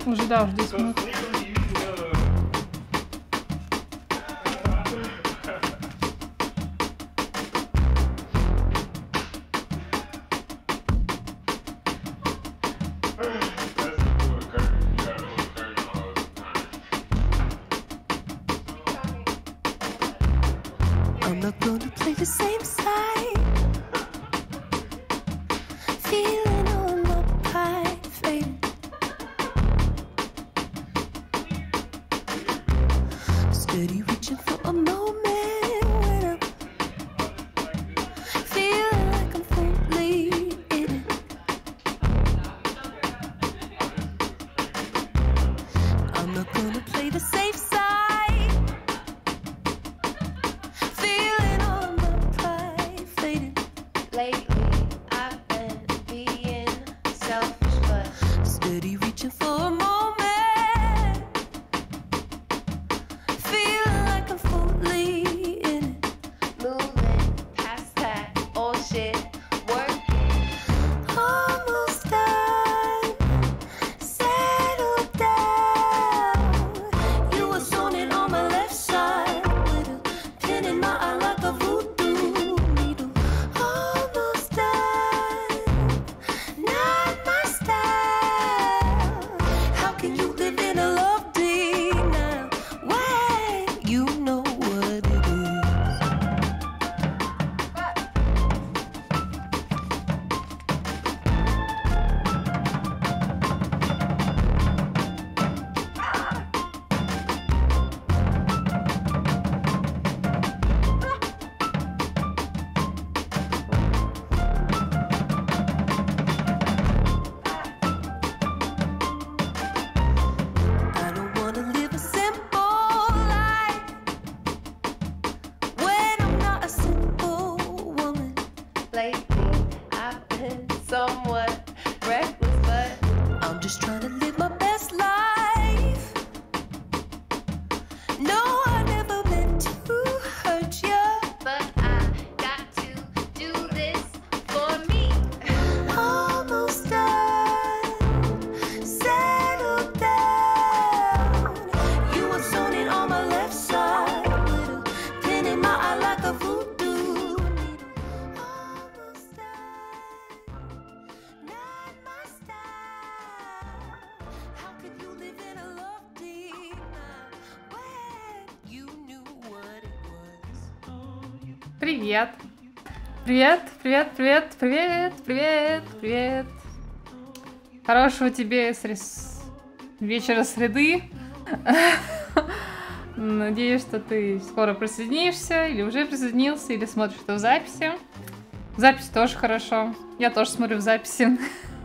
Уже, да, уже 10 минут. I'm not gonna play the same side. Feeling all my pride fading. Steady reaching for a moment when I'm feeling like I'm fully in it. I'm not gonna play the safe side. Feeling all my pride fading. Lately, I've been being selfish, but Steady reaching for a moment. Feeling like I'm fully in it. moving past that old shit. Working, Almost done. Settled down. You were zoning on my left side with a pin in my eye like a voodoo needle. Almost done. Not my style. How can you live in a love denial when you know what it is? I don't wanna live a simple life when I'm not a simple woman. lately, I've been somewhat reckless, but I'm just trying to live my best life. No, I never meant to hurt you. but I got to do this for me. Almost done, settled down. You were zoning on my left side with a pin in my eye like a voodoo needle. Almost done, not my style. How could you live in a love denial when you knew what it was? Привет. Привет, привет, привет, привет, привет, привет. Хорошего тебе вечера среды. Надеюсь, что ты скоро присоединишься, или уже присоединился, или смотришь это в записи. В записи тоже хорошо. Я тоже смотрю в записи.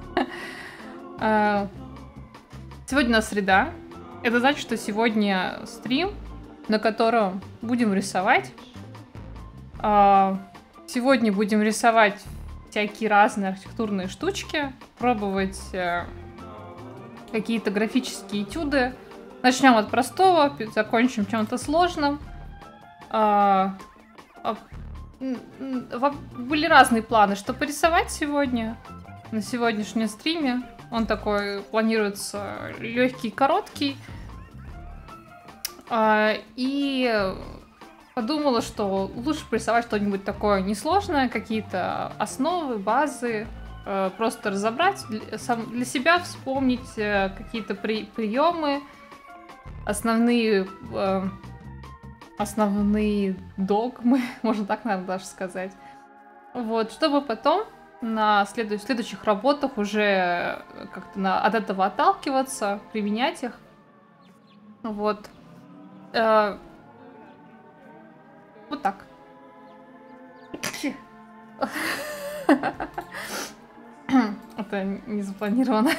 Сегодня у нас среда. Это значит, что сегодня стрим, на котором будем рисовать. Сегодня будем рисовать всякие разные архитектурные штучки, пробовать какие-то графические этюды. Начнем от простого, закончим чем-то сложным. Были разные планы, что порисовать сегодня, на сегодняшнем стриме. Он такой планируется легкий, короткий. И подумала, что лучше порисовать что-нибудь такое несложное, какие-то основы, базы, просто разобрать, для себя вспомнить какие-то приемы, основные догмы, можно так, наверное, даже сказать. Вот, чтобы потом на следующих работах уже как-то от этого отталкиваться, применять их. Вот. Вот так. Это не запланировано.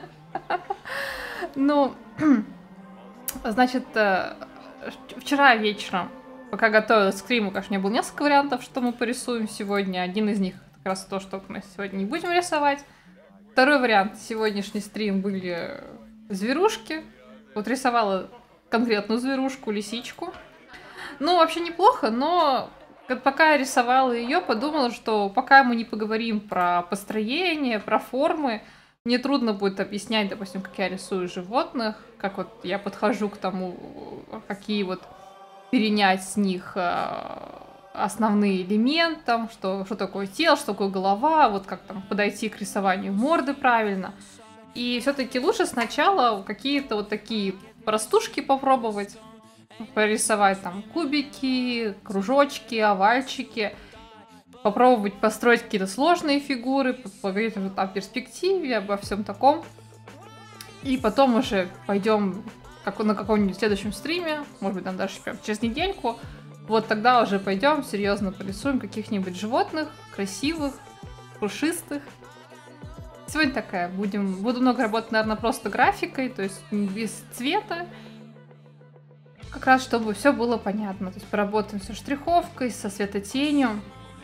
Ну, значит, вчера вечером, пока готовилась к стриму, конечно, у меня было несколько вариантов, что мы порисуем сегодня. Один из них как раз то, что мы сегодня не будем рисовать. Второй вариант, сегодняшний стрим были зверушки. Вот рисовала конкретную зверушку, лисичку. Ну, вообще неплохо, но пока я рисовала ее, подумала, что пока мы не поговорим про построение, про формы, мне трудно будет объяснять, допустим, как я рисую животных, как вот я подхожу к тому, какие вот перенять с них основные элементы, там, что такое тело, что такое голова, вот как там подойти к рисованию морды правильно. И все-таки лучше сначала какие-то вот такие простушки попробовать, порисовать там кубики, кружочки, овальчики, попробовать построить какие-то сложные фигуры, поговорить уже о перспективе, обо всем таком. И потом уже пойдем на каком-нибудь следующем стриме, может быть, там даже прям через недельку. Вот тогда уже пойдем серьезно порисуем каких-нибудь животных, красивых, пушистых. Сегодня такая, буду много работать, наверное, просто графикой, то есть без цвета. Как раз, чтобы все было понятно. То есть поработаем со штриховкой, со светотенью.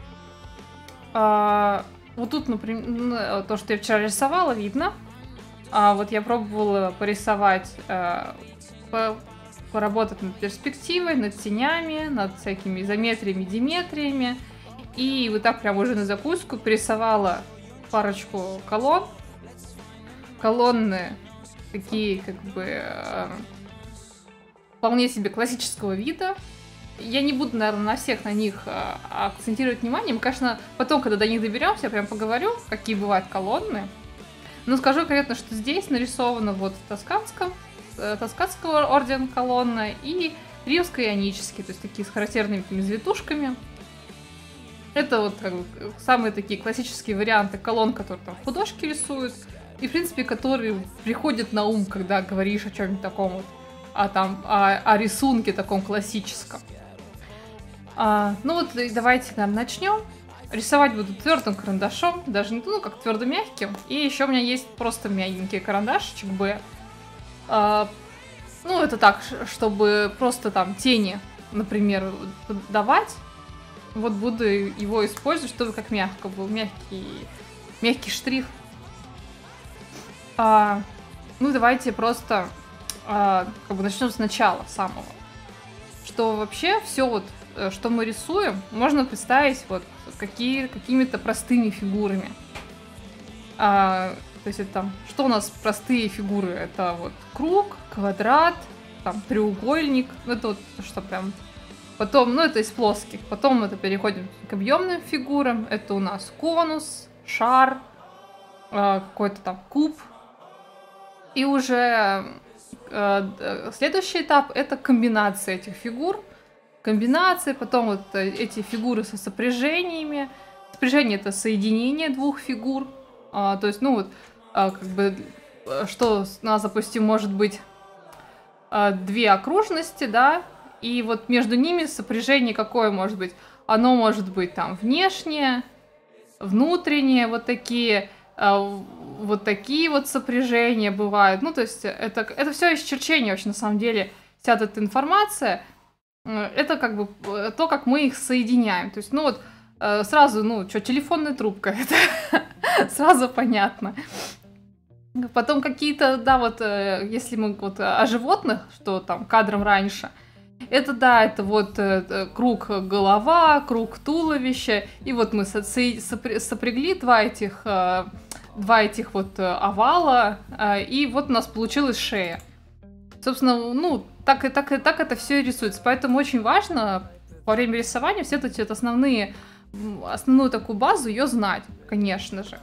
Вот тут, например, то, что я вчера рисовала, видно. Вот я пробовала порисовать, поработать над перспективой, над тенями, над всякими изометриями, диметриями. И вот так прям уже на закуску порисовала парочку колонн. Колонны такие, как бы, вполне себе классического вида. Я не буду, наверное, на всех на них акцентировать внимание. Мы, конечно, потом, когда до них доберемся, я прям поговорю, какие бывают колонны. Но скажу конкретно, что здесь нарисовано вот Тосканского ордена колонна и римско-ионические, то есть такие с характерными такими завитушками. Это вот как бы самые такие классические варианты колонн, которые там художки рисуют, и, в принципе, которые приходят на ум, когда говоришь о чем-нибудь таком вот, о рисунке таком классическом. Ну вот, давайте, наверное, начнем. Рисовать буду твердым карандашом, даже не как твердо-мягким. И еще у меня есть просто мягенький карандашчик Б. Ну, это так, чтобы просто там тени, например, давать. Вот буду его использовать, чтобы как мягко был, мягкий штрих. Ну, давайте просто как бы начнем сначала самого. Что вообще все вот, что мы рисуем, можно представить вот какими-то простыми фигурами. То есть это там, что у нас простые фигуры? Это вот круг, квадрат, там треугольник, это вот что прям. Потом, ну это из плоских. Потом это переходим к объемным фигурам. Это у нас конус, шар, какой-то там куб. И уже следующий этап это комбинация этих фигур. Комбинации, потом вот эти фигуры со сопряжениями. Сопряжение это соединение двух фигур. То есть, ну вот, как бы, что у нас, допустим, может быть две окружности, да, и вот между ними сопряжение какое может быть? Оно может быть там внешнее, внутреннее, вот такие вот сопряжения бывают. Ну, то есть это все исчерчение вообще, на самом деле, вся эта информация, это как бы то, как мы их соединяем. То есть, ну вот, сразу, ну, что, телефонная трубка, это сразу понятно. Потом какие-то, да, вот, если мы вот о животных, что там кадром раньше, это, да, это вот круг голова, круг туловища, и вот мы сопрягли два этих вот овала, и вот у нас получилась шея. Собственно, ну, так это все и рисуется, поэтому очень важно во время рисования все эти вот основную такую базу ее знать, конечно же.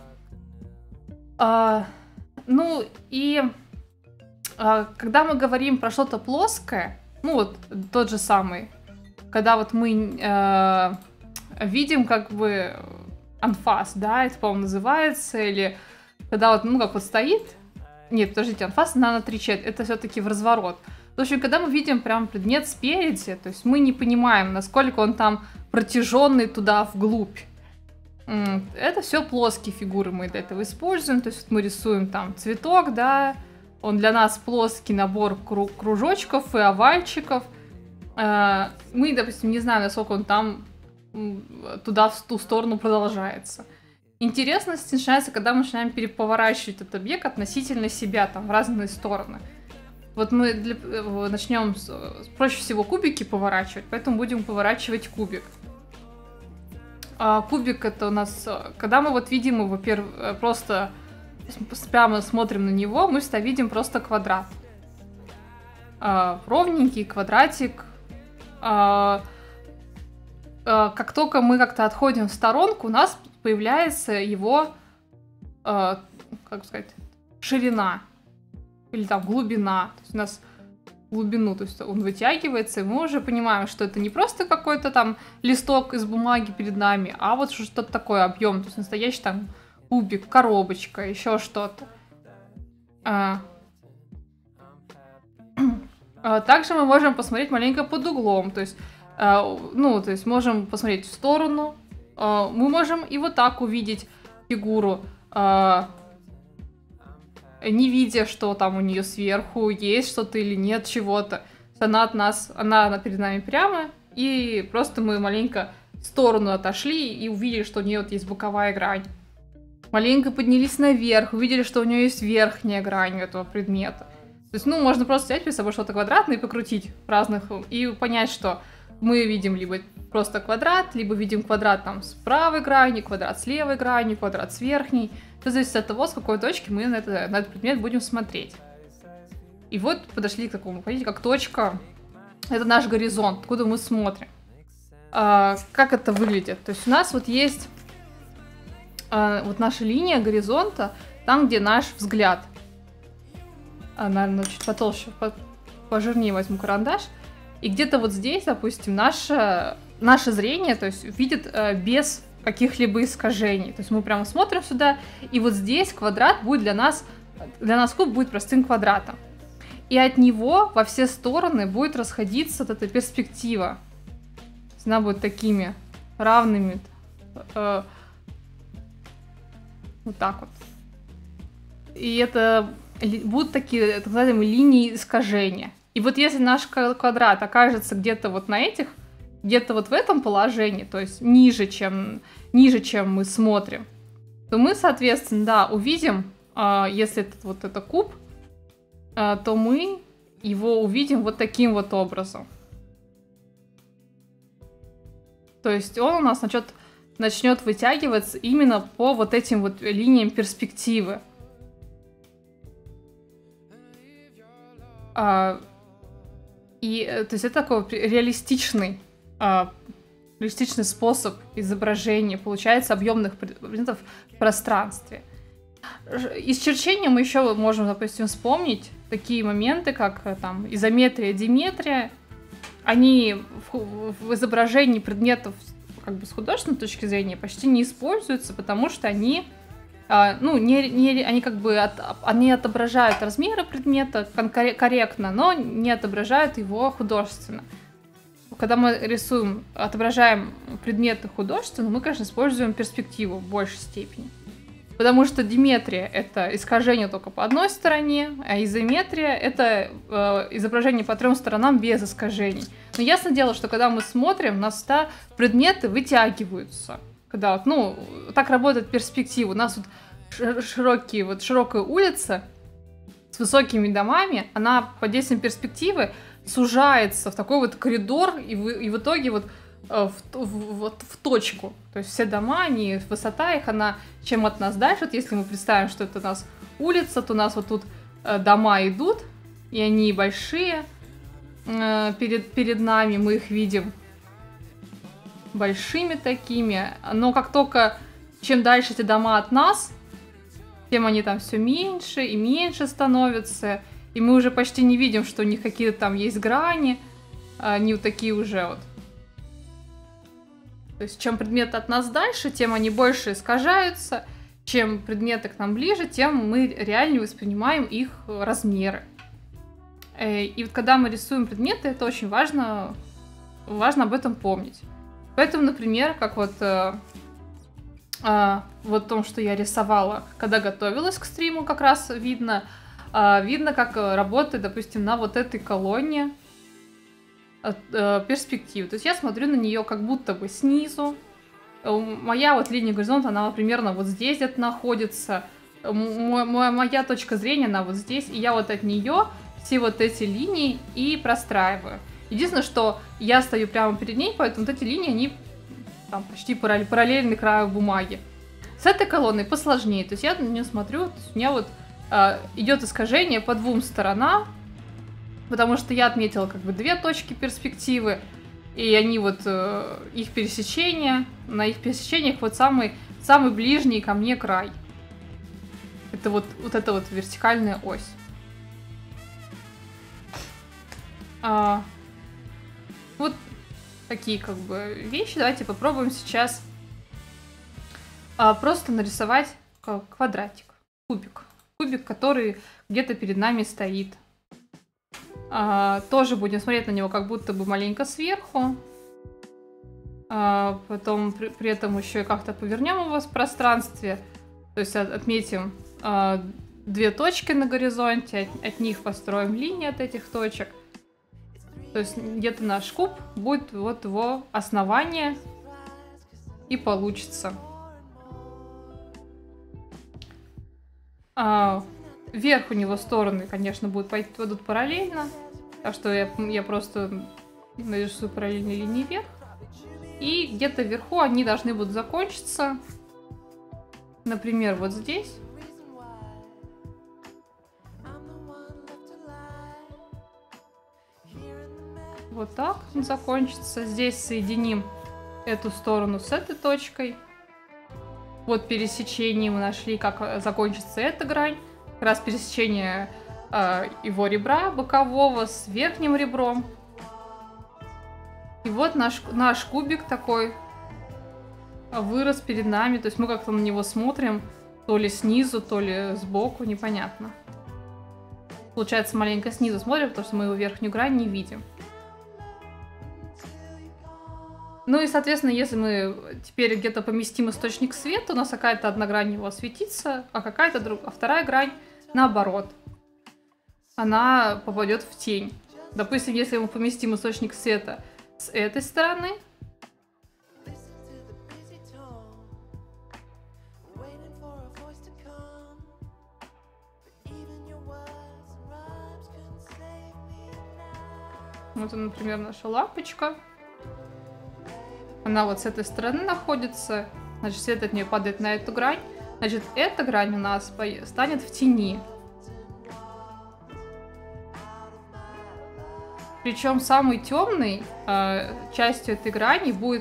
Ну, и когда мы говорим про что-то плоское, ну, вот тот же самый, когда вот мы видим как бы анфас, да, это, по-моему, называется, или когда вот, ну, как вот стоит, нет, подождите, анфас на 3/4, это все-таки в разворот. В общем, когда мы видим прям предмет спереди, то есть мы не понимаем, насколько он там протяженный туда вглубь. Это все плоские фигуры мы для этого используем, то есть мы рисуем там цветок, да, он для нас плоский набор кружочков и овальчиков. Мы, допустим, не знаем, насколько он там туда, в ту сторону продолжается. Интересность начинается, когда мы начинаем поворачивать этот объект относительно себя, там, в разные стороны. Вот мы начнем проще всего кубики поворачивать, поэтому будем поворачивать кубик. Кубик это у нас, когда мы вот видим его просто прямо смотрим на него, мы всегда видим просто квадрат. Ровненький квадратик. Как только мы как-то отходим в сторонку, у нас появляется его, как сказать, ширина. Или там глубина. То есть у нас глубину, то есть он вытягивается, и мы уже понимаем, что это не просто какой-то там листок из бумаги перед нами, а вот что-то такое объем, то есть настоящий там кубик, коробочка, еще что-то. Также мы можем посмотреть маленько под углом, то есть, то есть можем посмотреть в сторону, мы можем и вот так увидеть фигуру, не видя, что там у нее сверху есть что-то или нет чего-то. Она перед нами прямо, и просто мы маленько в сторону отошли и увидели, что у нее вот есть боковая грань. Маленько поднялись наверх, увидели, что у нее есть верхняя грань этого предмета. То есть, можно просто взять перед собой что-то квадратное и покрутить в разных, и понять, что мы видим либо просто квадрат, либо видим квадрат там с правой грани, квадрат с левой грани, квадрат с верхней. Это зависит от того, с какой точки мы на этот предмет будем смотреть. И вот подошли к такому, видите, как точка. Это наш горизонт, откуда мы смотрим. Как это выглядит? То есть у нас вот есть вот наша линия горизонта, там, где наш взгляд. Наверное, чуть потолще, пожирнее возьму карандаш. И где-то вот здесь, допустим, наше зрение, то есть видит без каких-либо искажений. То есть мы прямо смотрим сюда, и вот здесь квадрат будет для нас куб будет простым квадратом. И от него во все стороны будет расходиться вот эта перспектива. То есть она будет такими равными. Вот так вот. И это будут такие, так называемые, линии искажения. И вот если наш квадрат окажется где-то вот на этих, где-то вот в этом положении, то есть ниже, чем мы смотрим, то мы, соответственно, да, увидим, если это куб, то мы его увидим вот таким вот образом. То есть он у нас начнет вытягиваться именно по вот этим вот линиям перспективы. То есть это такой реалистичный способ изображения, получается, объемных предметов в пространстве. Из черчения мы еще можем, допустим, вспомнить такие моменты, как там изометрия, диметрия. Они в изображении предметов как бы с художественной точки зрения почти не используются, потому что они они отображают размеры предмета корректно, но не отображают его художественно. Когда мы отображаем предметы художественно, мы, конечно, используем перспективу в большей степени. Потому что диметрия — это искажение только по одной стороне, а изометрия — это изображение по трем сторонам без искажений. Но ясно дело, что когда мы смотрим, у нас предметы вытягиваются. Когда так работает перспектива. У нас широкая улица с высокими домами, она под действием перспективы сужается в такой вот коридор и в итоге в точку. То есть все дома, высота их, чем от нас дальше. Вот если мы представим, что это у нас улица, то у нас вот тут дома идут, и они большие перед нами, мы их видим большими такими, но как только чем дальше эти дома от нас, тем они там все меньше и меньше становятся, и мы уже почти не видим, что у них какие-то там есть грани, они вот такие уже вот. То есть чем предметы от нас дальше, тем они больше искажаются, чем предметы к нам ближе, тем мы реально воспринимаем их размеры. И вот когда мы рисуем предметы, это очень важно об этом помнить. Поэтому, например, как вот в том, что я рисовала, когда готовилась к стриму, как раз видно, как работает, допустим, на вот этой колонне перспективы. То есть я смотрю на нее как будто бы снизу. Моя вот линия горизонта, она примерно вот здесь где-то находится. Моя точка зрения, она вот здесь. И я вот от нее все вот эти линии и простраиваю. Единственное, что я стою прямо перед ней, поэтому вот эти линии, они там почти параллельны краю бумаги. С этой колонной посложнее. То есть я на нее смотрю, у меня вот идет искажение по двум сторонам, потому что я отметила как бы 2 точки перспективы, и они вот их пересечения, на их пересечениях вот самый ближний ко мне край. Это вот эта вот вертикальная ось. Вот такие как бы вещи. Давайте попробуем сейчас просто нарисовать квадратик, кубик. Кубик, который где-то перед нами стоит. Тоже будем смотреть на него как будто бы маленько сверху. Потом при этом еще и как-то повернем его в пространстве. То есть отметим 2 точки на горизонте, от них построим линии от этих точек. То есть где-то наш куб будет вот его основание и получится. Вверх у него стороны, конечно, пойдут параллельно. Так что я просто нарисую параллельные линии вверх. И где-то вверху они должны будут закончиться. Например, вот здесь. Вот так он закончится. Здесь соединим эту сторону с этой точкой. Вот пересечение мы нашли, как закончится эта грань. Как раз пересечение его ребра бокового с верхним ребром. И вот наш кубик такой вырос перед нами. То есть мы как-то на него смотрим, то ли снизу, то ли сбоку, непонятно. Получается, маленько снизу смотрим, потому что мы его верхнюю грань не видим. Ну и, соответственно, если мы теперь где-то поместим источник света, у нас какая-то одна грань его осветится, а вторая грань наоборот. Она попадет в тень. Допустим, если мы поместим источник света с этой стороны, вот, например, наша лампочка. Она вот с этой стороны находится. Значит, свет от нее падает на эту грань. Значит, эта грань у нас станет в тени. Причем самой темной частью этой грани будет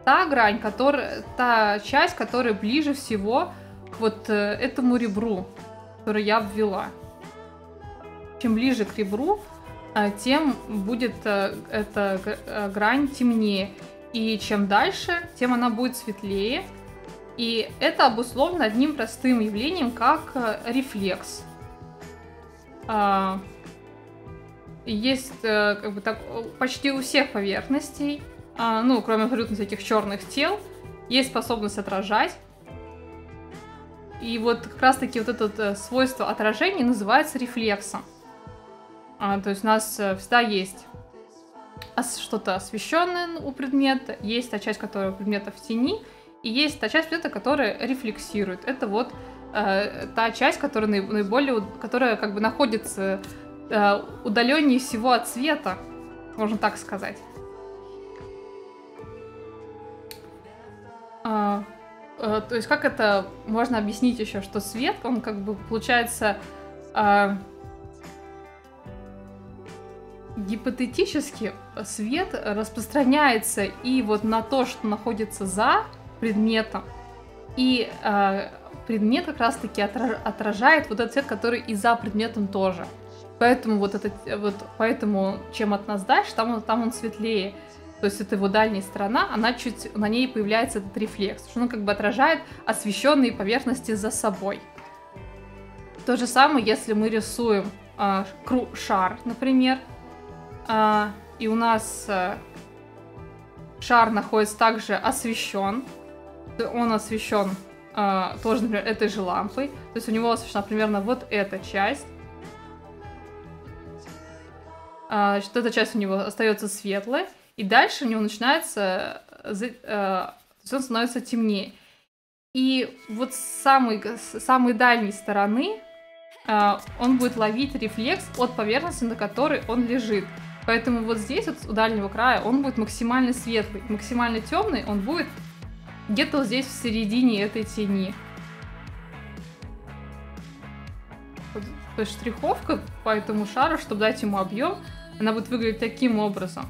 та часть, которая ближе всего к вот этому ребру, который я обвела. Чем ближе к ребру, тем будет эта грань темнее. И чем дальше, тем она будет светлее. И это обусловлено одним простым явлением, как рефлекс. Есть как бы так, почти у всех поверхностей, ну, кроме абсолютно всяких черных тел, есть способность отражать. И вот как раз-таки вот это свойство отражения называется рефлексом. То есть у нас всегда есть что-то освещенное у предмета, есть та часть, которая у предмета в тени, и есть та часть предмета, которая рефлексирует. Это вот та часть, которая как бы находится удаленнее всего от света, можно так сказать. То есть как это можно объяснить еще, что свет, он как бы получается гипотетически свет распространяется и вот на то, что находится за предметом, и предмет как раз-таки отражает вот этот свет, который и за предметом тоже. Поэтому поэтому чем от нас дальше, там он светлее. То есть это его дальняя сторона, на ней появляется этот рефлекс, что он как бы отражает освещенные поверхности за собой. То же самое, если мы рисуем шар, например, и у нас шар находится также освещен. Он освещен тоже, например, этой же лампой. То есть у него освещена примерно вот эта часть. Значит, эта часть у него остается светлой. И дальше у него начинается... То есть он становится темнее. И вот с самой дальней стороны он будет ловить рефлекс от поверхности, на которой он лежит. Поэтому вот здесь, вот у дальнего края, он будет максимально светлый. Максимально темный он будет где-то вот здесь в середине этой тени. То есть штриховка по этому шару, чтобы дать ему объем, она будет выглядеть таким образом.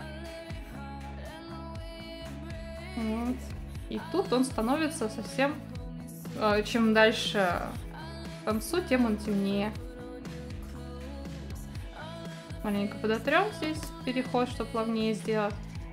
Вот. И тут он становится совсем... Чем дальше к концу, тем он темнее. Маленько подотрем здесь переход, чтобы плавнее сделать.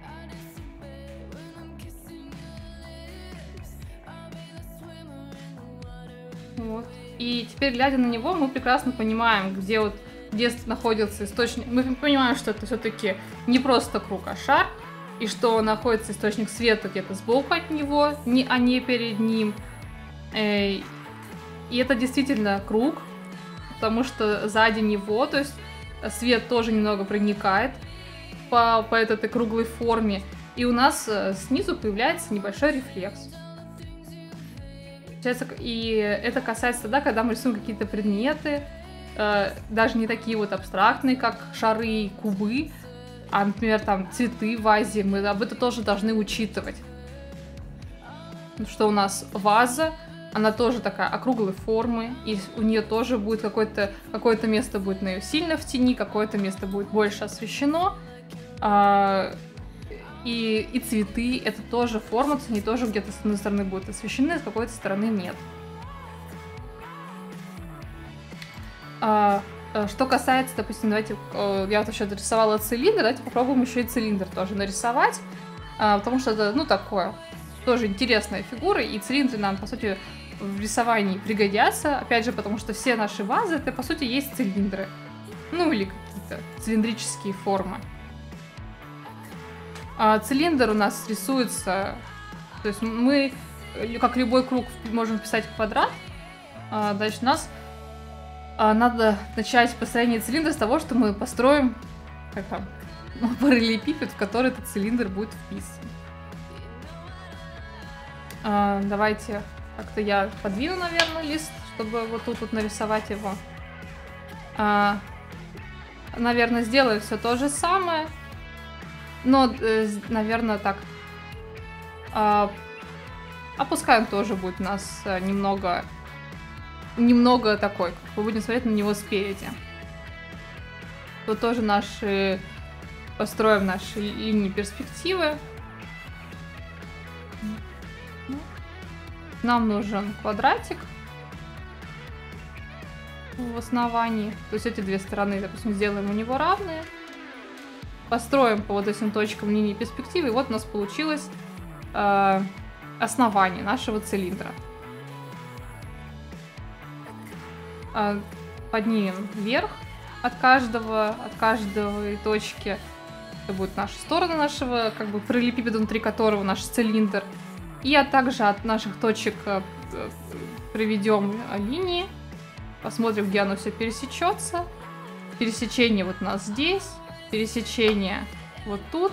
Вот. И теперь, глядя на него, мы прекрасно понимаем, где находится источник. Мы понимаем, что это все-таки не просто круг, а шар, и что находится источник света где-то сбоку от него, а не перед ним. И это действительно круг, потому что сзади него, то есть свет тоже немного проникает по этой круглой форме, и у нас снизу появляется небольшой рефлекс. И это касается тогда, когда мы рисуем какие-то предметы, даже не такие вот абстрактные, как шары и кубы, а, например, там цветы в вазе, мы об этом тоже должны учитывать. Что у нас ваза, она тоже такая округлой формы, и у нее тоже будет какое-то место будет на нее сильно в тени, какое-то место будет больше освещено. И цветы — это тоже форма, они тоже где-то с одной стороны будут освещены, с какой-то стороны нет. Что касается, допустим, давайте, я вот еще дорисовала цилиндр, давайте попробуем еще и цилиндр тоже нарисовать, потому что это, ну, такое, тоже интересная фигура, и цилиндры нам, по сути, в рисовании пригодятся, опять же, потому что все наши вазы, это, по сути, есть цилиндры, ну, или какие-то цилиндрические формы. Цилиндр у нас рисуется, то есть мы, как любой круг, можем вписать квадрат. Дальше у нас надо начать построение цилиндра с того, что мы построим параллелепипед, в который этот цилиндр будет вписан. Давайте как-то я подвину, наверное, лист, чтобы вот тут вот нарисовать его. Наверное, сделаю все то же самое. Но, наверное, так, опускаем тоже будет у нас немного такой, мы будем смотреть на него спереди. Тут тоже построим наши линии перспективы. Нам нужен квадратик в основании, то есть эти две стороны, допустим, сделаем у него равные. Построим по вот этим точкам линии перспективы, и вот у нас получилось основание нашего цилиндра. Поднимем вверх от каждой точки. Это будет наша сторона нашего, как бы, параллелепипеда, внутри которого наш цилиндр. И также от наших точек проведем линии. Посмотрим, где оно все пересечется. Пересечение вот у нас здесь. Пересечение вот тут.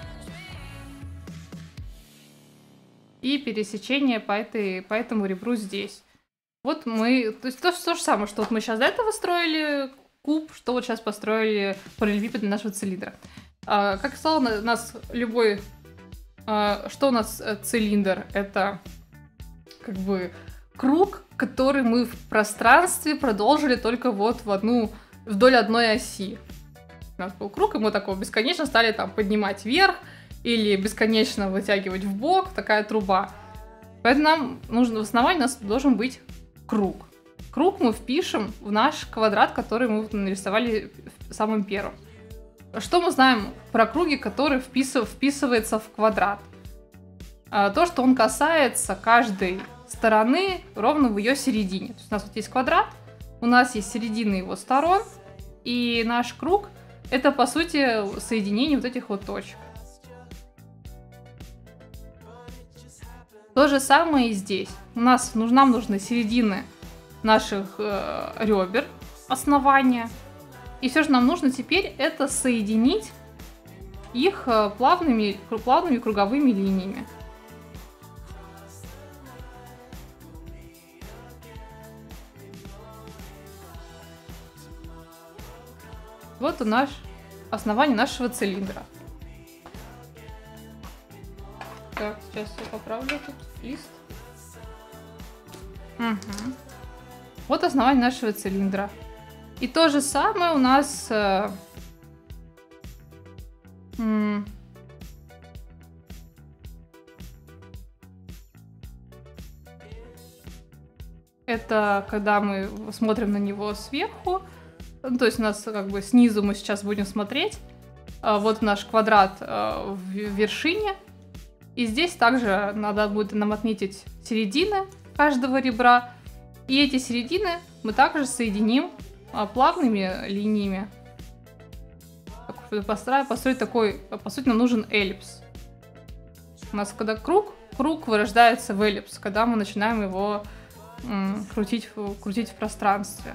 И пересечение по этому ребру здесь. Вот мы... То есть то же самое, что вот мы сейчас до этого строили куб, что вот сейчас построили параллелепипед для нашего цилиндра. Как я сказала, у нас любой... Что у нас цилиндр? Это как бы круг, который мы в пространстве продолжили только вот вдоль одной оси. У нас был круг, и мы такого бесконечно стали там поднимать вверх или бесконечно вытягивать в бок, такая труба. Поэтому нам нужно, в основании у нас должен быть круг. Круг мы впишем в наш квадрат, который мы нарисовали самым первым. Что мы знаем про круги, который вписывается в квадрат? То, что он касается каждой стороны ровно в ее середине. То есть у нас вот есть квадрат, у нас есть середины его сторон, и наш круг — это, по сути, соединение вот этих вот точек. То же самое и здесь. Нам нужны середины наших ребер, основания. И все, что нам нужно теперь, это соединить их плавными круговыми линиями. Вот основание нашего цилиндра. Так, сейчас я поправлю этот лист. Мгм. Вот основание нашего цилиндра. И то же самое у нас это когда мы смотрим на него сверху. Ну, то есть у нас как бы снизу мы сейчас будем смотреть. Вот наш квадрат в вершине. И здесь также надо будет нам отметить середины каждого ребра. И эти середины мы также соединим плавными линиями. Построить такой, по сути, нам нужен эллипс. У нас когда круг вырождается в эллипс, когда мы начинаем его крутить в пространстве.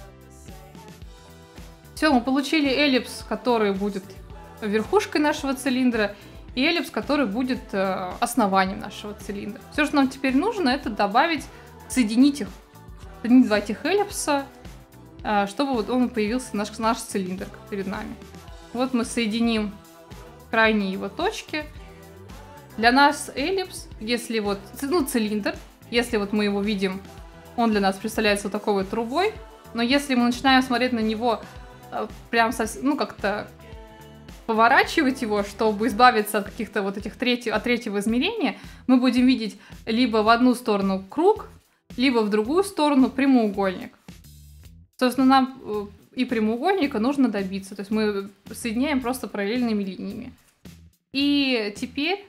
Все, мы получили эллипс, который будет верхушкой нашего цилиндра, и эллипс, который будет основанием нашего цилиндра. Все, что нам теперь нужно, это соединить два этих эллипса, чтобы вот он появился наш цилиндр перед нами. Вот мы соединим крайние его точки. Для нас эллипс, если вот, цилиндр, если вот мы его видим, он для нас представляется вот такой вот трубой, но если мы начинаем смотреть на него прям совсем, как-то поворачивать его, чтобы избавиться от каких-то вот этих третьего измерения, мы будем видеть либо в одну сторону круг, либо в другую сторону прямоугольник. Собственно, нам и прямоугольника нужно добиться, то есть мы соединяем просто параллельными линиями. И теперь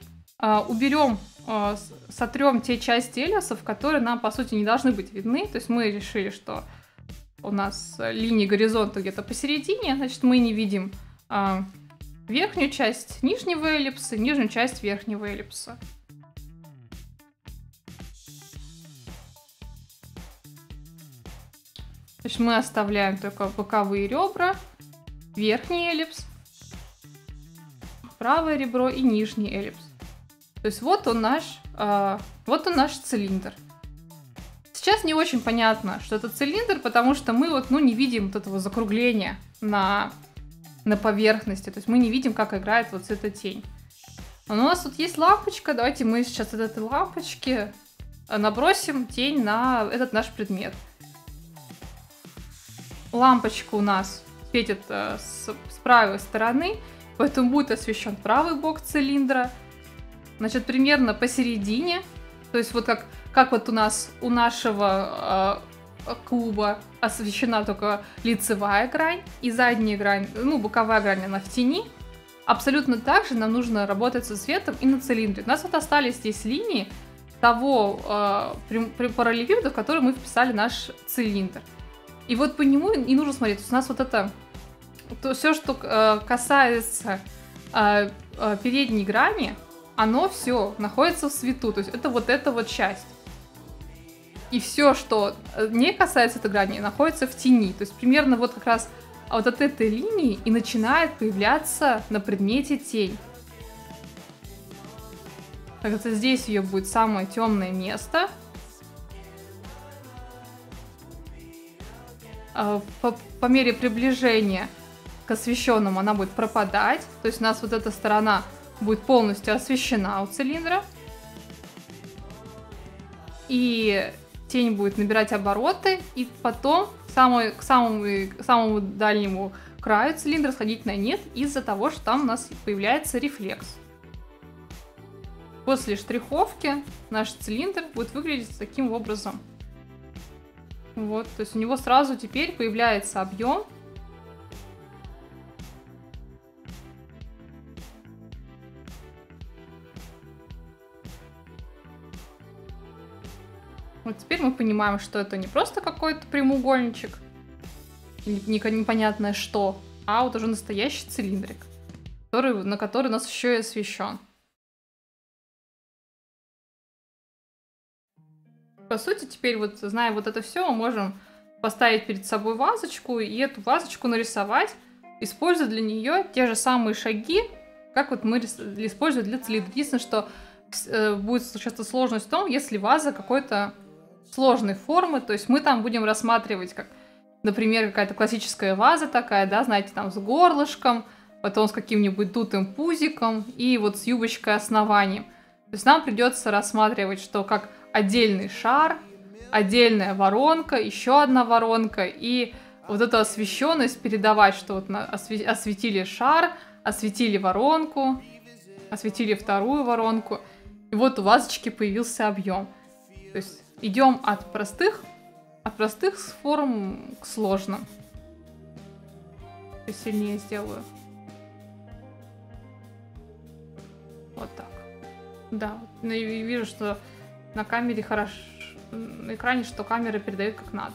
сотрем те части эллипсов, которые нам, по сути, не должны быть видны. То есть мы решили, что у нас линии горизонта где-то посередине, значит, мы не видим верхнюю часть нижнего эллипса, нижнюю часть верхнего эллипса. Значит, мы оставляем только боковые ребра, верхний эллипс, правое ребро и нижний эллипс. То есть вот он наш цилиндр. Сейчас не очень понятно, что это цилиндр, потому что мы не видим вот этого закругления на поверхности. То есть мы не видим, как играет вот эта тень. Но у нас тут есть лампочка. Давайте мы сейчас от этой лампочки набросим тень на этот наш предмет. Лампочка у нас светит с правой стороны, поэтому будет освещен правый бок цилиндра. Значит, примерно посередине, то есть вот как вот у нашего куба освещена только лицевая грань и задняя грань, боковая грань, она в тени. Абсолютно так же нам нужно работать со светом и на цилиндре. У нас вот остались здесь линии того параллелепипеда, в который мы вписали наш цилиндр. И вот по нему и нужно смотреть. У нас вот это, все, что касается передней грани, оно все находится в свету. То есть это вот эта вот часть. И все, что не касается этой грани, находится в тени. То есть примерно вот как раз от этой линии и начинает появляться на предмете тень. Так, это здесь ее будет самое темное место. По мере приближения к освещенному она будет пропадать. То есть у нас вот эта сторона будет полностью освещена у цилиндра. И тень будет набирать обороты. И потом к самому дальнему краю цилиндра сходить на нет из-за того, что там у нас появляется рефлекс. После штриховки наш цилиндр будет выглядеть таким образом. Вот, то есть у него сразу теперь появляется объем. Вот теперь мы понимаем, что это не просто какой-то прямоугольничек, или непонятное что, а вот уже настоящий цилиндрик, на который у нас еще и освещен. По сути, теперь вот, зная вот это все, мы можем поставить перед собой вазочку и эту вазочку нарисовать, используя для нее те же самые шаги, как вот мы используем для цилиндра. Единственное, что будет случаться сложность в том, если ваза какой-то сложной формы, то есть мы там будем рассматривать, как, например, какая-то классическая ваза такая, да, знаете, там с горлышком, потом с каким-нибудь дутым пузиком и вот с юбочкой основанием. То есть нам придется рассматривать, что как отдельный шар, отдельная воронка, еще одна воронка, и вот эту освещенность передавать, что вот осветили шар, осветили воронку, осветили вторую воронку, и вот у вазочки появился объем. То есть идем от простых форм к сложным. Сильнее сделаю. Вот так. Да, ну и вижу, что на камере хорошо, на экране, что камера передает как надо.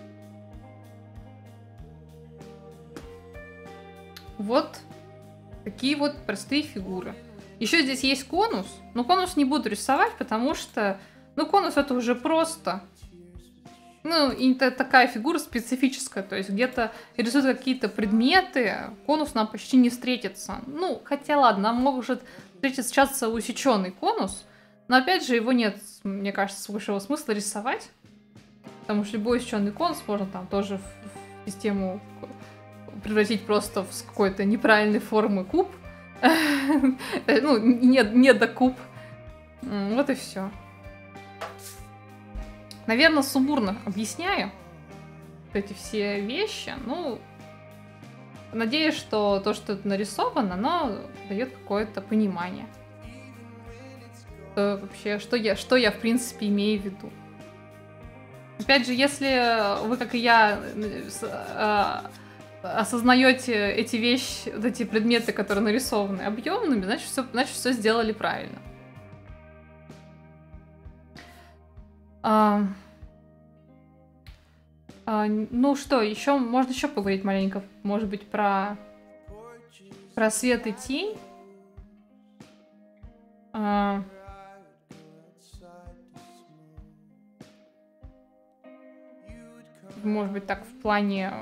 Вот такие вот простые фигуры. Еще здесь есть конус, но конус не буду рисовать, потому что, ну, конус это уже просто. Ну, и это такая фигура специфическая, то есть где-то рисуют какие-то предметы, конус нам почти не встретится. Ну, хотя ладно, нам может встретиться усеченный конус, но опять же его нет, мне кажется, большого смысла рисовать, потому что любой усеченный конус можно там тоже в систему превратить просто в какой-то неправильной формы куб, ну, не до куб, вот и все. Наверное, сумбурно объясняю эти все вещи. Ну, надеюсь, что то, что это нарисовано, оно дает какое-то понимание. Вообще, что я в принципе имею в виду. Опять же, если вы, как и я, осознаете эти вещи, вот эти предметы, которые нарисованы объемными, значит, все сделали правильно. Ну что, еще можно еще поговорить маленько, может быть, про свет и тень. Может быть, так в плане...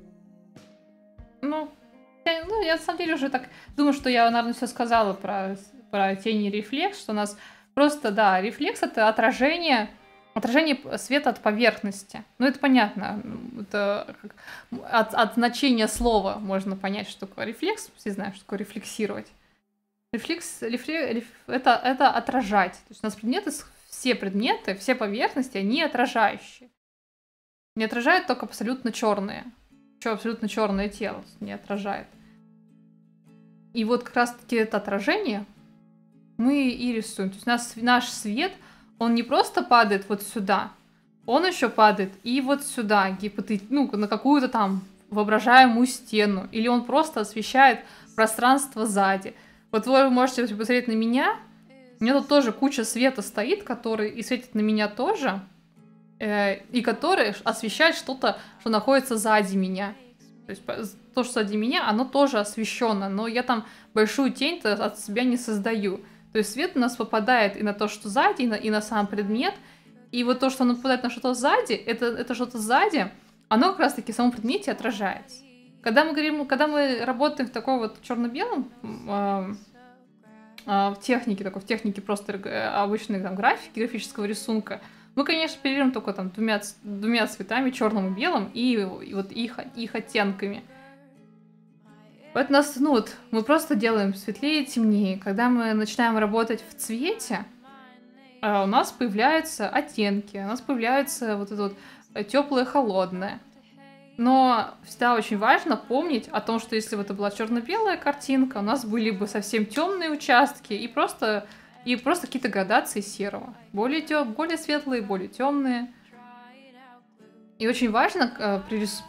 Ну, я на самом деле уже так думаю, что я, наверное, все сказала про тень и рефлекс, что у нас просто, да, рефлекс — это отражение света от поверхности. Ну, это понятно. Это от значения слова можно понять, что такое рефлекс. Все знают, что такое рефлексировать. Рефлекс это отражать. То есть у нас все предметы, все поверхности, они отражающие. Не отражают только абсолютно черные. Что абсолютно черное тело не отражает. И вот как раз-таки это отражение мы и рисуем. То есть наш свет, он не просто падает вот сюда, он еще падает и вот сюда, на какую-то там воображаемую стену. Или он просто освещает пространство сзади. Вот вы можете посмотреть на меня. У меня тут тоже куча света стоит, который и светит на меня тоже. И который освещает что-то, что находится сзади меня. То есть то, что сзади меня, оно тоже освещено, но я там большую тень-то от себя не создаю. То есть свет у нас попадает и на то, что сзади, и на сам предмет. И вот то, что оно попадает на что-то сзади, это что-то сзади, оно как раз-таки в самом предмете отражается. Когда мы работаем в такой вот черно-белом в технике просто обычной там графики, графического рисунка, мы, конечно, оперируем только там двумя цветами, черным и белым, и вот их оттенками. Поэтому мы просто делаем светлее и темнее. Когда мы начинаем работать в цвете, у нас появляются оттенки, у нас появляется вот это вот теплое, холодное. Но всегда очень важно помнить о том, что если бы это была черно-белая картинка, у нас были бы совсем темные участки и просто какие-то градации серого. Более светлые, более темные. И очень важно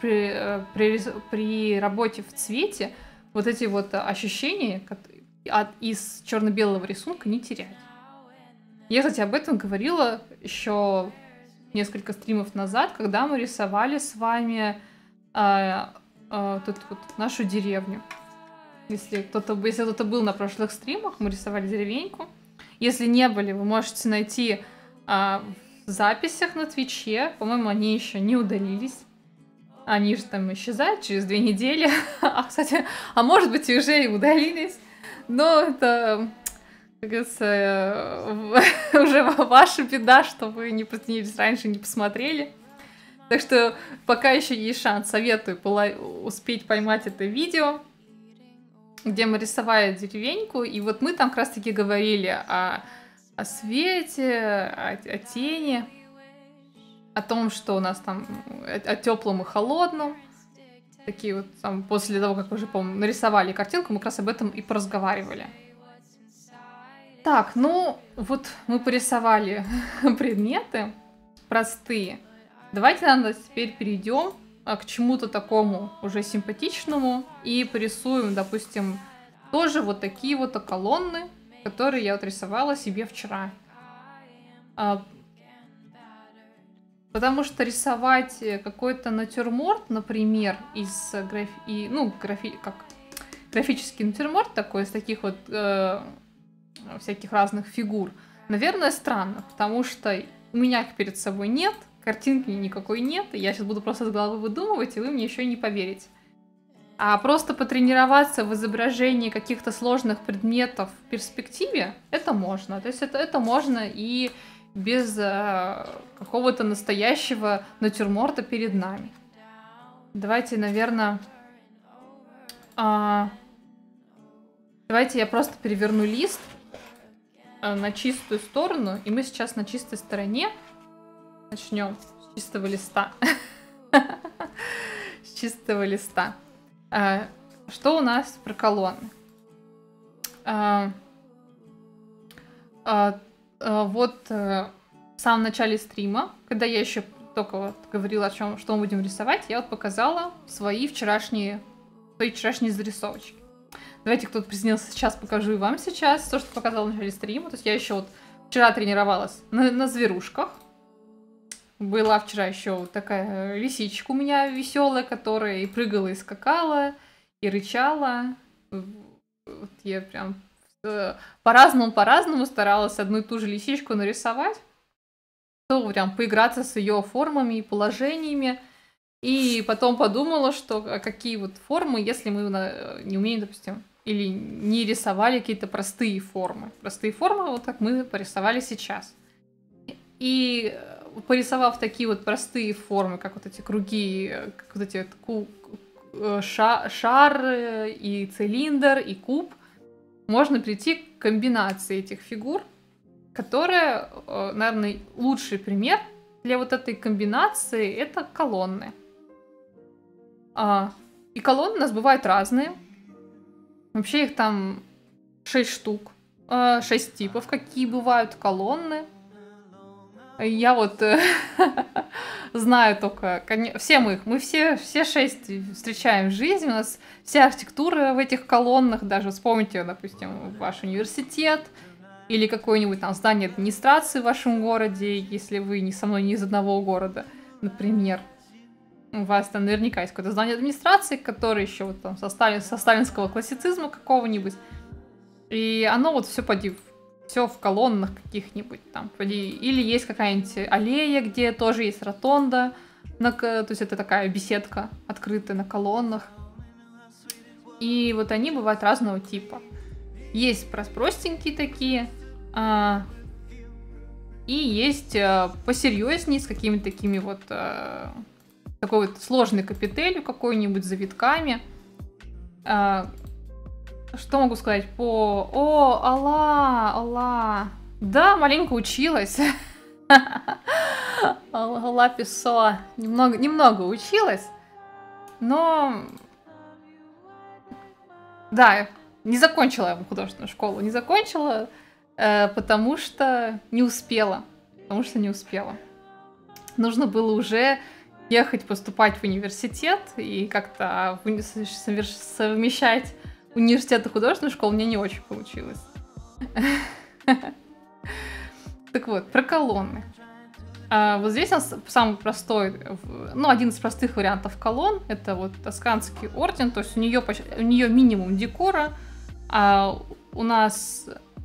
при работе в цвете вот эти вот ощущения из черно-белого рисунка не терять. Я, кстати, об этом говорила еще несколько стримов назад, когда мы рисовали с вами тут вот нашу деревню. Если кто-то был на прошлых стримах, мы рисовали деревеньку. Если не были, вы можете найти в записях на Твиче. По-моему, они еще не удалились. Они же там исчезают через 2 недели. Кстати, может быть, и уже и удалились. Но это, как говорится, уже ваша беда, что вы не присоединились раньше, не посмотрели. Так что пока еще есть шанс, советую успеть поймать это видео, где мы рисовали деревеньку, и вот мы там как раз-таки говорили о о свете, о тени, о том, что у нас там, о теплом и холодном. Такие вот там, после того, как уже, по-моему, нарисовали картинку, мы как раз об этом и поразговаривали. Так, ну, вот мы порисовали предметы простые. Давайте, наверное, теперь перейдем к чему-то такому уже симпатичному и порисуем, допустим, тоже вот такие вот колонны, которые я вот рисовала себе вчера. Потому что рисовать какой-то натюрморт, например, из графический натюрморт такой, из таких вот всяких разных фигур, наверное, странно, потому что у меня их перед собой нет, картинки никакой нет, и я сейчас буду просто с головы выдумывать, и вы мне еще не поверите. А просто потренироваться в изображении каких-то сложных предметов в перспективе, это можно. То есть это можно и без какого-то настоящего натюрморта перед нами. Давайте, наверное... давайте я просто переверну лист на чистую сторону, и мы сейчас на чистой стороне начнем с чистого листа. С чистого листа. Что у нас про колонны? Вот в самом начале стрима, когда я еще только вот говорила о чем, что мы будем рисовать, я вот показала свои вчерашние зарисовочки. Давайте, кто-то присоединился сейчас, покажу и вам сейчас то, что показала в начале стрима. То есть я еще вот вчера тренировалась на зверушках. Была вчера еще вот такая лисичка у меня веселая, которая и прыгала, и скакала, и рычала. Вот я прям по-разному старалась одну и ту же лисичку нарисовать. То прям поиграться с ее формами и положениями. И потом подумала, что какие вот формы, если мы не умеем, допустим, или не рисовали какие-то простые формы. Простые формы, вот как мы порисовали сейчас. И порисовав такие вот простые формы, как вот эти круги, как вот эти шар и цилиндр и куб, можно прийти к комбинации этих фигур, которая, наверное, лучший пример для вот этой комбинации — это колонны. И колонны у нас бывают разные. Вообще их там 6 штук, 6 типов, какие бывают колонны. Я вот знаю только... Мы все 6 встречаем в жизни. У нас вся архитектура в этих колоннах. Даже вспомните, допустим, ваш университет или какое-нибудь там здание администрации в вашем городе, если вы не со мной не из одного города, например. У вас там наверняка есть какое-то здание администрации, которое еще вот там со сталинского классицизма какого-нибудь. И оно вот все в колоннах каких-нибудь там. Или есть какая-нибудь аллея, где тоже есть ротонда. То есть это такая беседка открытая на колоннах. И вот они бывают разного типа. Есть простенькие такие. И есть посерьезнее, с какими-то такими вот... такой вот сложной капителью какой-нибудь, завитками. Что могу сказать по... Алла! Да, маленько училась. Алла Писо. Немного училась. Но... Да, не закончила я художественную школу. Не закончила, потому что не успела. Нужно было уже ехать поступать в университет, и как-то совмещать университет и художественную школу мне не очень получилось. Так вот, про колонны. Вот здесь у нас самый простой, один из простых вариантов колонн, это вот Тосканский орден, то есть у нее минимум декора, а у нас...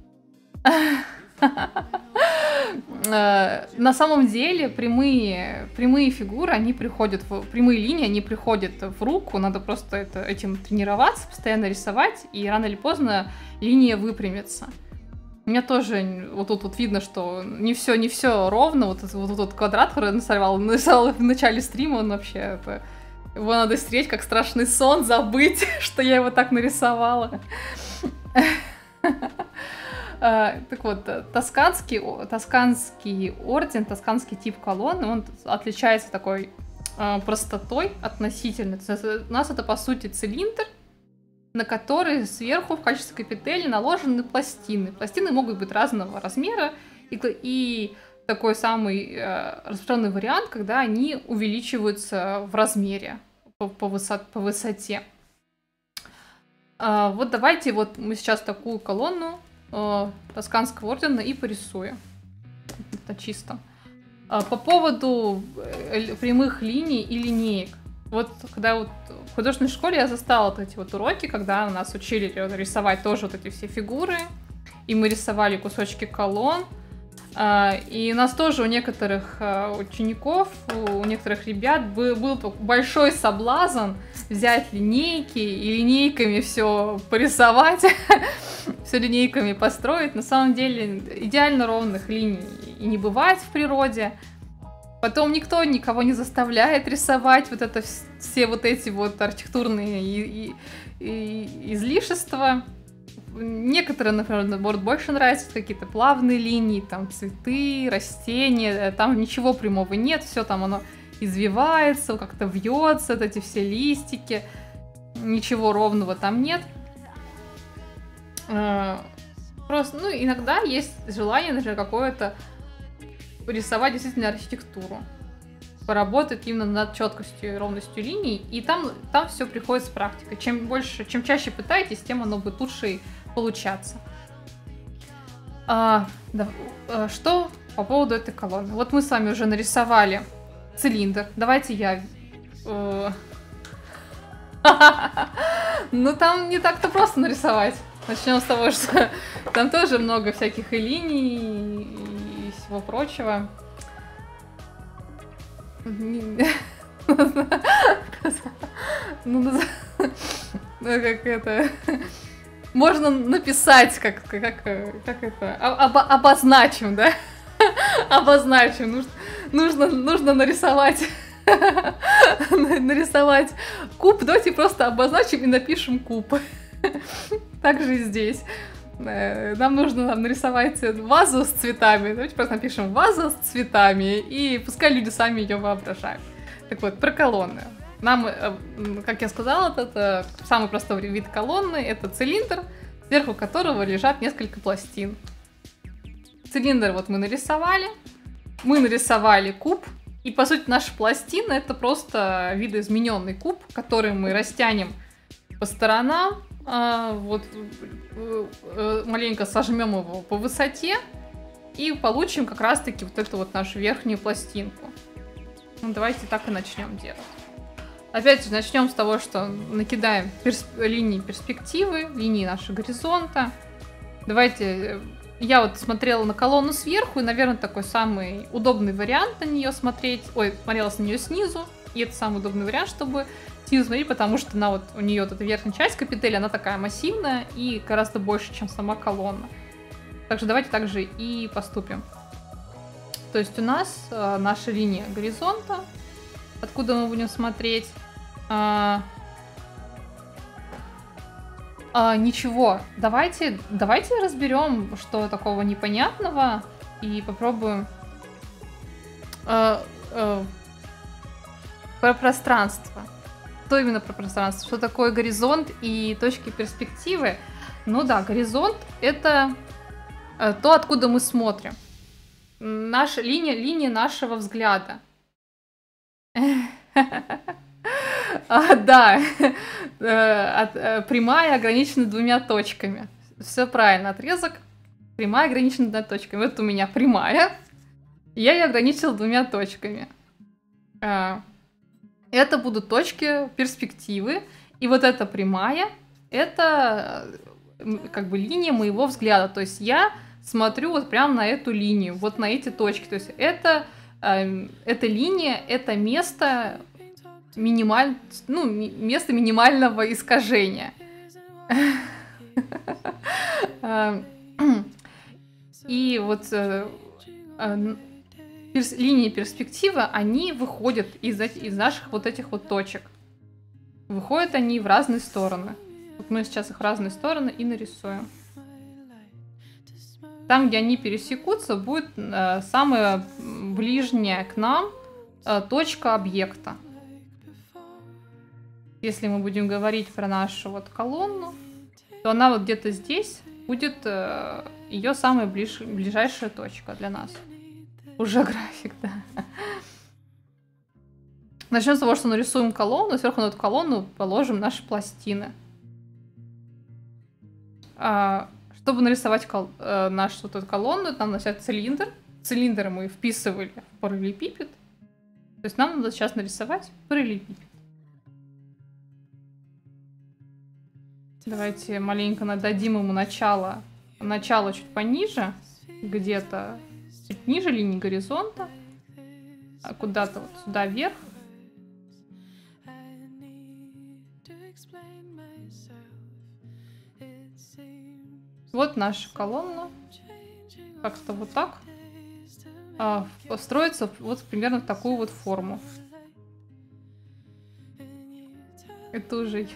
На самом деле прямые фигуры, прямые линии, они приходят в руку, надо просто этим тренироваться, постоянно рисовать, и рано или поздно линия выпрямится. У меня тоже вот тут вот видно, что не все ровно, вот этот квадрат, который я нарисовала в начале стрима, он вообще, его надо стереть как страшный сон, забыть, что я его так нарисовала. Так вот, тосканский орден, тосканский тип колонны, он отличается такой простотой относительно. То есть у нас это, по сути, цилиндр, на который сверху в качестве капители наложены пластины. Пластины могут быть разного размера, и такой самый распространенный вариант, когда они увеличиваются в размере по высоте. Вот давайте вот мы сейчас такую колонну тосканского ордена и порисуем. Это чисто. По поводу прямых линий и линеек. Вот когда вот в художественной школе я застала вот эти вот уроки, когда нас учили рисовать тоже вот эти все фигуры, и мы рисовали кусочки колонн. И у нас тоже у некоторых учеников, у некоторых ребят был большой соблазн взять линейки и линейками все порисовать, все линейками построить. На самом деле идеально ровных линий и не бывает в природе. Потом никто никого не заставляет рисовать вот это все вот эти вот архитектурные излишества. Некоторые, например, наоборот, больше нравятся какие-то плавные линии, там цветы, растения, там ничего прямого нет, все там оно извивается, как-то вьется, вот эти все листики, ничего ровного там нет. Просто, ну, иногда есть желание, например, какое-то рисовать действительно архитектуру, поработать именно над четкостью и ровностью линий, и там все приходит с практикой. Чем чаще пытаетесь, тем оно будет лучше и получаться. Что по поводу этой колонны? Вот мы с вами уже нарисовали цилиндр. Давайте я... Ну, там не так-то просто нарисовать. Начнем с того, что там тоже много всяких и линий, и всего прочего. Ну, как это... Можно написать, как это... Обозначим, да? Обозначим. Нужно нарисовать... Нарисовать куб. Давайте просто обозначим и напишем куб. Так же и здесь. Нам нужно нарисовать вазу с цветами. Давайте просто напишем ваза с цветами. И пускай люди сами ее воображают. Так вот, про колонны. Нам, как я сказала, это самый простой вид колонны. Это цилиндр, сверху которого лежат несколько пластин. Цилиндр вот мы нарисовали. Мы нарисовали куб. И, по сути, наша пластина — это просто видоизмененный куб, который мы растянем по сторонам. Вот маленько сожмем его по высоте. И получим как раз-таки вот эту вот нашу верхнюю пластинку. Ну, давайте так и начнем делать. Опять же, начнем с того, что накидаем линии перспективы, линии нашего горизонта. Давайте... Я вот смотрела на колонну сверху, и, наверное, такой самый удобный вариант на нее смотреть. Ой, смотрелась на нее снизу. И это самый удобный вариант, чтобы снизу смотреть, потому что она вот, у нее вот эта верхняя часть капители, она такая массивная и гораздо больше, чем сама колонна. Так что давайте так же и поступим. То есть у нас наша линия горизонта, откуда мы будем смотреть. Ничего, давайте разберем, что такого непонятного, и попробуем про пространство. Что именно про пространство? Что такое горизонт и точки перспективы? Ну да, горизонт — это то, откуда мы смотрим. Наша линия нашего взгляда. Да, прямая ограничена двумя точками. Все правильно, отрезок. Прямая ограничена двумя точками. Вот у меня прямая. Я ее ограничила двумя точками. Это будут точки перспективы. И вот эта прямая, это как бы линия моего взгляда. То есть я смотрю вот прямо на эту линию, вот на эти точки. То есть эта линия, это место... место минимального искажения. И вот линии перспективы, они выходят из наших вот этих вот точек. Выходят они в разные стороны. Вот мы сейчас их в разные стороны и нарисуем. Там, где они пересекутся, будет самая ближняя к нам точка объекта. Если мы будем говорить про нашу вот колонну, то она вот где-то здесь будет ее самая ближайшая точка для нас. Уже график, да. Начнем с того, что нарисуем колонну, сверху на эту колонну положим наши пластины. Чтобы нарисовать нашу вот эту колонну, нам нужен цилиндр. Цилиндр мы вписывали в параллелепипед. То есть нам надо сейчас нарисовать параллелепипед. Давайте маленько нададим ему начало чуть пониже, где-то чуть ниже линии горизонта, куда-то вот сюда вверх. Вот наша колонна. Как-то вот так. Строится вот примерно в такую вот форму. Это уже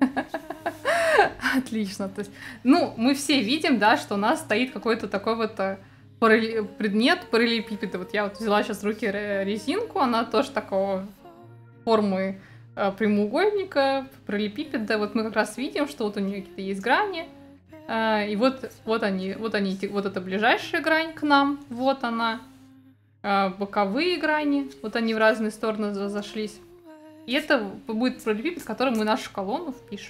отлично. То есть, ну, мы все видим, да, что у нас стоит какой-то такой вот предмет параллелепипеда. Вот я вот взяла сейчас в руки резинку, она тоже такого формы прямоугольника, параллелепипеда. Вот мы как раз видим, что вот у нее какие-то есть грани. И вот эта ближайшая грань к нам, вот она. Боковые грани, вот они в разные стороны разошлись. И это будет параллелепипед, в который мы нашу колонну впишем.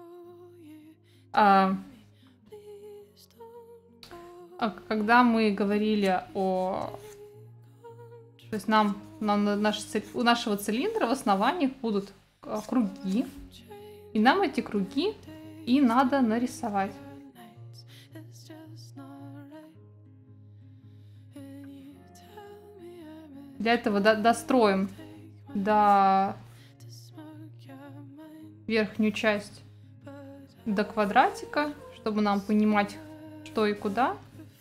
Когда мы говорили о... То есть у нашего цилиндра в основании будут круги. И нам эти круги и надо нарисовать. Для этого достроим до верхнюю часть до квадратика, чтобы нам понимать, что и куда.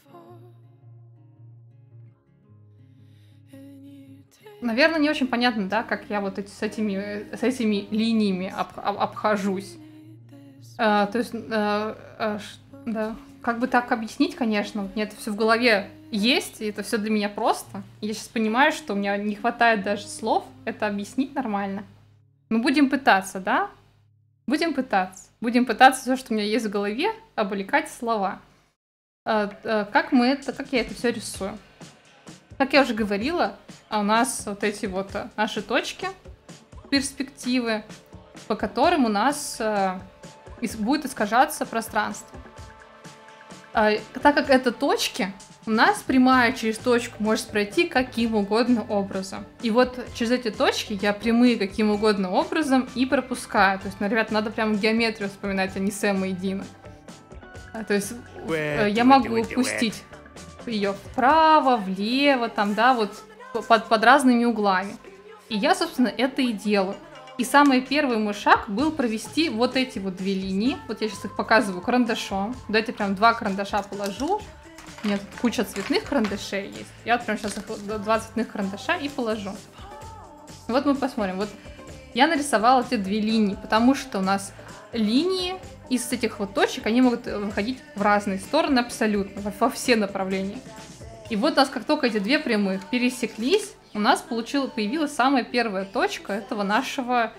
Наверное, не очень понятно, да, как я вот с этими линиями обхожусь. То есть, да, как бы так объяснить, конечно, мне это все в голове есть, и это все для меня просто. Я сейчас понимаю, что у меня не хватает даже слов это объяснить нормально. Мы будем пытаться, да? Будем пытаться. Будем пытаться все, что у меня есть в голове, облекать в слова. Как я это все рисую? Как я уже говорила, у нас вот эти вот наши точки, перспективы, по которым у нас будет искажаться пространство. Так как это точки, у нас прямая через точку может пройти каким угодно образом. И вот через эти точки я прямые каким угодно образом и пропускаю. То есть, ребят, надо прям геометрию вспоминать, а не Сэма и Дина. То есть я могу пустить ее вправо, влево, там, да, вот под разными углами. И я, собственно, это и делаю. И самый первый мой шаг был провести вот эти вот две линии. Вот я сейчас их показываю карандашом. Давайте прям 2 карандаша положу. У меня тут куча цветных карандашей есть. Я вот прям сейчас 2 цветных карандаша и положу. Вот мы посмотрим. Вот я нарисовала эти 2 линии, потому что у нас линии из этих вот точек, они могут выходить в разные стороны абсолютно, во все направления. И вот у нас как только эти 2 прямых пересеклись, у нас появилась самая первая точка этого нашего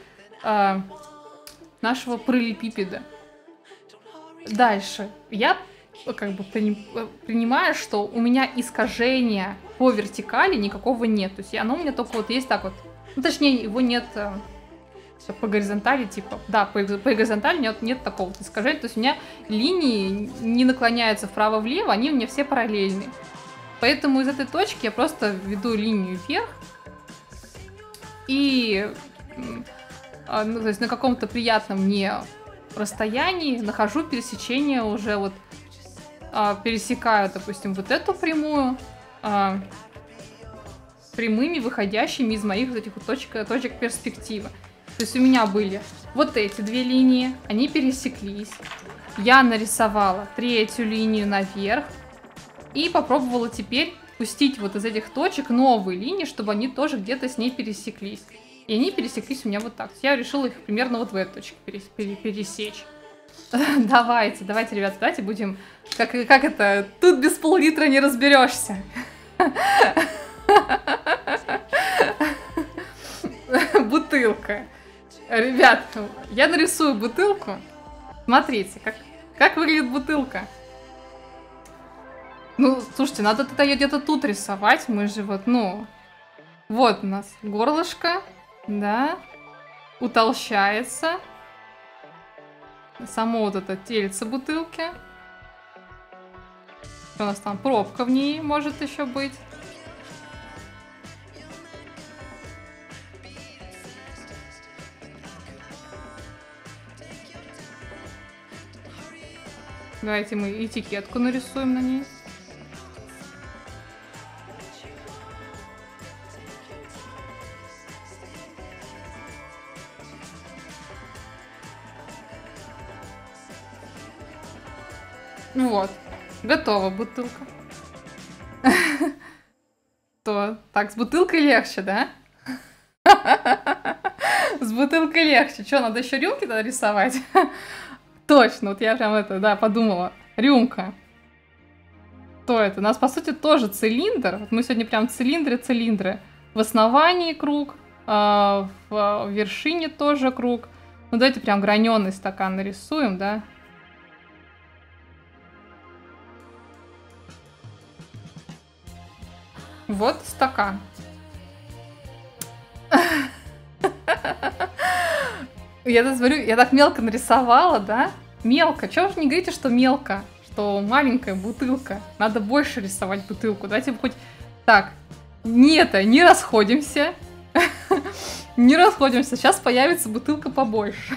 параллелепипеда. Дальше я как бы принимаю, что у меня искажения по вертикали никакого нет. То есть оно у меня только вот есть так вот. Ну, точнее, его нет по горизонтали, типа. Да, по горизонтали нет такого вот искажения. То есть у меня линии не наклоняются вправо-влево, они у меня все параллельные. Поэтому из этой точки я просто веду линию вверх. И то есть на каком-то приятном мне расстоянии нахожу пересечение уже вот. Пересекаю, допустим, вот эту прямую прямыми, выходящими из моих вот этих вот точек перспективы. То есть у меня были вот эти 2 линии, они пересеклись. Я нарисовала 3-ю линию наверх и попробовала теперь пустить вот из этих точек новые линии, чтобы они тоже где-то с ней пересеклись. И они пересеклись у меня вот так. Я решила их примерно вот в этой точке пересечь. Давайте, ребята, давайте будем... Как это? Тут без пол-литра не разберешься. Бутылка. Ребят, я нарисую бутылку. Смотрите, как выглядит бутылка. Ну, слушайте, надо тогда ее где-то тут рисовать. Мы же вот, ну... Вот у нас горлышко, да, утолщается. Само вот это тельце бутылки. У нас там пробка в ней может еще быть. Давайте мы этикетку нарисуем на ней. Вот, готова бутылка. То, так, с бутылкой легче, да? С бутылкой легче. Что, надо еще рюмки тогда рисовать? Точно, вот я прям это, да, подумала. Рюмка. То это? У нас, по сути, тоже цилиндр. Вот мы сегодня прям цилиндры. В основании круг, в вершине тоже круг. Ну, давайте прям граненый стакан нарисуем, да? Вот стакан. Я смотрю, я так мелко нарисовала, да? Мелко. Чего вы не говорите, что мелко? Что маленькая бутылка. Надо больше рисовать бутылку. Давайте хоть... Так. Нет, не расходимся. Не расходимся. Сейчас появится бутылка побольше.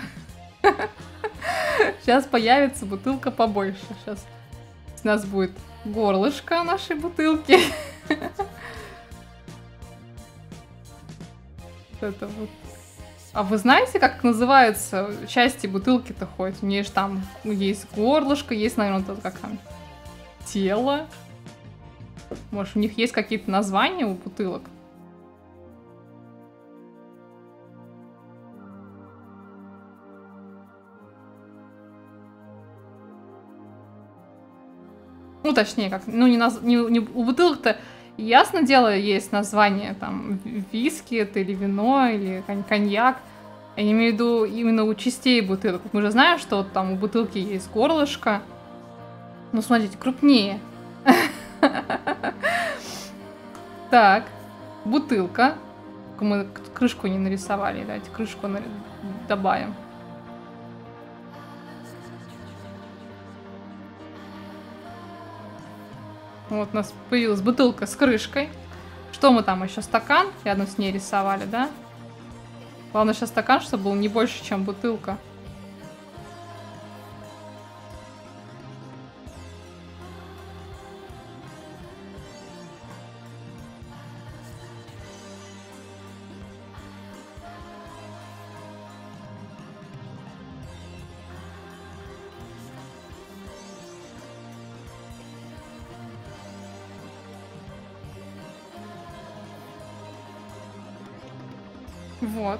Сейчас появится бутылка побольше. Сейчас у нас будет горлышко нашей бутылки. Это вот. А вы знаете, как называются части бутылки-то хоть? У нее же там есть горлышко, есть, наверное, вот как там тело. Может, у них есть какие-то названия у бутылок? Ну, точнее, как, ну, у бутылок-то, ясно дело, есть название, там, виски это или вино, или коньяк. Я имею в виду именно у частей бутылок. Мы же знаем, что вот там у бутылки есть горлышко. Ну, смотрите, крупнее. Так, бутылка. Мы крышку не нарисовали, давайте крышку добавим. Вот у нас появилась бутылка с крышкой. Что мы там еще? Стакан рядом с ней рисовали, да? Главное сейчас стакан, чтобы был не больше, чем бутылка. Вот.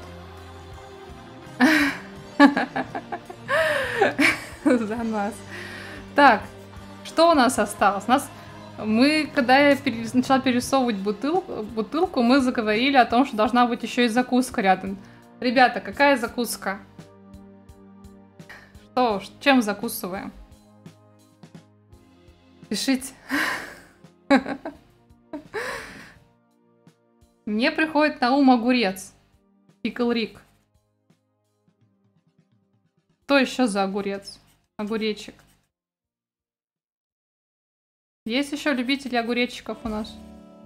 За нас. Так, что у нас осталось? Когда я начала перерисовывать бутылку, мы заговорили о том, что должна быть еще и закуска рядом. Ребята, какая закуска? Чем закусываем? Пишите. Мне приходит на ум огурец. Пикл Рик. Что еще за огурец? Огуречек. Есть еще любители огуречиков у нас?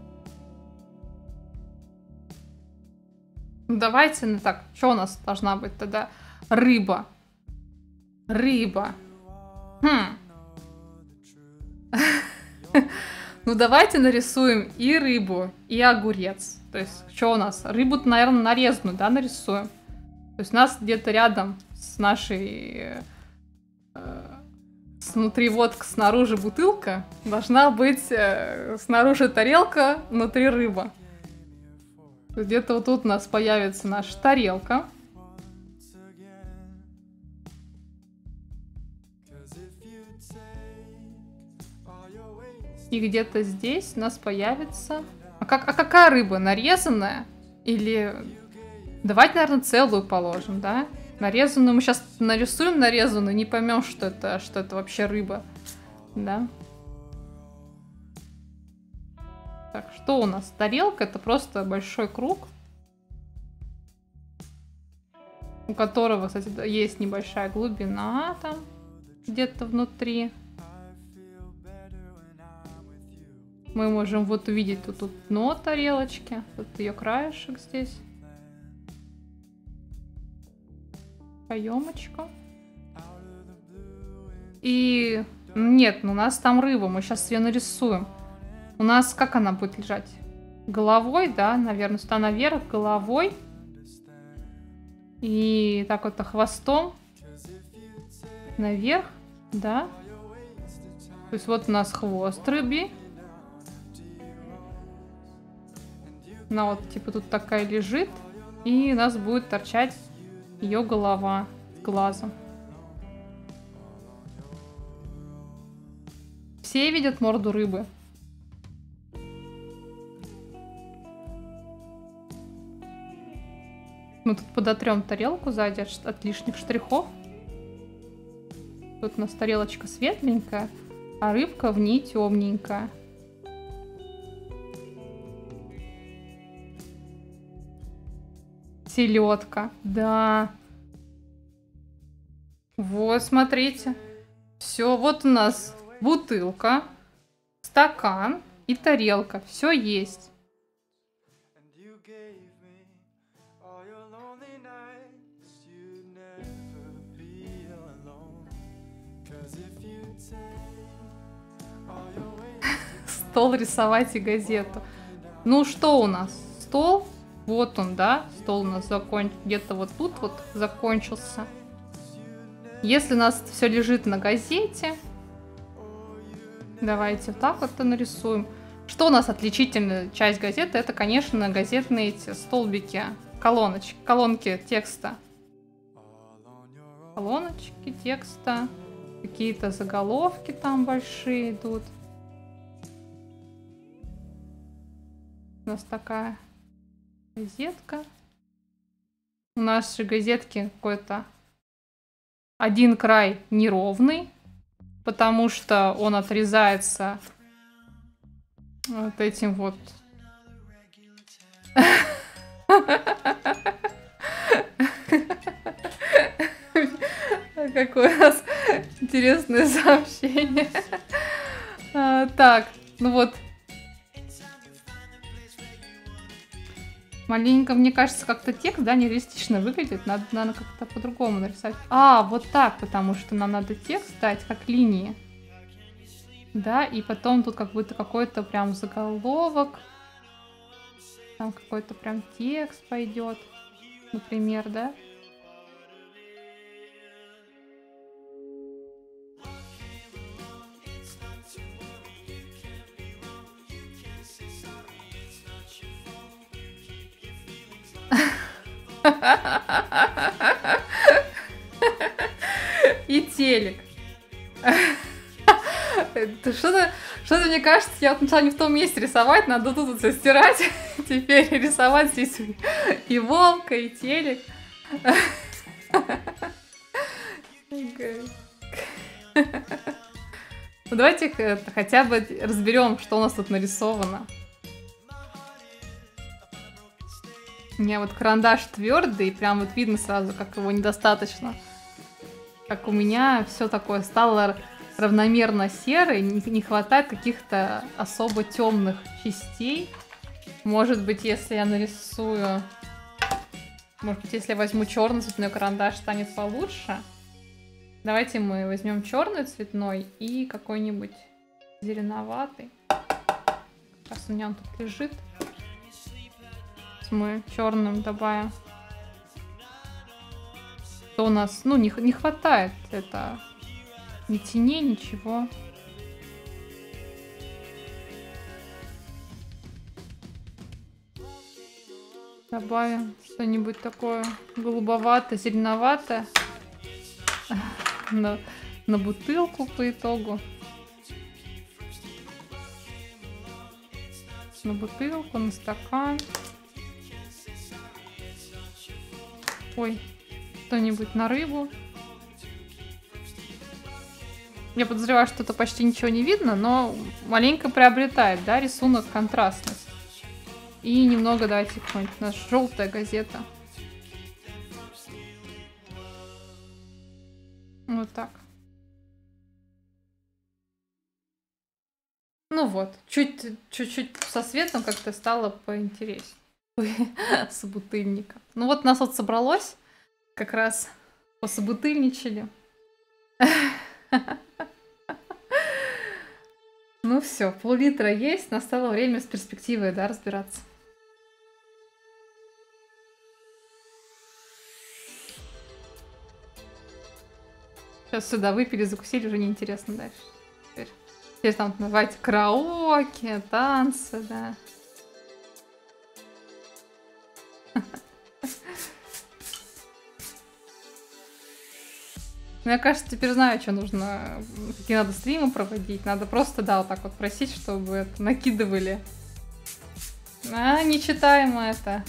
Ну, давайте, ну так, что у нас должна быть тогда? Рыба. Рыба. Ну, давайте нарисуем и рыбу, и огурец. То есть, что у нас? Рыбу-то, наверное, нарезанную, да, нарисуем? То есть, у нас где-то рядом с нашей... Снутри водка, снаружи бутылка. Должна быть снаружи тарелка, внутри рыба. Где-то вот тут у нас появится наша тарелка. И где-то здесь у нас появится... А какая рыба? Нарезанная? Или... Давайте, наверное, целую положим, да? Нарезанную мы сейчас нарисуем нарезанную, не поймем, что это вообще рыба. Да? Так, что у нас? Тарелка — это просто большой круг, у которого, кстати, есть небольшая глубина там, где-то внутри. Мы можем вот увидеть тут дно тарелочки, тут ее краешек здесь. Каемочку. И нет, у нас там рыба, мы сейчас ее нарисуем. У нас как она будет лежать? Головой, да, наверное, сюда наверх, головой. И так вот хвостом наверх, да. То есть вот у нас хвост рыбий. Она вот типа тут такая лежит. И у нас будет торчать ее голова с глазом. Все видят морду рыбы. Мы тут подотрем тарелку сзади от лишних штрихов. Тут у нас тарелочка светленькая, а рыбка в ней темненькая. Селедка, да. Вот, смотрите. Все, вот у нас бутылка, стакан и тарелка. Все есть. Стол рисовать и газету. Ну что у нас? Стол. Вот он, да? Стол у нас где-то вот тут вот закончился. Если у нас все лежит на газете, давайте вот так вот нарисуем. Что у нас отличительная часть газеты? Это, конечно, газетные эти столбики, колонки текста. Колоночки текста. Какие-то заголовки там большие идут. У нас такая газетка. У нашей газетки какой-то один край неровный, потому что он отрезается вот этим вот. Какое у нас интересное сообщение. Так, ну вот. Маленько, мне кажется, как-то текст, да, нереалистично выглядит. Надо, наверное, как-то по-другому нарисовать. А, вот так, потому что нам надо текст дать как линии. Да, и потом тут как будто какой-то прям заголовок. Там какой-то прям текст пойдет. Например, да? И телек. Что-то мне кажется, я вот начала не в том месте рисовать, надо тут вот все стирать. Теперь рисовать здесь и волка, и телек. Ну, давайте хотя бы разберем, что у нас тут нарисовано. У меня вот карандаш твердый, прям вот видно сразу, как его недостаточно. Как у меня все такое стало равномерно серый, не хватает каких-то особо темных частей. Может быть, если я нарисую... Может быть, если я возьму черный цветной карандаш, станет получше. Давайте мы возьмем черный цветной и какой-нибудь зеленоватый. Как раз у меня он тут лежит. Мы черным добавим. То у нас, ну, не хватает это ни теней, ничего. Добавим что-нибудь такое голубоватое, зеленоватое. Но на бутылку по итогу. На бутылку, на стакан. Ой, что-нибудь на рыбу. Я подозреваю, что это почти ничего не видно, но маленько приобретает, да, рисунок, контрастность. И немного, давайте, какой-нибудь наша желтая газета. Вот так. Ну вот, чуть-чуть со светом как-то стало поинтереснее. С бутыльником. Ну вот нас вот собралось, как раз пособутыльничали. Ну все, пол-литра есть, настало время с перспективой, да, разбираться. Сейчас сюда выпили, закусили, уже неинтересно дальше. Теперь там давайте караоке, танцы, да. Ну, я, кажется, теперь знаю, что нужно, какие надо стримы проводить. Надо просто, да, вот так вот просить, чтобы это накидывали. А, нечитаемо это.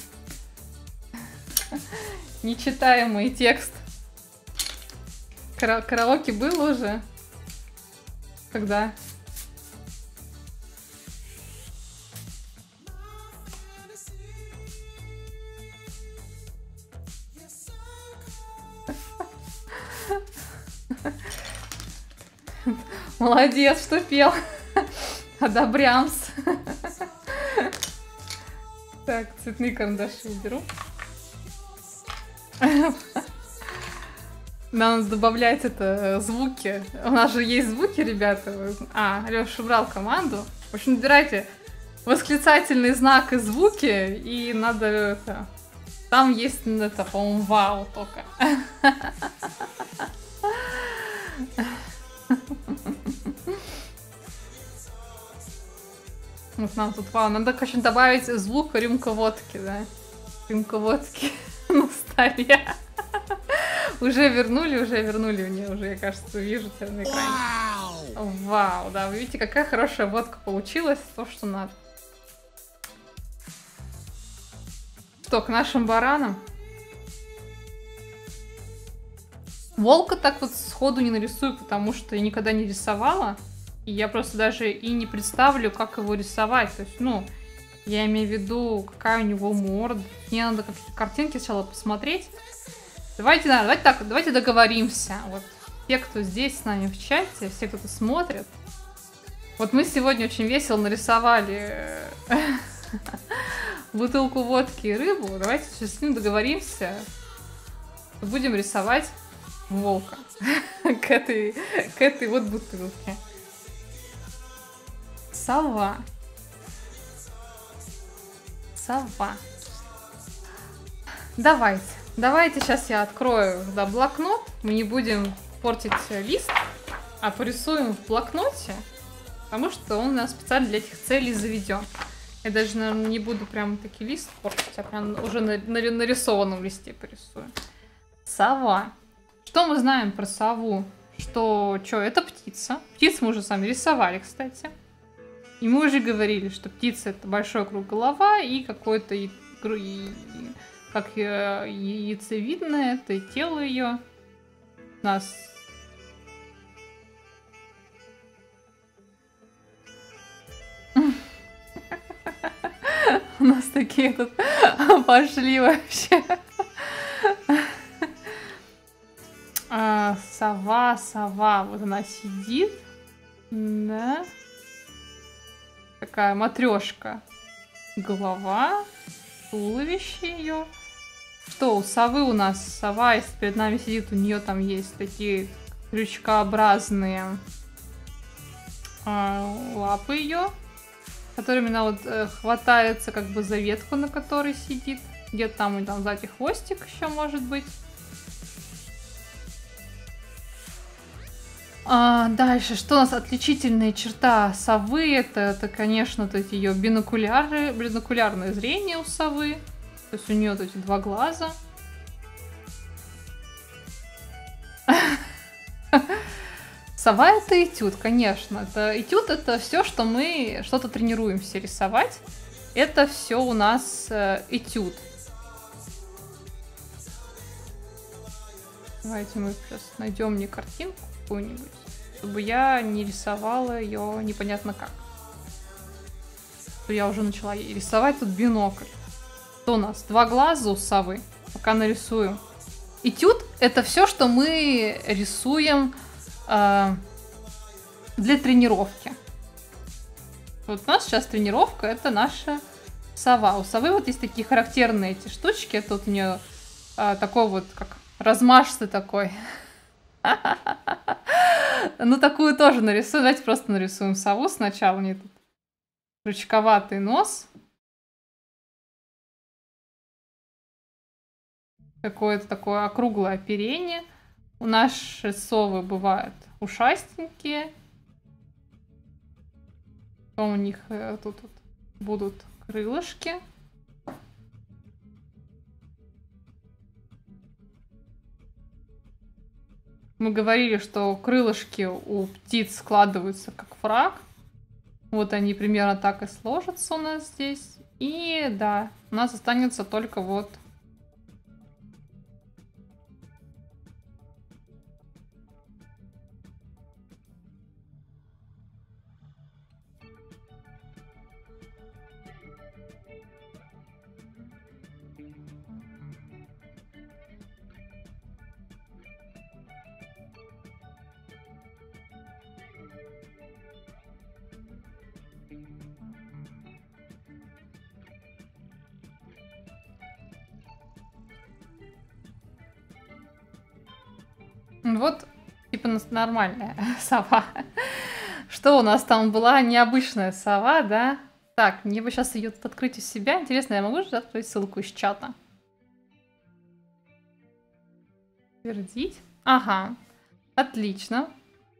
Нечитаемый текст. Караоке было уже? Когда? Молодец, что пел. Одобрямс. Так, цветные карандаши уберу. Нам добавлять это звуки. У нас же есть звуки, ребята. А, Лёша убрал команду. В общем, набирайте восклицательный знак и звуки, и надо это... Там есть это, по-моему, вау только. Вот нам тут вау. Надо, конечно, добавить звук рюмка водки, да? Рюмка водки на столе. Уже вернули мне, уже, я кажется, вижу тебя на экране. Вау, да, вы видите, какая хорошая водка получилась, то, что надо. Что, к нашим баранам? Волка так вот сходу не нарисую, потому что я никогда не рисовала. И я просто даже и не представлю, как его рисовать. То есть, ну, я имею в виду, какая у него морда. Мне надо какие-то картинки сначала посмотреть. Давайте договоримся. Вот те, кто здесь с нами в чате, все, кто смотрит. Вот мы сегодня очень весело нарисовали бутылку водки и рыбу. Давайте сейчас с ним договоримся. Будем рисовать волка к этой вот бутылке. Сова. Давайте сейчас я открою блокнот. Мы не будем портить лист, а порисуем в блокноте, потому что он у нас специально для этих целей заведен. Я даже, наверное, не буду прям таки лист портить, а прям уже на нарисованном листе порисую. Сова. Что мы знаем про сову? Что это птица. Птицу мы уже сами рисовали, кстати. И мы уже говорили, что птица — это большой круг голова и какой-то, как яйцевидное, это тело ее. У нас... У нас такие тут пошли вообще. Сова, вот она сидит, да, такая матрешка, голова, туловище ее. Что у совы у нас? Сова, если перед нами сидит, у нее там есть такие крючкообразные лапы ее, которыми она вот хватается как бы за ветку, на которой сидит. Где-то там сзади хвостик еще может быть. Дальше, что у нас отличительная черта совы? Это конечно, вот эти ее бинокулярное зрение у совы. То есть у нее вот эти два глаза. Сова это этюд, конечно. Этюд это все, что мы что-то тренируемся рисовать. Это все у нас этюд. Давайте мы сейчас найдем мне картинку какую-нибудь, чтобы я не рисовала ее непонятно как. Я уже начала рисовать тут бинокль. Что у нас? 2 глаза у совы. Пока нарисую. Этюд это все, что мы рисуем для тренировки. Вот у нас сейчас тренировка, это наша сова. У совы вот есть такие характерные эти штучки. Тут у нее такой вот, как размашистый такой. Ну, такую тоже нарисую. Давайте просто нарисуем сову сначала. У нее тут крючковатый нос. Какое-то такое округлое оперение. У нашей совы бывают ушастенькие. Потом у них тут вот будут крылышки. Мы говорили, что крылышки у птиц складываются как фраг. Вот они примерно так и сложатся у нас здесь. И да, у нас останется только вот вот, типа, нормальная сова. Что у нас там была? Необычная сова, да? Так, мне бы сейчас ее тут открыть у себя. Интересно, я могу же открыть ссылку из чата? Твердить. Ага, отлично.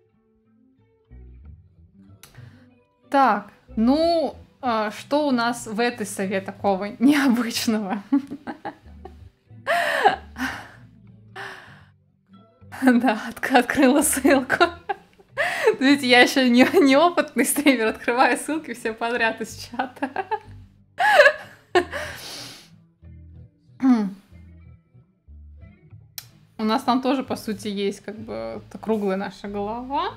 Так, ну, что у нас в этой сове такого необычного? Да, открыла ссылку. Видите, я еще неопытный стример, открываю ссылки все подряд из чата. У нас там тоже, по сути, есть как бы круглая наша голова.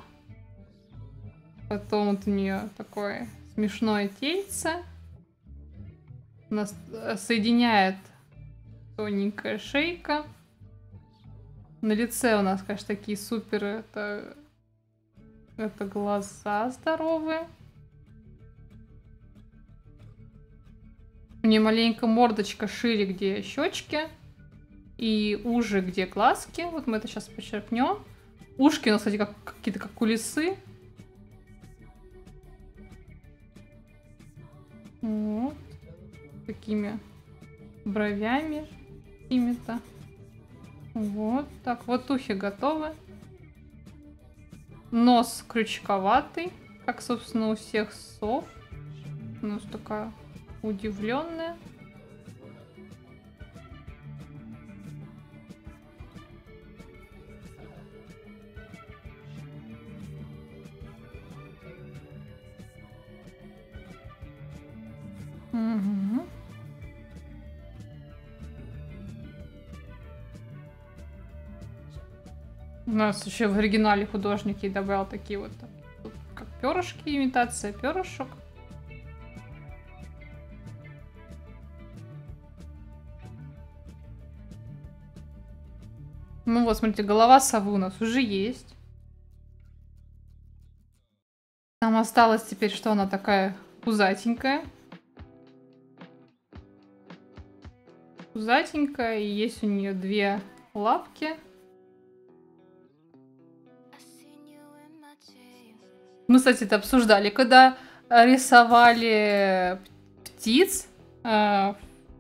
Потом вот у нее такое смешное тельце. У нас соединяет тоненькая шейка. На лице у нас, конечно, такие супер, это глаза здоровые. У нее маленько мордочка шире, где щечки. И уже, где глазки. Вот мы это сейчас почерпнем. Ушки у нас, кстати, какие-то как у лисы. Вот. Такими бровями какими-то. Вот так, вот ухи готовы. Нос крючковатый, как, собственно, у всех сов. Нос такая удивленная. Угу. У нас еще в оригинале художник ей добавил такие вот, как перышки, имитация перышек. Ну вот, смотрите, голова совы у нас уже есть. Нам осталось теперь, что она такая пузатенькая. Пузатенькая, и есть у нее 2 лапки. Мы, кстати, это обсуждали, когда рисовали птиц на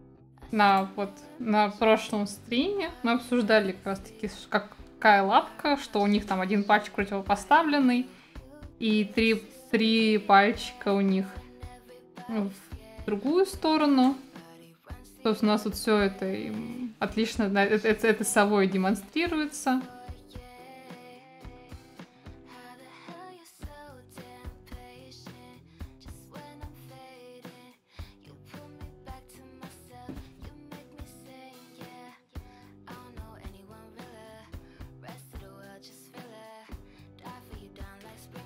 прошлом стриме. Мы обсуждали как раз таки, какая лапка, что у них там 1 пальчик противопоставленный, и 3 пальчика у них в другую сторону. Собственно, у нас тут все это отлично этой совой демонстрируется.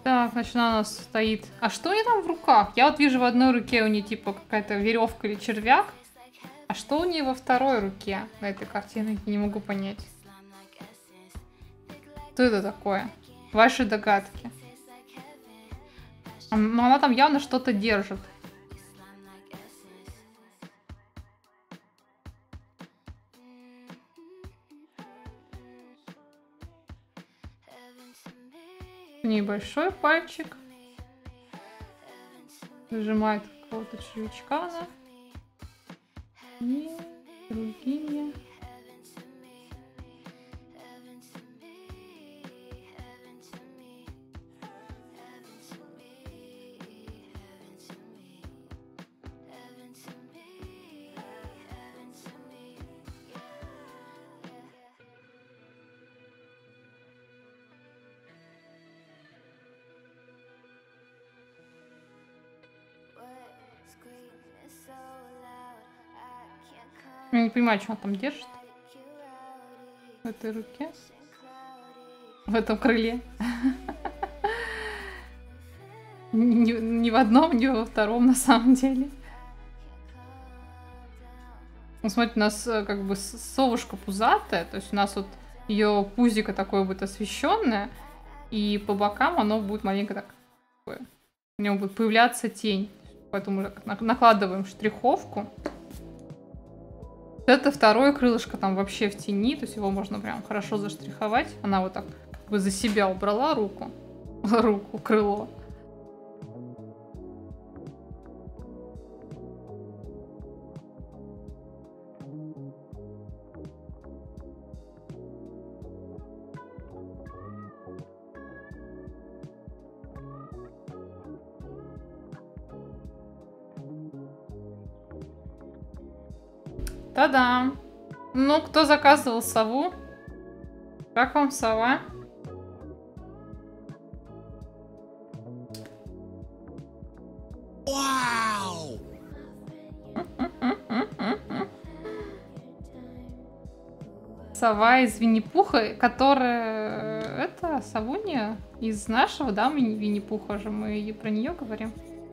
Так, значит, она у нас стоит. А что у нее там в руках? Я вот вижу в одной руке у нее типа какая-то веревка или червяк. А что у нее во второй руке на этой картине? Я не могу понять. Что это такое? Ваши догадки. Но она там явно что-то держит. Небольшой пальчик. Нажимает какого-то червячка она. И другие. Я не понимаю, что она там держит. В этой руке. В этом крыле. Ни в одном, ни во втором на самом деле. Ну, смотрите, у нас как бы совушка пузатая. То есть у нас вот ее пузико такое будет освещенное. И по бокам оно будет маленько так. Такое. У него будет появляться тень. Поэтому накладываем штриховку. Это второе крылышко там вообще в тени, то есть его можно прям хорошо заштриховать. Она вот так как бы за себя убрала руку, крыло. Та-дам! Ну, кто заказывал сову? Как вам сова? Вау! Сова из Винни-Пуха, которая... Это совунья из нашего, да, Винни-Пуха же. Мы про нее говорим.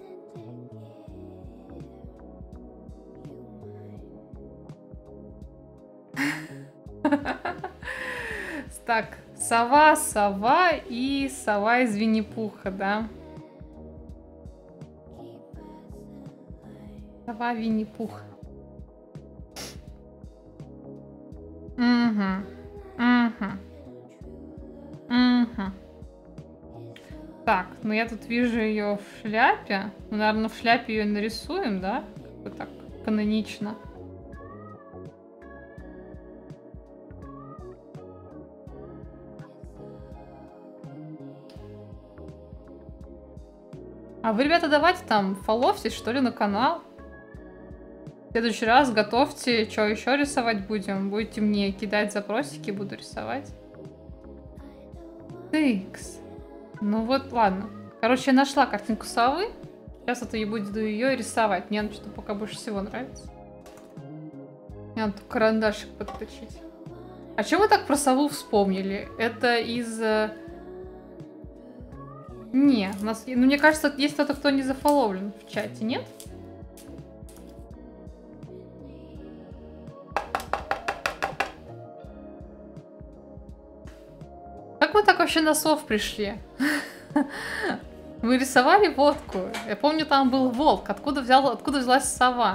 Так, сова и сова из Винни-Пуха, да? Сова Винни-Пух. Так, ну я тут вижу ее в шляпе. Ну, наверное, в шляпе ее нарисуем, да? Как бы так канонично. А вы, ребята, давайте там фоловьтесь, что ли, на канал. В следующий раз готовьте, что еще рисовать будем. Будете мне кидать запросики, буду рисовать. Тыкс. Ну вот, ладно. Короче, я нашла картинку совы. Сейчас вот я буду ее рисовать. Мне что пока больше всего нравится. Мне надо карандашик подточить. А чем вы так про сову вспомнили? Это из... Не, у нас, ну, мне кажется, есть кто-то, кто не зафоловлен в чате, нет? Как мы так вообще на сов пришли? Мы рисовали водку. Я помню, там был волк. Откуда взялась сова?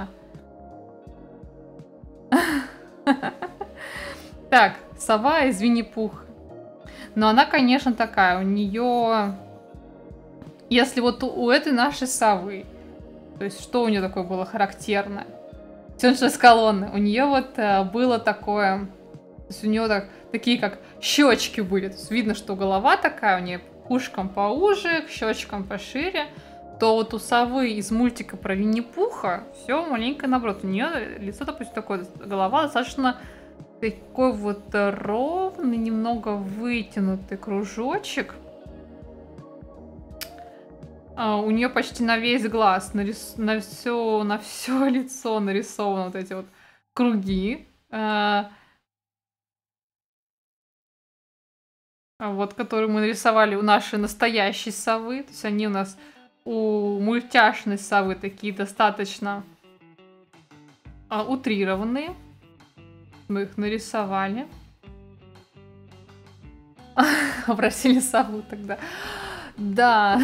Так, сова из Винни-Пуха. Но она, конечно, такая. У нее... Если вот у этой нашей совы, то есть что у нее такое было характерно? Все началось с колонны. У нее вот было такое, то есть у нее такие как щечки были. То есть видно, что голова такая, у нее ушком поуже, к щечкам пошире. То вот у совы из мультика про Винни-Пуха все маленько наоборот. У нее лицо, допустим, такое, голова достаточно такой вот ровный, немного вытянутый кружочек. У нее почти на весь глаз, на все лицо нарисованы вот эти вот круги. вот, которую мы нарисовали у нашей настоящей совы. То есть они у нас у мультяшной совы такие достаточно утрированные. Мы их нарисовали. Попросили сову тогда. Да.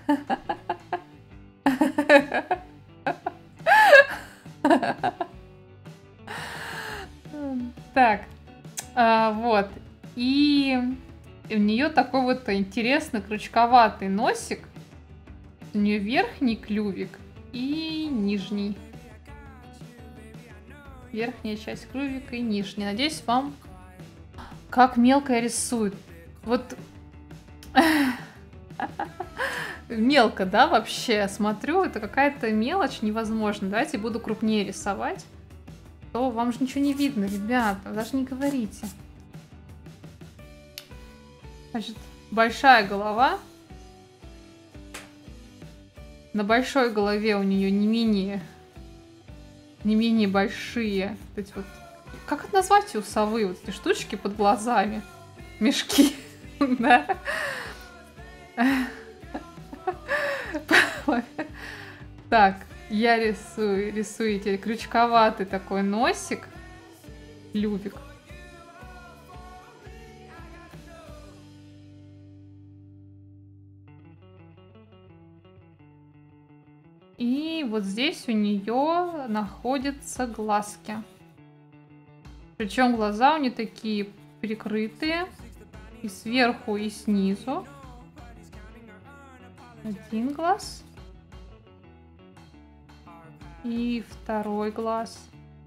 Так, вот. И у нее такой вот интересный крючковатый носик. У нее верхний клювик и нижний. Верхняя часть клювика и нижняя. Надеюсь, вам как мелко я рисую. Вот мелко, да, вообще смотрю, это какая-то мелочь невозможно. Давайте буду крупнее рисовать. То вам же ничего не видно, ребята, даже не говорите. Значит, большая голова. На большой голове у нее не менее большие. Вот эти вот, как это назвать у совы? Вот эти штучки под глазами. Мешки. Да. Так, я рисую теперь крючковатый такой носик. Клювик. И вот здесь у нее находятся глазки. Причем глаза у нее такие прикрытые. И сверху, и снизу. Один глаз. И второй глаз.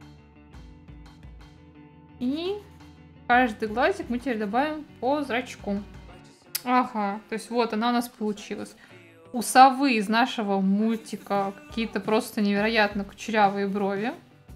И каждый глазик мы теперь добавим по зрачку. Ага, то есть вот она у нас получилась. У совы из нашего мультика какие-то просто невероятно кучерявые брови.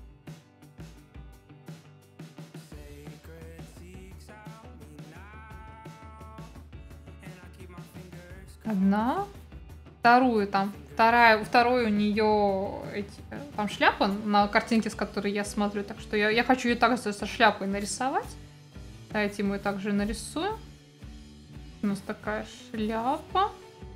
Одна. Второй у нее там шляпа на картинке, с которой я смотрю. Так что я хочу ее также со шляпой нарисовать. Давайте мы ее также нарисуем. У нас такая шляпа.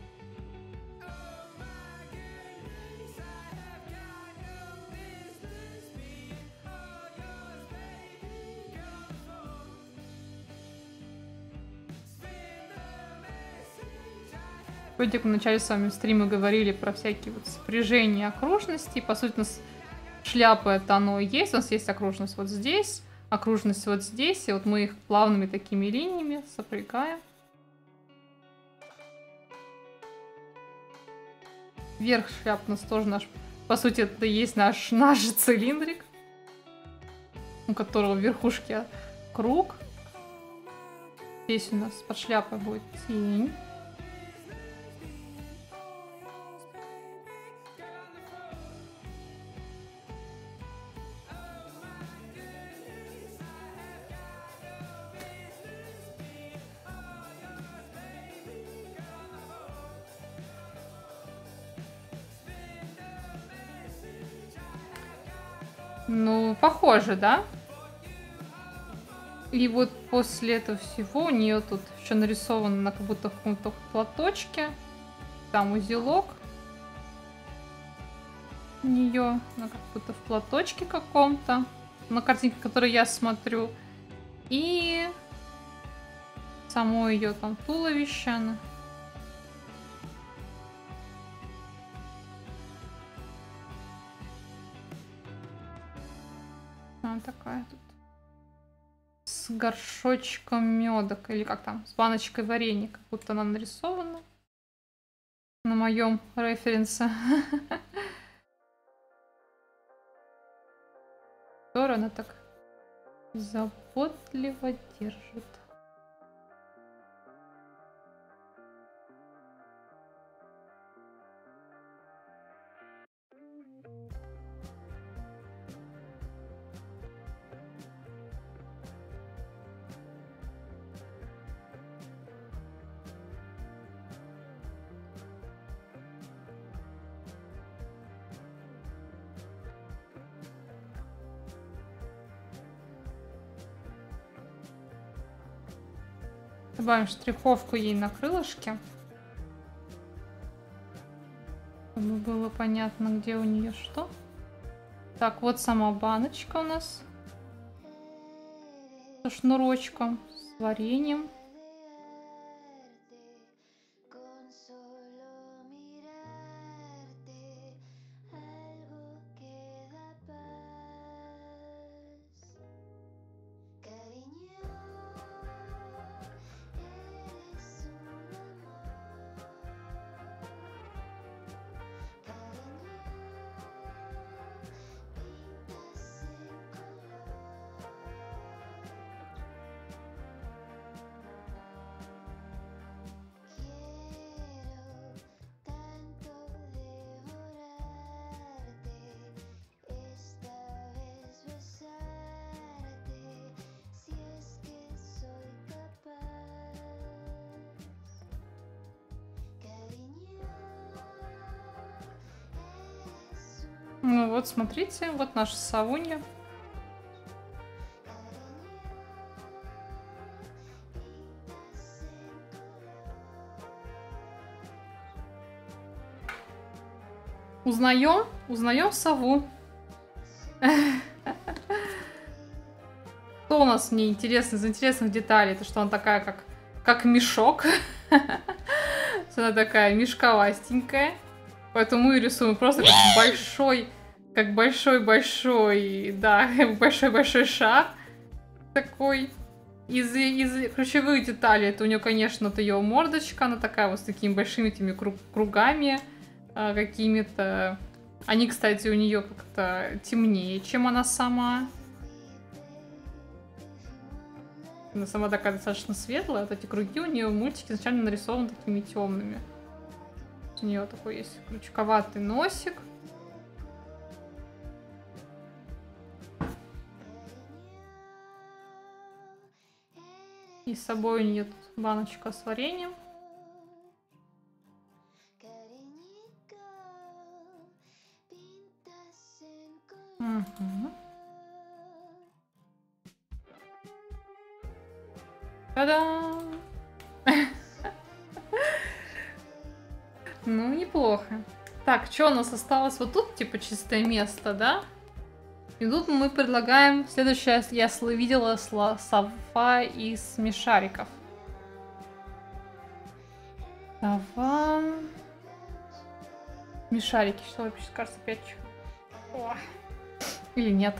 Вроде как в начале с вами стрима говорили про всякие вот сопряжения окружностей. По сути, у нас шляпа это оно и есть. У нас есть окружность вот здесь, окружность вот здесь. И вот мы их плавными такими линиями сопрягаем. Верх шляпы у нас тоже наш... По сути, это и есть наш же цилиндрик, у которого в верхушке круг. Здесь у нас под шляпой будет тень. Ну, похоже, да? И вот после этого всего у нее тут еще нарисовано как будто в каком-то платочке. Там узелок. У нее как будто в платочке каком-то. На картинке, которую я смотрю. И само ее там туловище. Она. Она такая тут. С горшочком меда. Или как там? С баночкой варенья. Как будто она нарисована. На моем референсе. Которую она так заботливо держит. Добавим штриховку ей на крылышке. Чтобы было понятно, где у нее что. Так, вот сама баночка у нас. Со шнурочком, с вареньем. Con solo mirarte, algo que da paz. Cariño, eres un amor. Cariño, pintas en color. Quiero tanto devorarte, esta vez besarte, si es que soy capaz. Cariño, eres un Ну вот, смотрите, вот наша совунья. Узнаем сову. Что у нас мне интересно, из интересных деталей? Это что она такая, как мешок. Она такая мешковастенькая. Поэтому мы рисуем просто как большой-большой, да, большой-большой шар. Такой. Из ключевых деталей, это у нее, конечно, вот ее мордочка. Она такая вот с такими большими этими кругами какими-то. Они, кстати, у нее как-то темнее, чем она сама. Она сама такая достаточно светлая. Вот эти круги у нее в мультике изначально нарисованы такими темными. У нее такой есть крючковатый носик. И с собой у нее тут баночка с вареньем. cariñito, pintas en color. Угу. Та-дам! Ну, неплохо. Так, что у нас осталось? Вот тут, типа, чистое место, да? И тут мы предлагаем... Следующее, я видела сова из смешариков. Сова... Смешарики. Что вообще, кажется, опять... О. Или нет?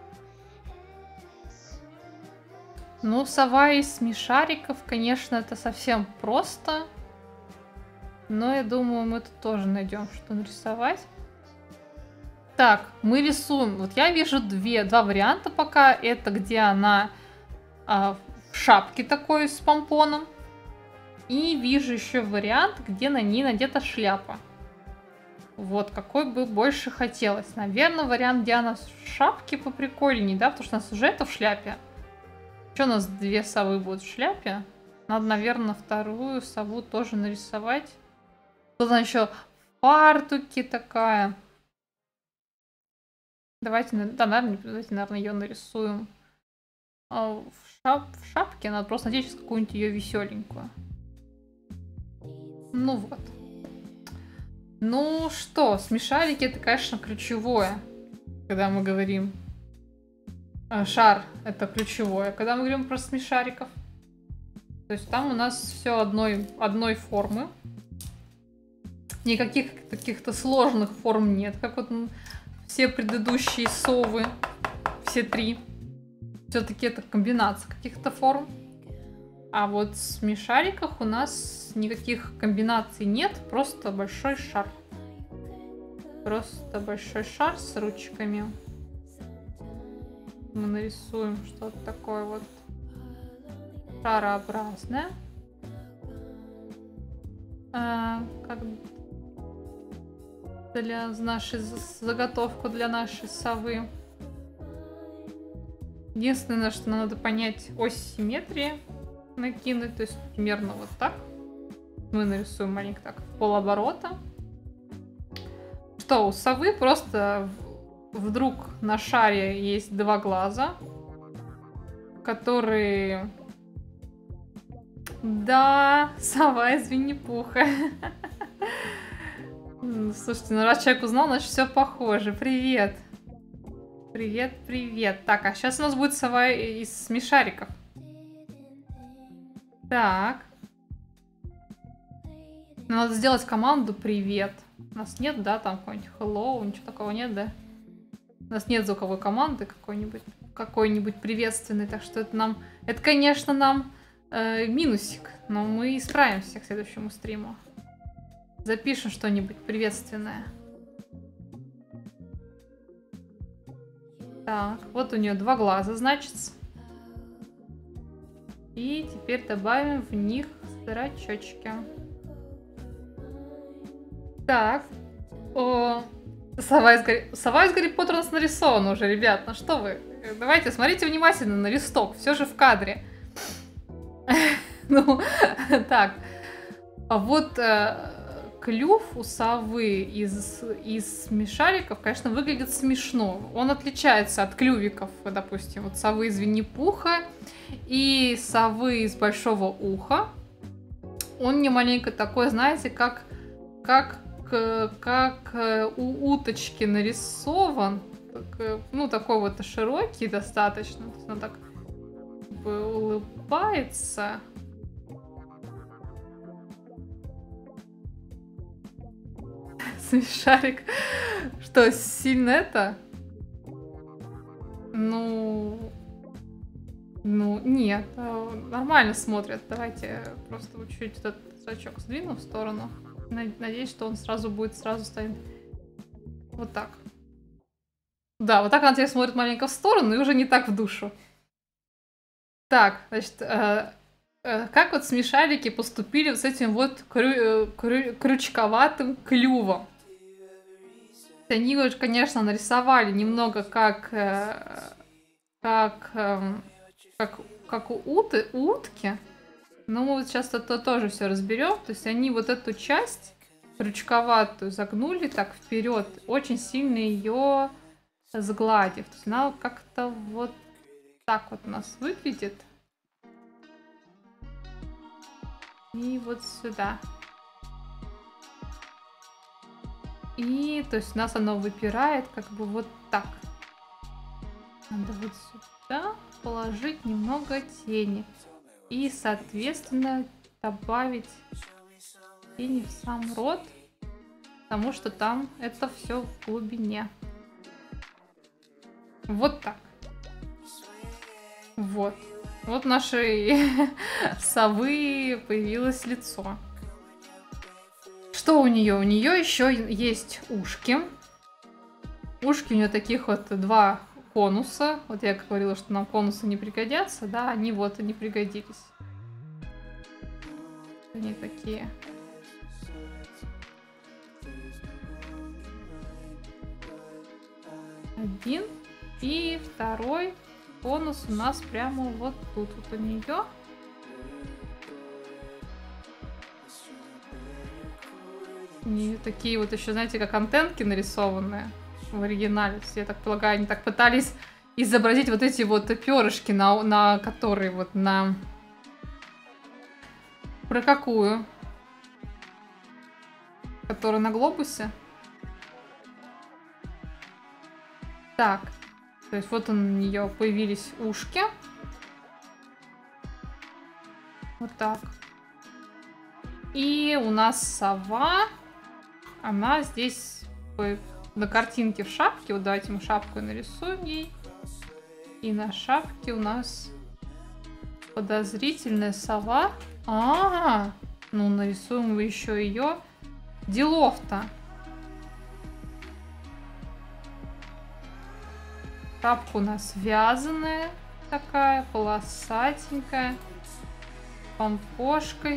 Ну, сова из смешариков, конечно, это совсем просто. Но я думаю, мы тут тоже найдем, что нарисовать. Так, мы рисуем. Вот я вижу два варианта пока. Это где она в шапке такой с помпоном. И вижу еще вариант, где на ней надета шляпа. Вот, какой бы больше хотелось. Наверное, вариант, где она в шапке поприкольней, да? Потому что у нас уже это в шляпе. Что у нас две совы будут в шляпе? Надо, наверное, вторую сову тоже нарисовать. Тут она еще в фартуке такая. Давайте, наверное, ее нарисуем. В шапке надо просто надеть сейчас какую-нибудь ее веселенькую. Ну вот. Ну что, смешарики это, конечно, ключевое, когда мы говорим. Шар это ключевое, когда мы говорим про смешариков. То есть там у нас все одной формы. Никаких каких-то сложных форм нет, как вот все предыдущие совы, все три. Все-таки это комбинация каких-то форм. А вот в смешариках у нас никаких комбинаций нет, просто большой шар. Просто большой шар с ручками. Мы нарисуем что-то такое вот шарообразное. Как для нашей заготовку для нашей совы. Единственное, что нам надо понять, ось симметрии накинуть, то есть примерно вот так. Мы нарисуем маленько так, в полоборота. Что, у совы просто вдруг на шаре есть два глаза, которые Да, сова из Винни-Пуха. Слушайте, ну раз человек узнал, значит все похоже. Привет. Привет, привет. Так, а сейчас у нас будет сова из смешариков. Так. Надо сделать команду «Привет». У нас нет, да, там какой-нибудь hello, ничего такого нет, да? У нас нет звуковой команды какой-нибудь приветственной, так что это, конечно, нам минусик, но мы справимся к следующему стриму. Запишем что-нибудь приветственное. Так, вот у нее 2 глаза, значит. И теперь добавим в них зрачочки. Так. О, сова из Гарри Поттера у нас нарисована уже, ребят. Ну что вы? Давайте, смотрите внимательно на листок. Все же в кадре. Ну, так. А вот клюв у совы из смешариков, конечно, выглядит смешно. Он отличается от клювиков, допустим, вот совы из Винни-Пуха и совы из Большого Уха. Он не маленько такой, знаете, как у уточки нарисован. Ну, такой вот широкий достаточно. То есть он так улыбается. Смешарик. Что, сильно это? Ну, нет. Нормально смотрят. Давайте просто вот чуть этот зрачок сдвину в сторону. Надеюсь, что он сразу станет вот так. Да, вот так она теперь смотрит маленько в сторону и уже не так в душу. Так, значит, как вот смешарики поступили вот с этим вот крючковатым клювом? Они, конечно, нарисовали немного как у утки. Но мы вот сейчас это тоже все разберем. То есть они вот эту часть крючковатую загнули так вперед, очень сильно ее сгладив. То есть она как-то вот так вот у нас выглядит. И вот сюда. И то есть у нас оно выпирает как бы вот так. Надо вот сюда положить немного тени. И, соответственно, добавить тени в сам рот, потому что там это все в глубине. Вот так. Вот. Вот нашей совы появилось лицо. Что у нее? У нее еще есть ушки. Ушки у нее таких вот 2 конуса. Вот я говорила, что нам конусы не пригодятся, да, они вот и не пригодились. Они такие. Один. И второй конус у нас прямо вот тут вот у нее. И такие вот еще, знаете, как антенки нарисованные в оригинале. Я так полагаю, они так пытались изобразить вот эти вот перышки, на которые вот на... Про какую? Которая на глобусе? Так. То есть вот у нее появились ушки. Вот так. И у нас сова. Она здесь на картинке в шапке. Вот давайте мы шапку нарисуем ей. И на шапке у нас подозрительная сова. Ну нарисуем еще ее. Делов-то. Шапка у нас вязаная такая, полосатенькая, с помпошкой.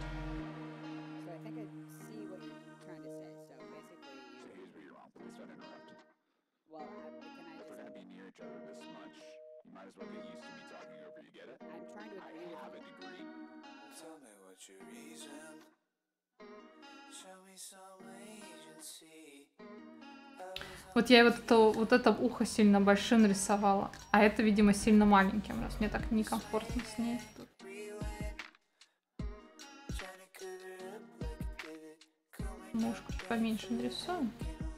Вот я вот это ухо сильно большим рисовала, а это, видимо, сильно маленьким, раз мне так некомфортно с ней. Может, поменьше нарисуем.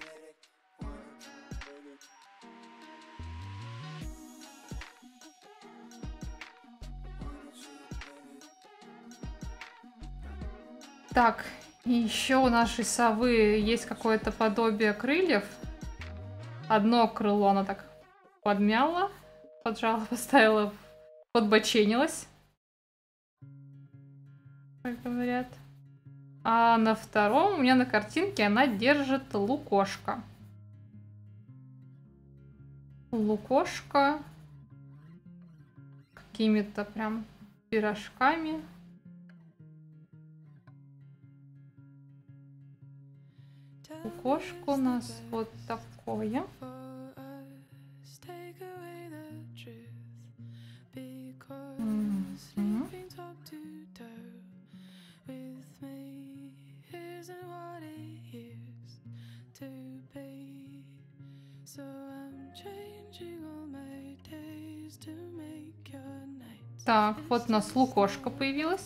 Так, и еще у нашей совы есть какое-то подобие крыльев. Одно крыло она так подмяла, поджала, поставила, подбоченилась, как говорят. А на втором у меня на картинке она держит лукошко. Лукошко какими-то прям пирожками. Лукошко у нас вот такое. Так, вот у нас лукошко появилось.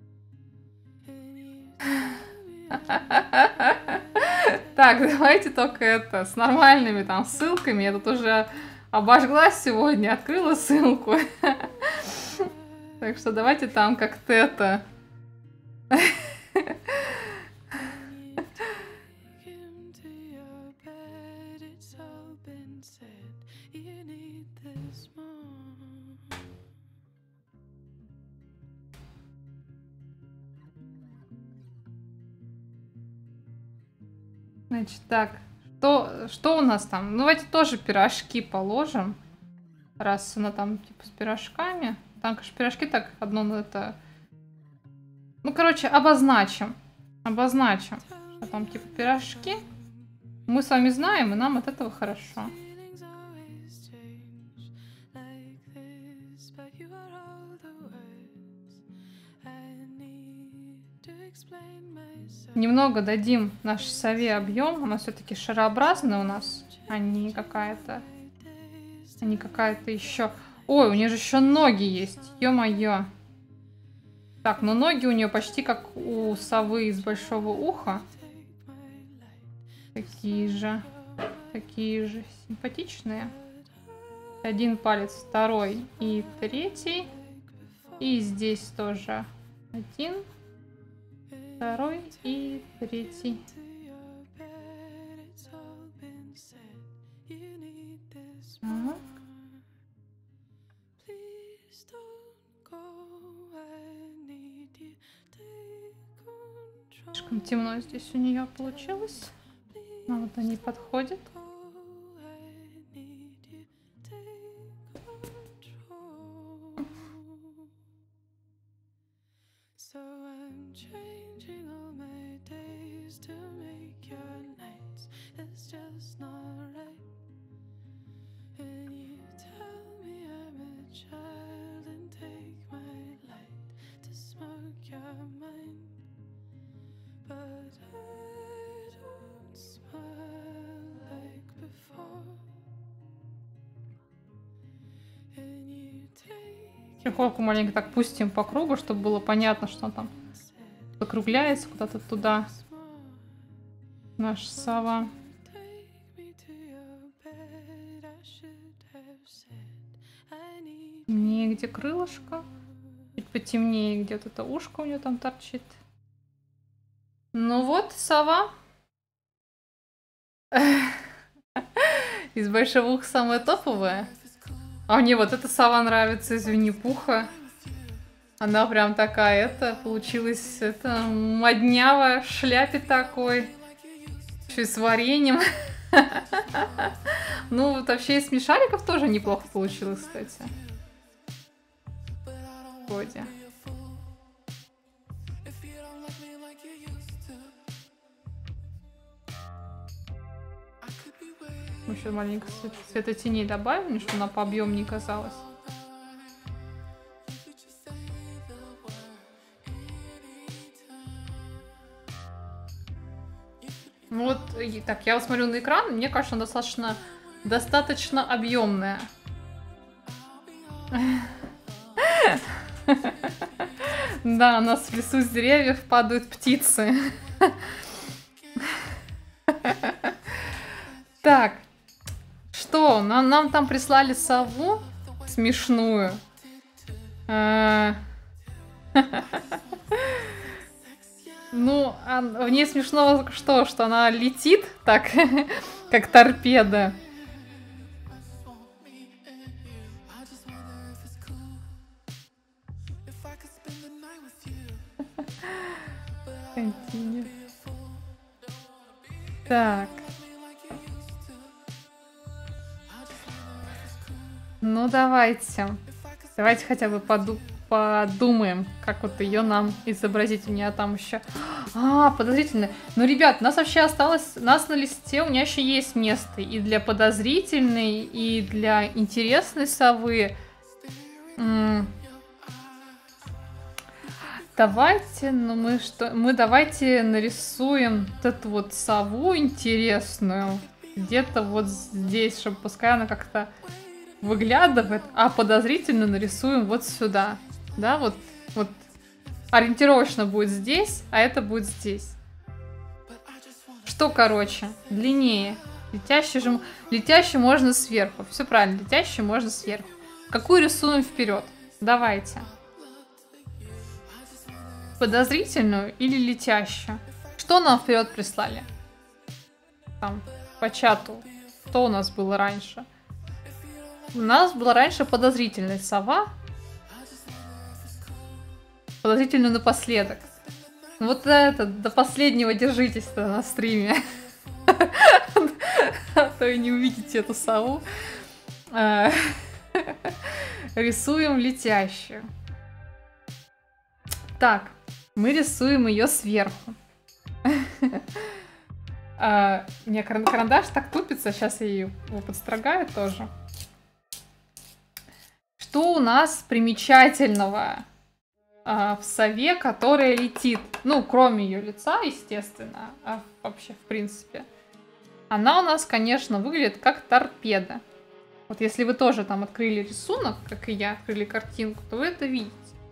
Так, давайте только это, с нормальными там ссылками. Я тут уже обожглась сегодня, открыла ссылку. Так что давайте там как-то это... Значит, так, что у нас там? Ну, давайте тоже пирожки положим, раз она там, типа, с пирожками. Там, конечно, пирожки так, одно на это... Ну, короче, обозначим. Обозначим, что там, типа, пирожки. Мы с вами знаем, и нам от этого хорошо. Немного дадим нашей сове объем. Она все-таки шарообразная у нас, а не какая-то еще. Ой, у нее же еще ноги есть. Ё-моё. Так, но ноги у нее почти как у совы из большого уха. Такие же симпатичные. Один палец, второй и третий. И здесь тоже один. Второй и третий. Так. Слишком темно здесь у нее получилось. Но вот они подходят. Чехолку маленько так пустим по кругу, чтобы было понятно, что он там закругляется куда-то туда. Наша сова. Темнее, где крылышко. Чуть потемнее, где вот это ушко у нее там торчит. Ну вот, сова. Из большого уха самая топовая. А мне вот эта сова нравится из Винни-Пуха. Она прям такая, получилась, моднявая, в шляпе такой. Еще и с вареньем. Ну, вот вообще из смешариков тоже неплохо получилось, кстати. Вроде. Мы еще маленько цвета теней добавим, чтобы она пообъемнее казалась. Ну вот, так, я вот смотрю на экран, мне кажется, она достаточно объемная. Да, у нас в лесу с деревьев падают птицы. Так, что? Нам там прислали сову смешную. Ну, в ней смешно что она летит так, как торпеда. Так. Ну, давайте. Давайте хотя бы подумаем, как вот ее нам изобразить. У меня там еще... подозрительно. Ну, ребят, у нас вообще осталось... У нас на листе у меня еще есть место и для подозрительной, и для интересной совы. Давайте, мы давайте нарисуем вот эту вот сову интересную. Где-то вот здесь, чтобы пускай она как-то выглядывает, а подозрительно нарисуем вот сюда. Да, вот ориентировочно будет здесь, а это будет здесь. Что короче, длиннее. Летящий можно сверху. Все правильно, летящий можно сверху. Какую рисуем вперед? Давайте. Подозрительную или летящую? Что нам вперед прислали? Там, по чату. Что у нас было раньше? У нас была раньше подозрительная сова. Подозрительную напоследок. Вот это, до последнего держитесь-то на стриме. А то и не увидите эту сову. Рисуем летящую. Так, мы рисуем ее сверху. У меня карандаш так тупится, сейчас я его подстрогаю тоже. Что у нас примечательного в сове, которая летит? Ну, кроме ее лица, естественно, а вообще, в принципе. Она у нас, конечно, выглядит как торпеда. Вот если вы тоже там открыли рисунок, как и я, открыли картинку, то вы это видите.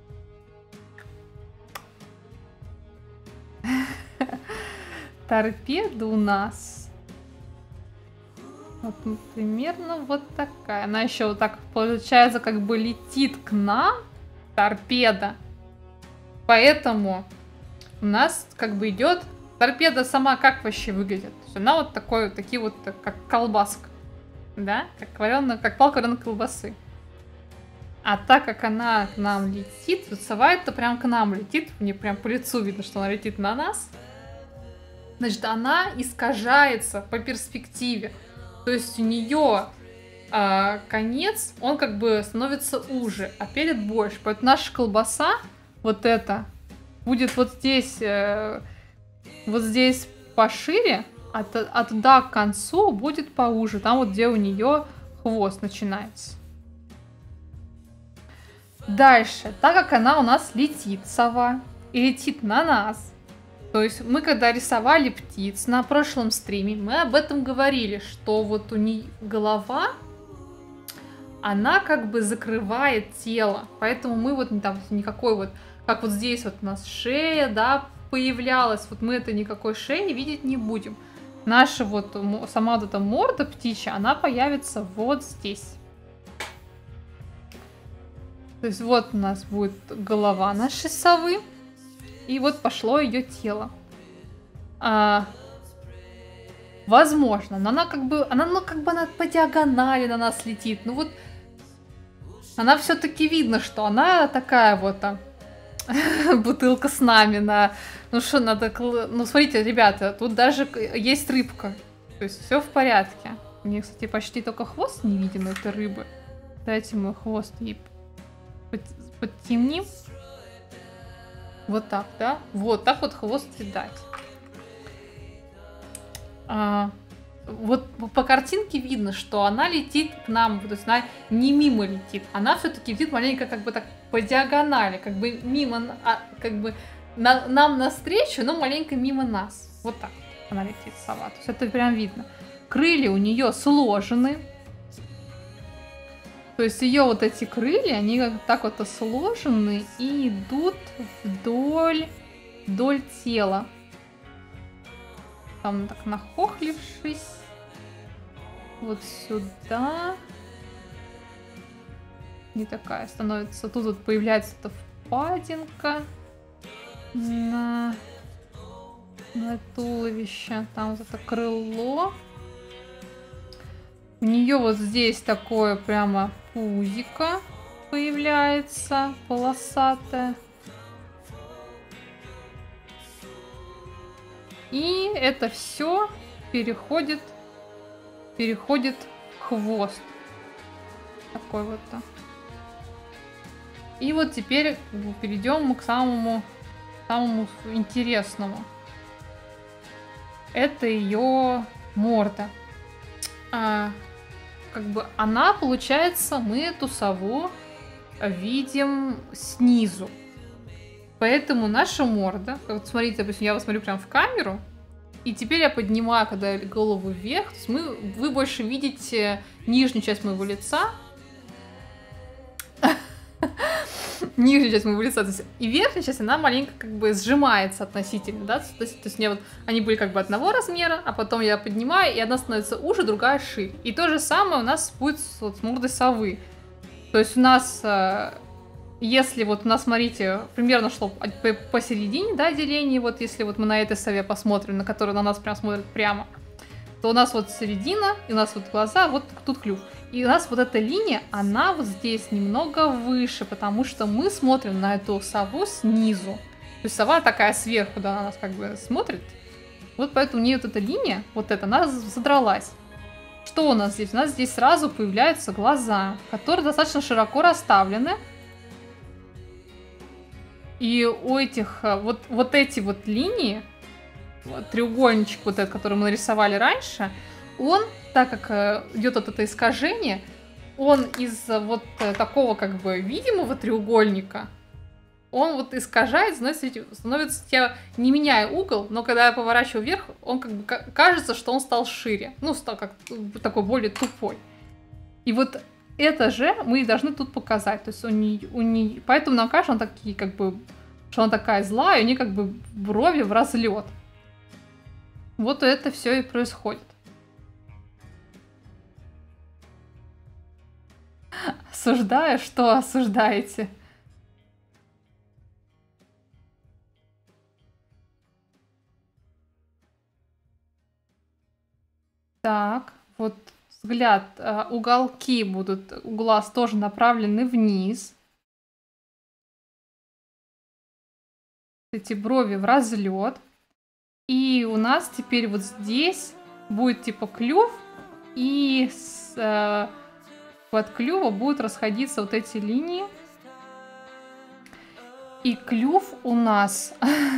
Торпеда у нас вот примерно вот такая. Она еще вот так получается, как бы летит к нам, торпеда. Поэтому у нас как бы идет торпеда сама как вообще выглядит. То есть она вот такие вот как колбаска, да, как вареная, как палка вареной колбасы. А так как она к нам летит, вот сова это прям к нам летит, мне прям по лицу видно, что она летит на нас. Значит, она искажается по перспективе. То есть у нее конец, он как бы становится уже, а перед больше. Поэтому наша колбаса, вот эта, будет вот здесь пошире, а туда к концу будет поуже. Там вот где у нее хвост начинается. Дальше, так как она у нас летит, сова, и летит на нас. То есть мы когда рисовали птиц на прошлом стриме, мы об этом говорили, что вот у нее голова, она как бы закрывает тело. Поэтому мы вот там никакой вот, как вот здесь вот у нас шея, да, появлялась, вот мы это никакой шеи видеть не будем. Наша вот, сама вот эта морда птичья, она появится вот здесь. То есть вот у нас будет голова нашей совы. И вот пошло ее тело. Возможно, но она как бы она по диагонали на нас летит. Ну вот, она все-таки видно, что она такая вот бутылка с нами на... Ну что, надо... Ну смотрите, ребята, тут даже есть рыбка. То есть все в порядке. Мне, кстати, почти только хвост не виден у этой рыбы. Дайте мой хвост ей подтемним. Вот так, да? Вот так вот хвост видать. Вот по картинке видно, что она летит к нам, то есть она не мимо летит, она все-таки летит маленько как бы так по диагонали, как бы мимо, как бы нам навстречу, но маленько мимо нас. Вот так она летит, сова. То есть это прям видно. Крылья у нее сложены. То есть ее вот эти крылья, они как так вот сложены и идут вдоль тела. Там так нахохлившись. вот сюда. Не такая становится. Тут вот появляется эта впадинка на туловище. Там вот это крыло. У нее вот здесь такое прямо пузико появляется, полосатое. И это все переходит в хвост. Такой вот. И вот теперь перейдем мы к самому интересному. Это ее морда. Как бы она, получается, мы эту сову видим снизу. Поэтому наша морда, вот смотрите, допустим, я вот смотрю прям в камеру, и теперь я поднимаю, когда голову вверх, то есть вы больше видите нижнюю часть моего лица, нижняя часть моего лица, то есть и верхняя часть, она маленько как бы сжимается относительно, да, то есть мне вот, они были как бы одного размера, а потом я поднимаю, и одна становится уже, другая шире. И то же самое у нас будет вот с мордой совы. То есть у нас, если вот у нас, смотрите, примерно шло посередине, да, деление, вот если вот мы на этой сове посмотрим, на которую на нас прям смотрит прямо, то у нас вот середина, и у нас вот глаза, вот тут клюв. И у нас вот эта линия, она вот здесь немного выше, потому что мы смотрим на эту сову снизу. То есть сова такая сверху, да, на нас как бы смотрит. Вот поэтому у нее вот эта линия, вот эта, она задралась. Что у нас здесь? У нас здесь сразу появляются глаза, которые достаточно широко расставлены. И у этих, вот эти вот линии, вот треугольничек вот этот, который мы нарисовали раньше, он, так как идет вот это искажение, он из вот такого как бы видимого треугольника, он вот искажает, становится, не меняя угол, но когда я поворачиваю вверх, он как бы кажется, что он стал шире, ну, стал как такой более тупой. И вот это же мы должны тут показать, то есть поэтому нам кажется, он такие как бы, что она такая злая, и у нее как бы брови в разлет. Вот это все и происходит. Осуждаю? Что осуждаете? Так, вот взгляд, уголки будут у глаз тоже направлены вниз. Эти брови в разлет. И у нас теперь вот здесь будет типа клюв, и от клюва будут расходиться вот эти линии. И клюв у нас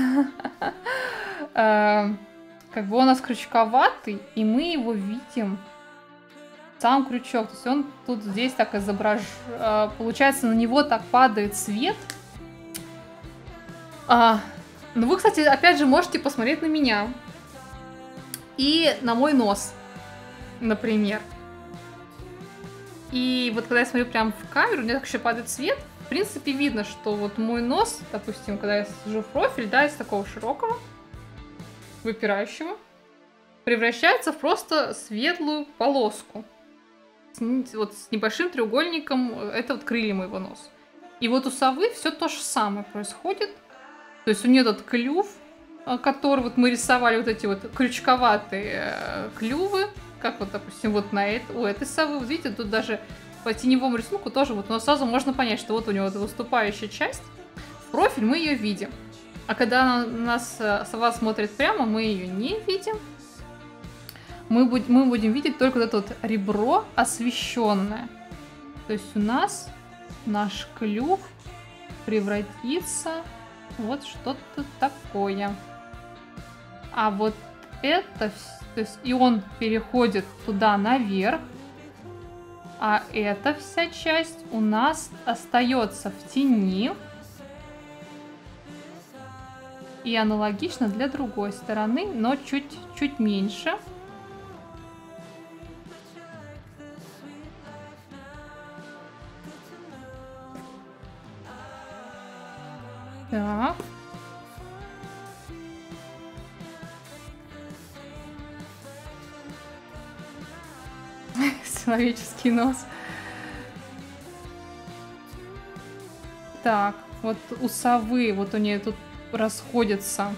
как бы у нас крючковатый, и мы его видим. Сам крючок, то есть он тут здесь так изображен. Получается, на него так падает свет. Ну, вы, кстати, опять же, можете посмотреть на меня. И на мой нос, например. И вот когда я смотрю прям в камеру, у меня так еще падает свет. В принципе, видно, что вот мой нос, допустим, когда я сажу в профиль, да, из такого широкого, выпирающего, превращается в просто светлую полоску. Вот с небольшим треугольником, это вот крылья моего носа. И вот у совы все то же самое происходит. То есть у нее этот клюв, который вот мы рисовали, вот эти вот крючковатые клювы, как вот, допустим, вот у этой совы. Вот видите, тут даже по теневому рисунку тоже вот, но сразу можно понять, что вот у него эта выступающая часть. В профиль мы ее видим. А когда на нас сова смотрит прямо, мы ее не видим. Мы будем видеть только вот это вот ребро освещенное. То есть у нас наш клюв превратится вот что-то такое. А вот это, то есть и он переходит туда наверх, а эта вся часть у нас остается в тени. И аналогично для другой стороны, но чуть меньше. Так. человеческий нос. Так, вот у совы, вот у нее тут расходятся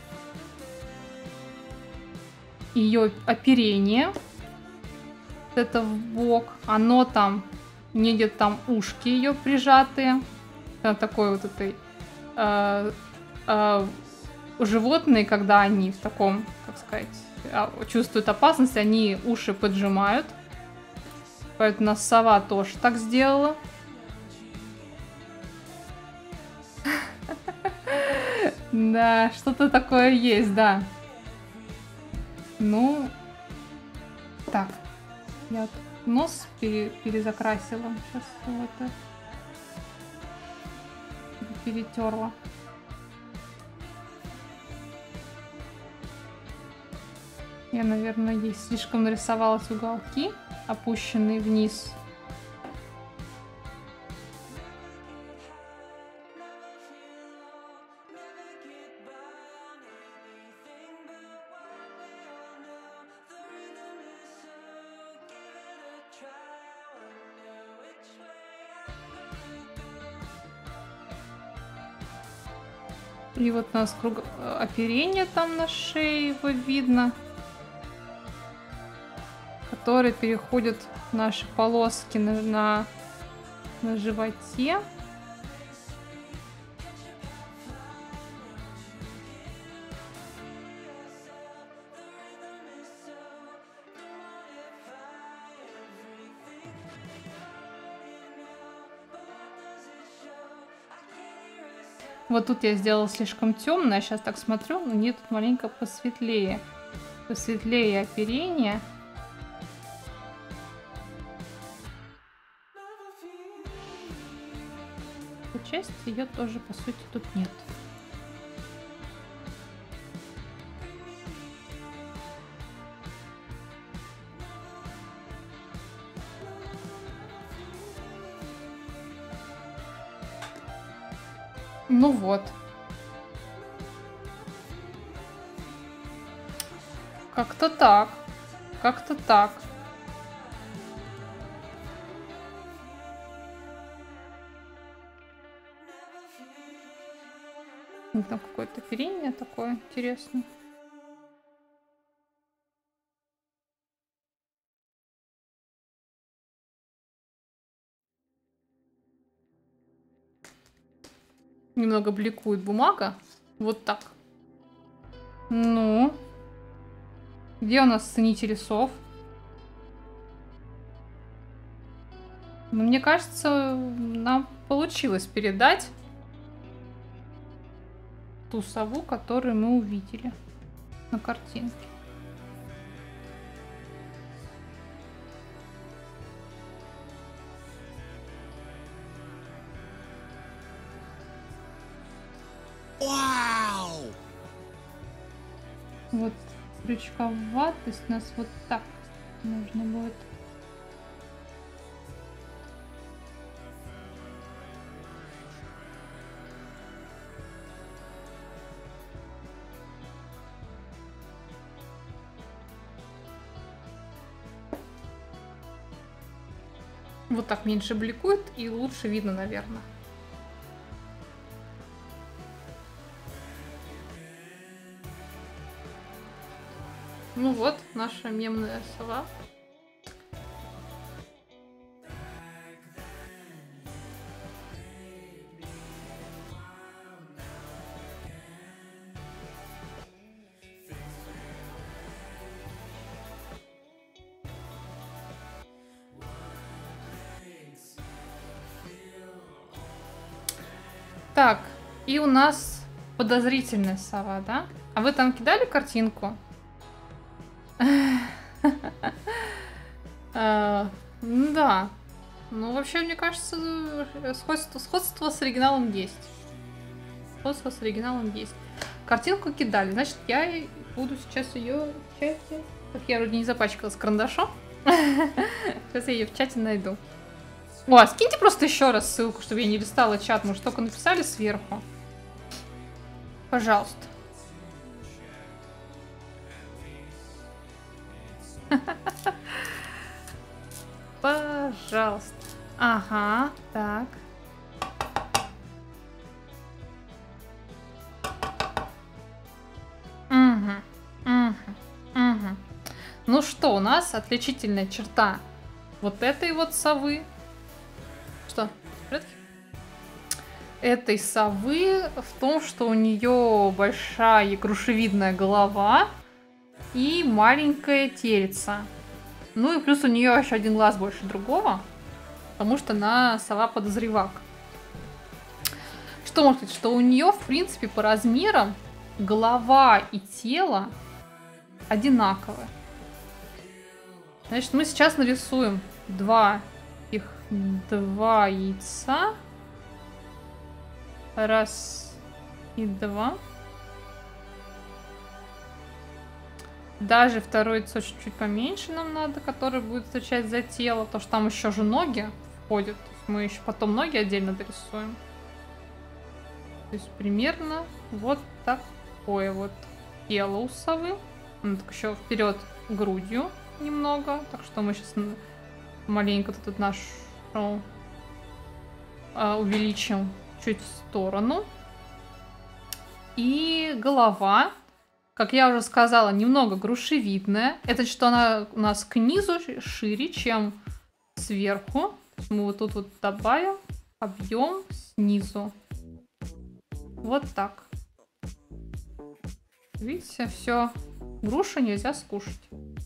ее оперение. Вот это в бок. Оно там, не где-то там ушки ее прижатые. Там такой вот этой... животные, когда они в таком, как сказать, чувствуют опасность, они уши поджимают. Поэтому у нас сова тоже так сделала. Да, что-то такое есть, да. Ну, так. Я вот нос перезакрасила. Сейчас это перетерла. Я, наверное, ей слишком нарисовалась уголки, опущенные вниз. И вот у нас оперение там на шее, его видно, которые переходят в наши полоски на животе. Вот тут я сделала слишком темно, я сейчас так смотрю, но мне тут маленько посветлее. Посветлее оперение. Эта часть ее тоже, по сути, тут нет. Ну вот. Как-то так. Как-то так. Там какое-то оперение такое интересное. Немного бликует бумага. Вот так. Ну. Где у нас ценители сов? Ну, мне кажется, нам получилось передать ту сову, которую мы увидели на картинке. Вау! Вот крючковатость у нас вот так нужно будет. Вот так меньше бликует и лучше видно, наверное. Ну вот, наша мемная сова. Так, и у нас подозрительная сова, да? А вы там кидали картинку? Да. Ну, вообще, мне кажется, сходство с оригиналом есть. Сходство с оригиналом есть. Картинку кидали, значит, я буду сейчас ее в чате. Так, я вроде не запачкалась карандашом. Сейчас я ее в чате найду. О, скиньте просто еще раз ссылку, чтобы я не листала чат. Может, только написали сверху. Пожалуйста. Пожалуйста. Ага, так. Угу, угу, угу. Ну что, у нас отличительная черта вот этой вот совы. Что? В порядке? Этой совы в том, что у нее большая грушевидная голова и маленькое тельце. Ну и плюс у нее еще один глаз больше другого, потому что она сова-подозревак. Что можно сказать? Что у нее, в принципе, по размерам голова и тело одинаковые. Значит, мы сейчас нарисуем два яйца. Раз и два. Даже второе яйцо чуть-чуть поменьше нам надо, который будет отвечать за тело, потому что там еще же ноги входят. Мы еще потом ноги отдельно дорисуем. То есть примерно вот такое вот тело у совы. Ну, так еще вперед грудью немного. Так что мы сейчас маленько тут наш увеличим чуть в сторону. И голова, как я уже сказала, немного грушевидная. Это что она у нас к низу шире, чем сверху. Мы вот тут вот добавим объем снизу. Вот так. Видите, все. Грушу нельзя скушать.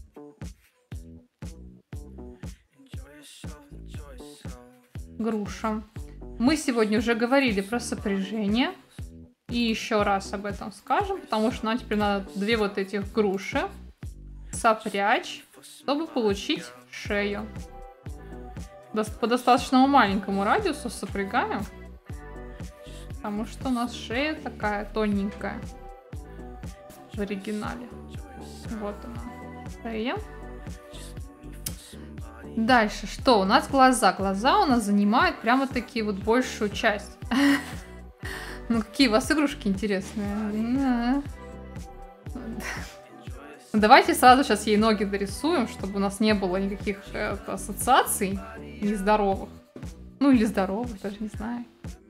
Груша. Мы сегодня уже говорили про сопряжение. И еще раз об этом скажем, потому что нам теперь надо две вот этих груши сопрячь, чтобы получить шею. По достаточно маленькому радиусу сопрягаем, потому что у нас шея такая тоненькая в оригинале. Вот она, шея. Дальше, что? У нас глаза. Глаза у нас занимают прямо такие вот большую часть. Ну, какие у вас игрушки интересные. Давайте сразу сейчас ей ноги дорисуем, чтобы у нас не было никаких ассоциаций нездоровых. Ну, или здоровых, даже не знаю.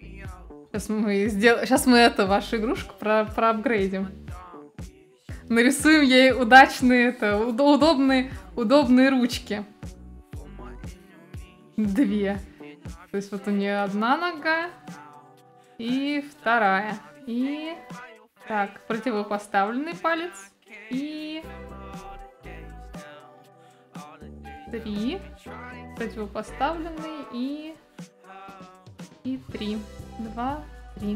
Сейчас мы вашу игрушку проапгрейдим. Нарисуем ей удачные, удобные ручки. Две. То есть вот у нее одна нога. И вторая. И так, противопоставленный палец. И 3. Противопоставленный. И 3. 2, 3.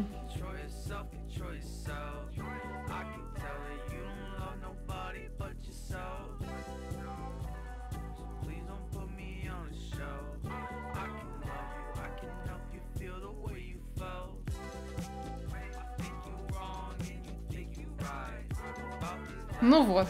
Ну вот.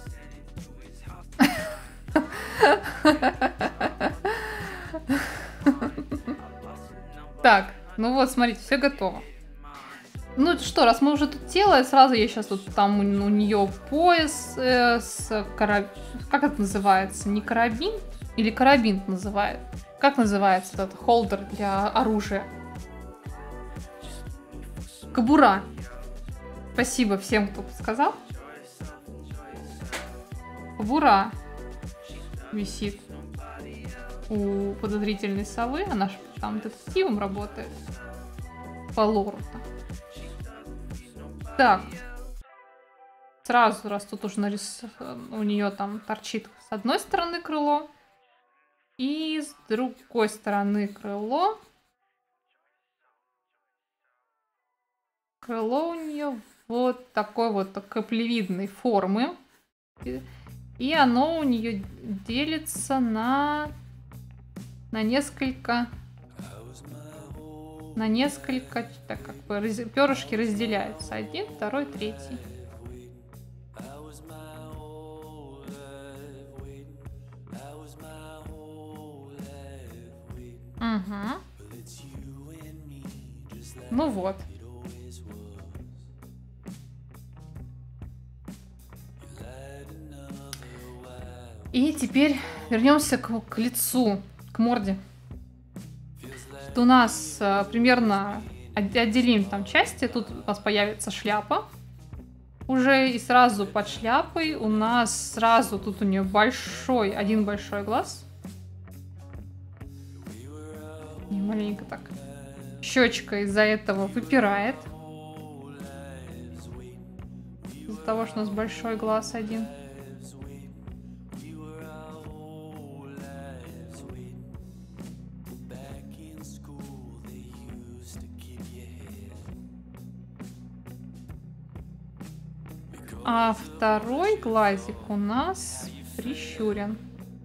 Так, ну вот, смотрите, все готово. Ну что, раз мы уже тут тело, сразу я сейчас тут там у нее пояс с карабин. Как это называется? Не карабин? Или карабин называют? Как называется этот холдер для оружия? Кобура. Спасибо всем, кто подсказал. Кобура висит у подозрительной совы. Она же там детективом работает. По лору. Так. Сразу, раз тут уже у нее там торчит с одной стороны крыло. И с другой стороны крыло. Крыло у нее вот такой вот каплевидной формы. И оно у нее делится на несколько, так как бы перышки разделяются. 1, 2, 3. Угу. Ну вот. И теперь вернемся к лицу к морде. У нас примерно отделим там части, тут у нас появится шляпа уже, и сразу под шляпой у нас сразу тут у нее один большой глаз. И маленько так. Щечка из-за этого выпирает. Из-за того, что у нас большой глаз один. А второй глазик у нас прищурен.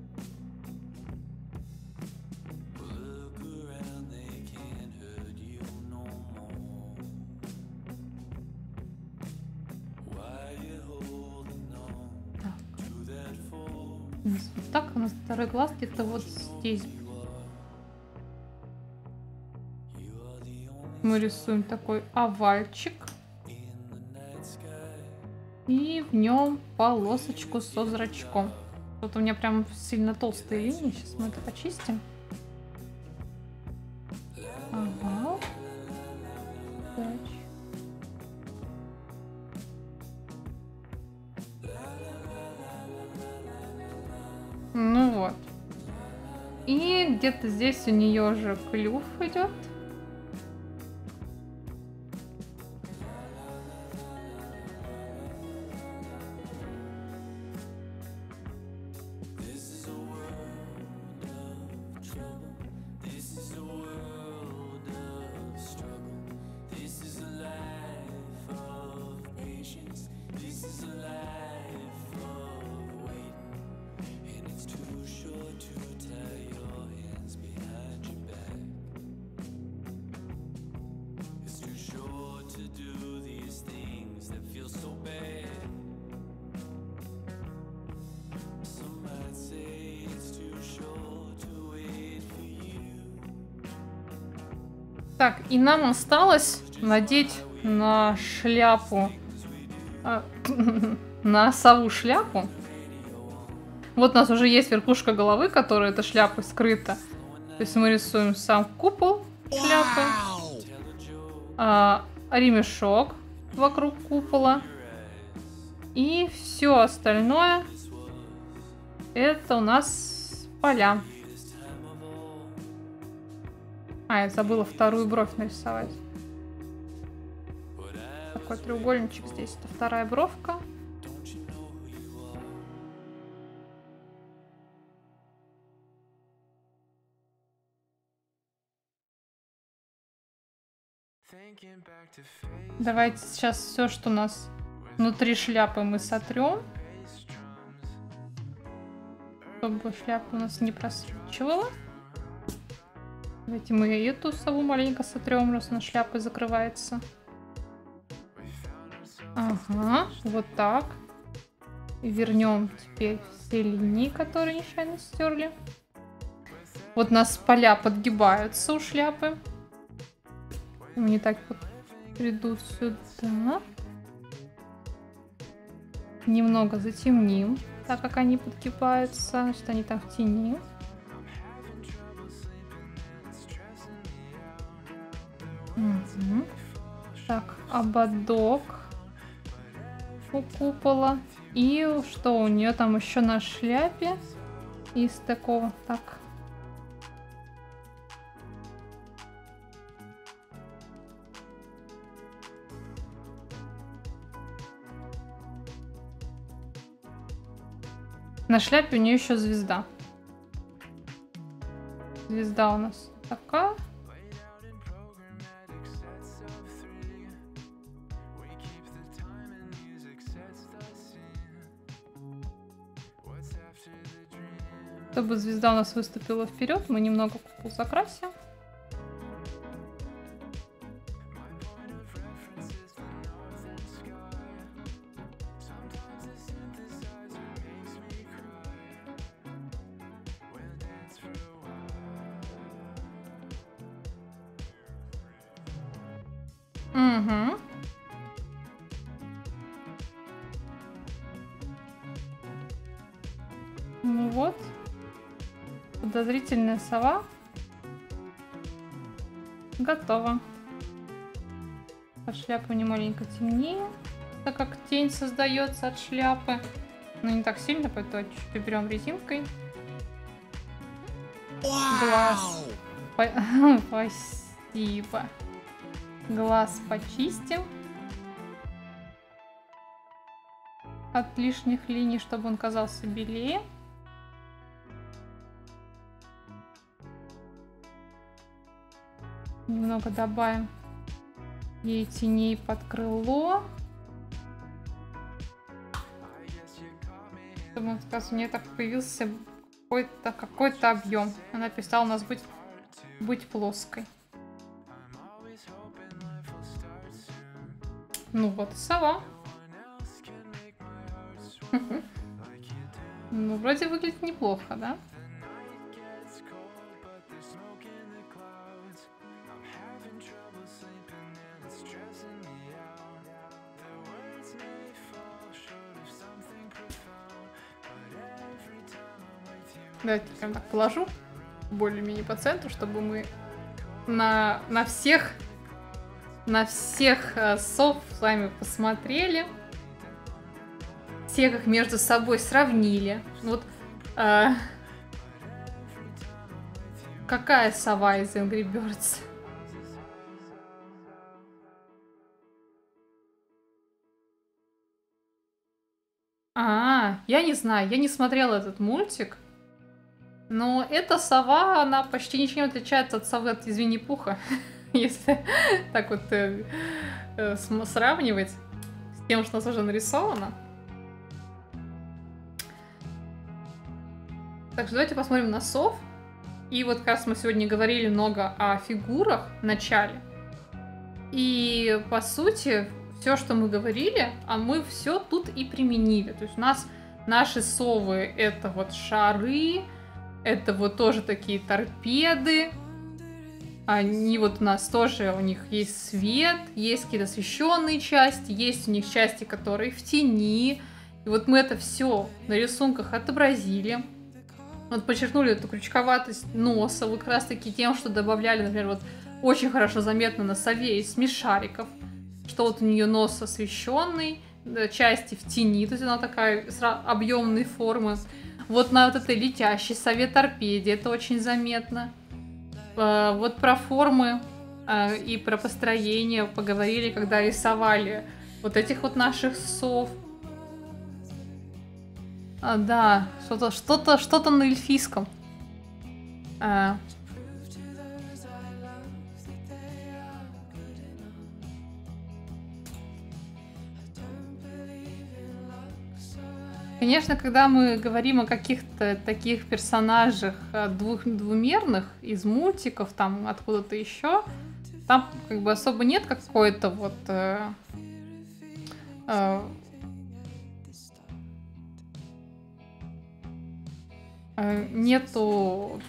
Вот так у нас второй глаз где-то вот здесь. Мы рисуем такой овальчик. И в нем полосочку со зрачком. Тут у меня прям сильно толстые линии. Сейчас мы это почистим. Ага. Так. Ну вот. И где-то здесь у нее же клюв идет. Так, и нам осталось надеть на шляпу, на сову шляпу. Вот у нас уже есть верхушка головы, которая этой шляпой скрыта. То есть мы рисуем сам купол шляпы, ремешок вокруг купола. И все остальное это у нас поля. Я забыла вторую бровь нарисовать. Такой треугольничек здесь. Это вторая бровка. Давайте сейчас все, что у нас внутри шляпы, мы сотрем, чтобы шляпа у нас не просвечивала. Давайте мы эту сову маленько сотрем, раз она шляпой закрывается. Ага, вот так. И вернем теперь все линии, которые нечаянно стерли. Вот у нас поля подгибаются у шляпы. Они так вот придут сюда. Немного затемним, так как они подгибаются. Значит, они там в тени. Угу. Так, ободок у купола. И что у нее там еще на шляпе из такого, так. На шляпе у нее еще звезда. Звезда у нас такая. Чтобы звезда у нас выступила вперед, мы немного купол закрасим. Угу. Ну вот. Подозрительная сова. Готово. Шляпа мне маленько темнее, так как тень создается от шляпы. Но не так сильно, поэтому чуть-чуть берем резинкой. Глаз. Спасибо. Глаз почистим от лишних линий, чтобы он казался белее. Немного добавим ей теней под крыло. Чтобы, у нее так появился какой-то объем. Она перестала у нас быть плоской. Ну вот, сова. Ну, вроде выглядит неплохо, да? Давайте прям так положу более-менее по центру, чтобы мы на всех сов с вами посмотрели. Всех их между собой сравнили. Вот какая сова из Angry Birds? Я не знаю, я не смотрела этот мультик. Но эта сова, она почти ничем не отличается от совы из Винни-Пуха. Если так вот сравнивать с тем, что у нас уже нарисовано. Так что давайте посмотрим на сов. И вот как раз мы сегодня говорили много о фигурах в начале. И по сути, все, что мы говорили, мы все тут и применили. То есть у нас наши совы — это вот шары, это вот тоже такие торпеды. Они вот у нас тоже, у них есть свет, есть какие-то освещенные части, есть у них части, которые в тени. И вот мы это все на рисунках отобразили. Вот подчеркнули эту крючковатость носа, вот как раз таки тем, что добавляли, например, вот очень хорошо заметно на сове из смешариков, что вот у нее нос освещенный, части в тени, то есть она такая объемной формы. Вот на вот этой летящей сове торпеде это очень заметно. Вот про формы и про построение поговорили, когда рисовали вот этих вот наших сов. Да, что-то на эльфийском. Конечно, когда мы говорим о каких-то таких персонажах двумерных из мультиков, там откуда-то еще, там как бы особо нет какой-то вот нету...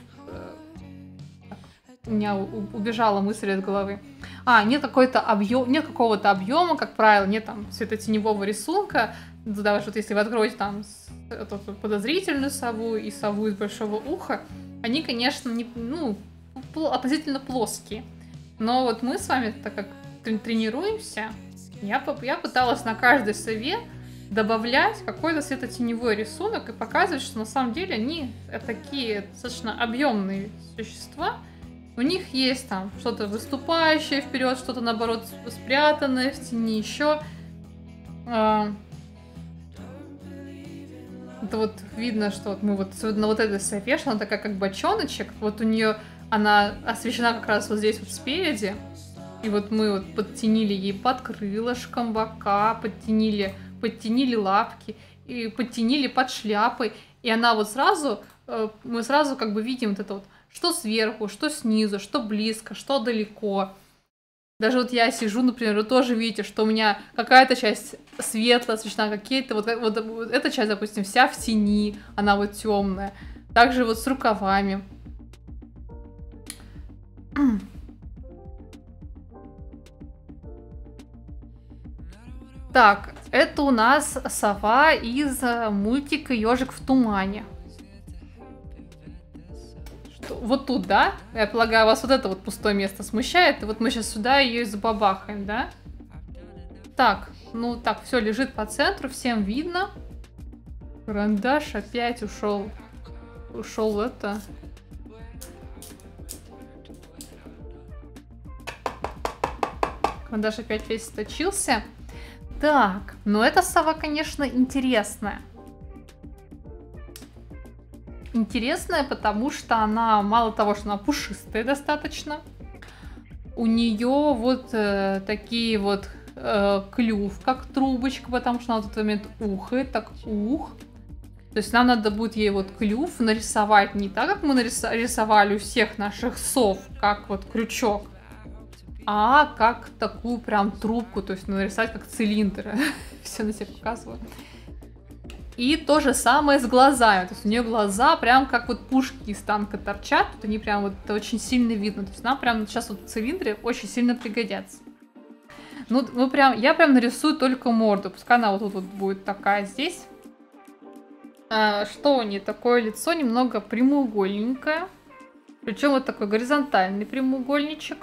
У меня убежала мысль из головы. Нет какой-то объем, нет какого-то объема, как правило, нет там светотеневого рисунка. Даже вот если вы откроете там эту подозрительную сову и сову из большого уха, они, конечно, относительно плоские. Но вот мы с вами, так как тренируемся, я пыталась на каждой сове добавлять какой-то светотеневой рисунок и показывать, что на самом деле они такие достаточно объемные существа. У них есть там что-то выступающее вперед, что-то наоборот спрятанное в тени, еще. Это вот видно, что вот мы вот на вот этой сове, что она такая как бочоночек, вот у нее она освещена как раз вот здесь вот спереди, и вот мы вот подтенили ей под крылышком бока, подтенили лапки и подтенили под шляпой, и она вот сразу, мы сразу как бы видим вот это вот, что сверху, что снизу, что близко, что далеко. Даже вот я сижу, например, вы тоже видите, что у меня какая-то часть светлая освещена, какие-то вот эта часть, допустим, вся в тени, она вот темная. Также вот с рукавами. Так, это у нас сова из мультика «Ежик в тумане». вот тут, да? Я полагаю, вас вот это вот пустое место смущает. И вот мы сейчас сюда ее и забабахаем, да? Так, ну так, все лежит по центру, всем видно. Карандаш опять ушел. Ушел это. Карандаш опять весь сточился. Так, ну эта сова, конечно, интересная. Интересная, потому что она, мало того, что она пушистая достаточно, у нее вот такие вот клюв, как трубочка, потому что она в этот момент ухает, так ух. То есть нам надо будет ей вот клюв нарисовать не так, как мы рисовали у всех наших сов, как вот крючок, а как такую прям трубку, то есть нарисовать как цилиндр. Все на себе показываю. И то же самое с глазами. То есть у нее глаза прям как вот пушки из танка торчат. Вот они прям вот очень сильно видно. То есть нам прям сейчас вот цилиндры очень сильно пригодятся. Ну, я прям нарисую только морду. Пускай она вот тут вот будет такая здесь. Что у нее? Такое лицо немного прямоугольненькое. Причем вот такой горизонтальный прямоугольничек.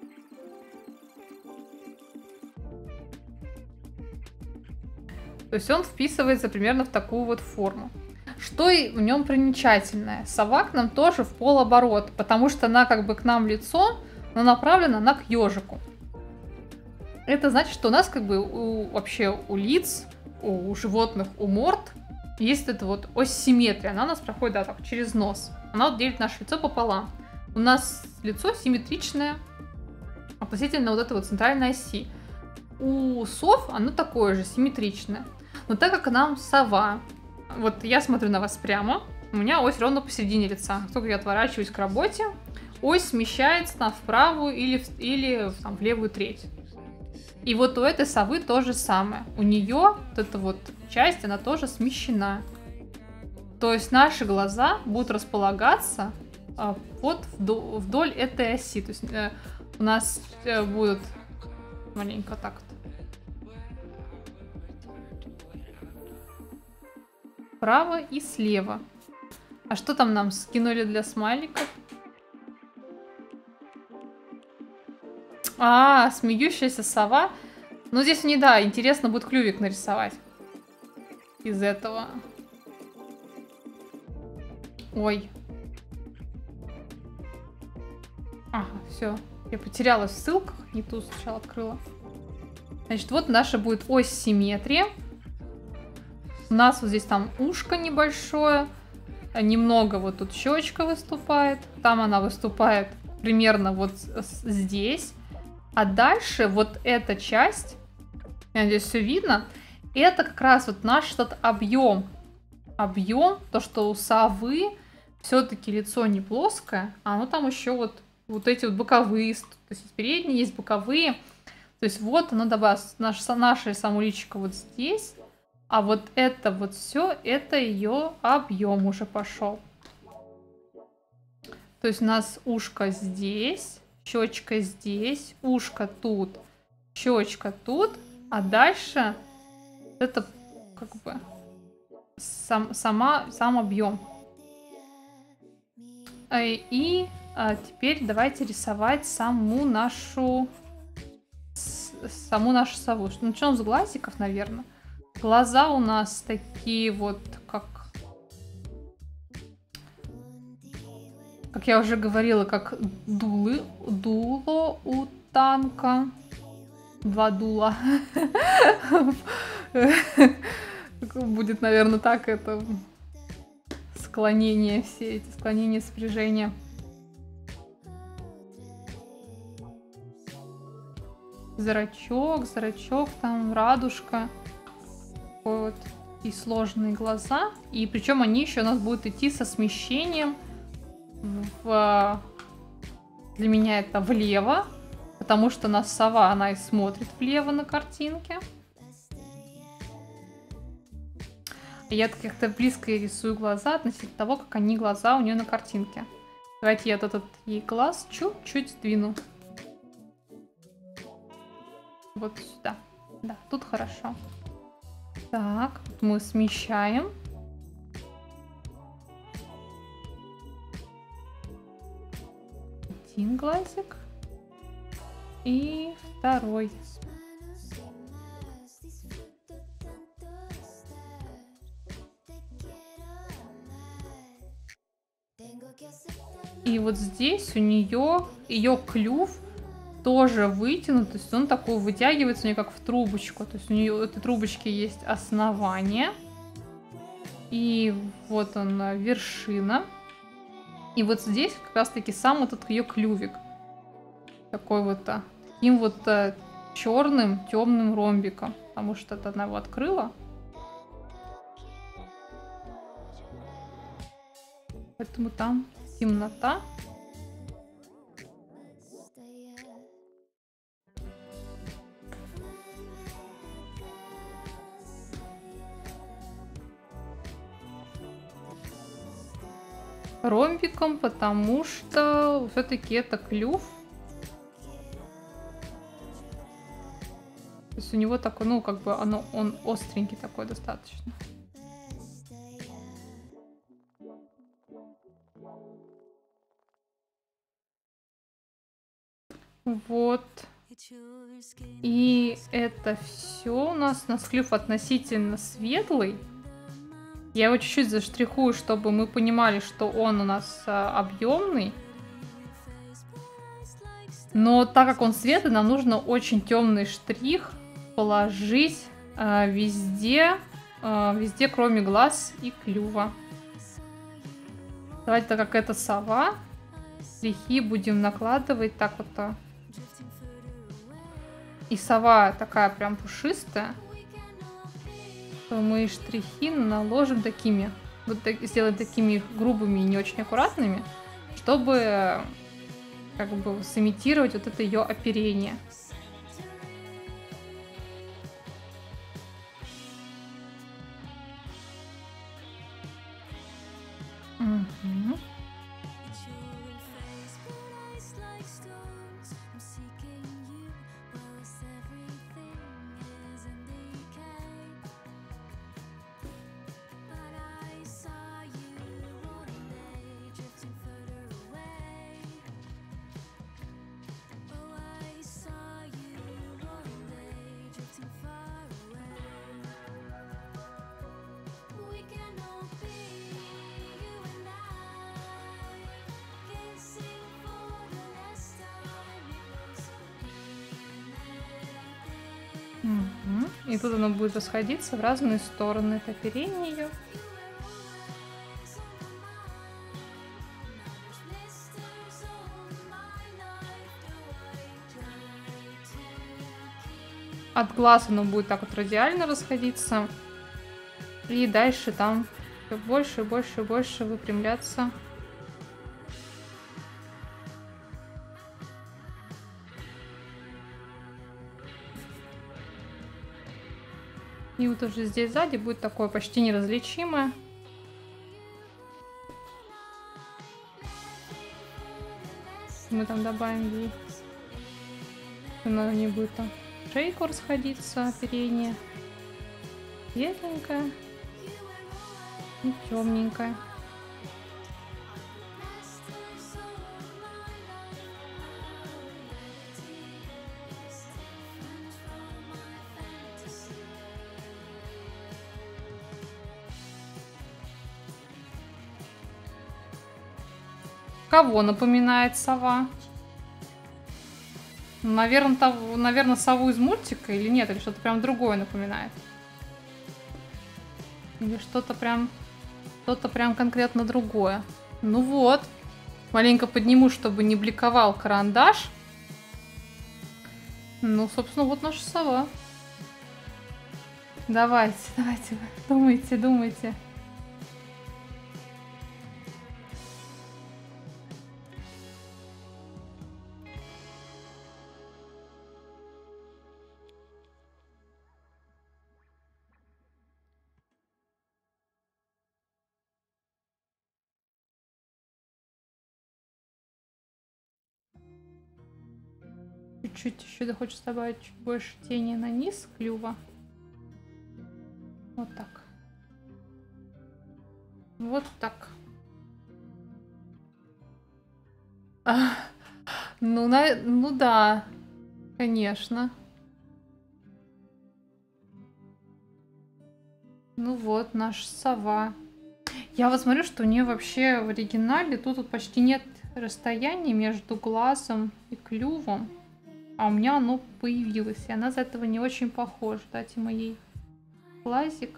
То есть он вписывается примерно в такую вот форму. Что и в нем примечательное? Сова к нам тоже в полоборот, потому что она как бы к нам лицо, но направлена она к ежику. Это значит, что у нас как бы вообще у лиц, у животных, у морд есть эта вот ось симметрии. Она у нас проходит, да, так, через нос. Она вот делит наше лицо пополам. У нас лицо симметричное относительно вот этой вот центральной оси. У сов оно такое же, симметричное. Но так как нам сова, вот я смотрю на вас прямо, у меня ось ровно посередине лица. Как только я отворачиваюсь к работе, ось смещается там в правую или там, в левую треть. И вот у этой совы то же самое. У нее вот эта вот часть, она тоже смещена. То есть наши глаза будут располагаться вот вдоль этой оси. То есть у нас будут маленько так вот. Справа и слева. А что там нам скинули для смайликов? Смеющаяся сова. Ну, здесь мне, да, интересно будет клювик нарисовать. Из этого. Ой. Ага, все. Я потерялась в ссылках. Не ту сначала открыла. Значит, вот наша будет ось симметрии. У нас вот здесь там ушко небольшое. Немного вот тут щечка выступает. Там она выступает примерно вот здесь. А дальше вот эта часть, я надеюсь, все видно, это как раз вот наш этот объем. Объем, то, что у совы все-таки лицо не плоское, а оно там еще вот эти вот боковые, то есть передние, есть боковые. То есть вот оно добавилось, наше само личико вот здесь, а вот это вот все, это ее объем уже пошел. То есть у нас ушко здесь, щечка здесь, ушко тут, щечка тут, а дальше это как бы сам объем. И теперь давайте рисовать саму нашу сову. Начнем с глазиков, наверное. Глаза у нас такие вот, как я уже говорила, как дуло у танка. Два дула. Будет, наверное, так это склонение, все эти склонения, спряжения. Зрачок, там радужка. Такой вот и сложные глаза. И причем они еще у нас будут идти со смещением для меня это влево, потому что у нас сова, она и смотрит влево на картинке. Я как-то близко рисую глаза относительно того, как они глаза у нее на картинке. Давайте я этот ей глаз чуть-чуть сдвину. Вот сюда. Да, тут хорошо. Так, мы смещаем. один глазик. И второй. И вот здесь у нее ее клюв тоже вытянут, то есть он такой вытягивается у нее как в трубочку, то есть у нее у этой трубочки есть основание, и вот он вершина, и вот здесь как раз таки сам этот ее клювик, такой вот таким вот черным темным ромбиком, потому что это она его открыла. Поэтому там темнота. Ромбиком, потому что все-таки это клюв. То есть у него такой, ну, как бы он остренький такой достаточно. Вот. И это все у нас клюв относительно светлый. Я его чуть-чуть заштрихую, чтобы мы понимали, что он у нас объемный. Но так как он светлый, нам нужно очень темный штрих положить везде, кроме глаз и клюва. Давайте, так как это сова, штрихи будем накладывать так вот. И сова такая прям пушистая, то мы штрихи наложим такими, вот сделаем такими грубыми и не очень аккуратными, чтобы как бы сымитировать вот это ее оперение. Угу. И тут оно будет расходиться в разные стороны. Это оперение ее. От глаз оно будет так вот радиально расходиться. И дальше там все больше и больше и больше выпрямляться. И вот уже здесь сзади будет такое почти неразличимое. Мы там добавим ей. Она не будет там шейку расходиться, оперение. Светленькое и темненькое. Кого напоминает сова? Наверное, сову из мультика или нет? Или что-то прям другое напоминает? Или что-то прям конкретно другое? Ну вот. Маленько подниму, чтобы не бликовал карандаш. Ну, собственно, вот наша сова. Давайте, думайте. Чуть-чуть еще хочется добавить чуть больше тени на низ клюва. Вот так. Вот так. Ну да, конечно. Ну вот, наша сова. Я вот смотрю, что у нее вообще в оригинале тут почти нет расстояния между глазом и клювом. А у меня оно появилось. И она из этого не очень похожа. Дайте моей глазик.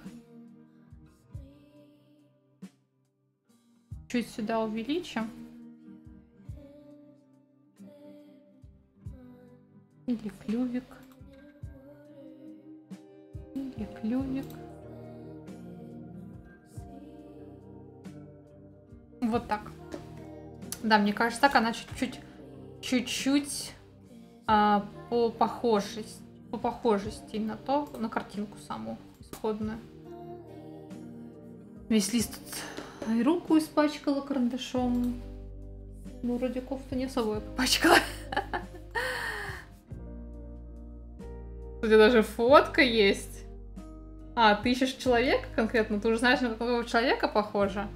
Чуть сюда увеличим. Или клювик. Или клювик. Вот так. Да, мне кажется, так она чуть-чуть по похожести на то, на картинку саму исходную. Весь лист тут и руку испачкала карандашом. Ну, вроде кофту не особо попачкала. Тут даже фотка есть. А, ты ищешь человека конкретно? Ты уже знаешь, на какого человека похоже?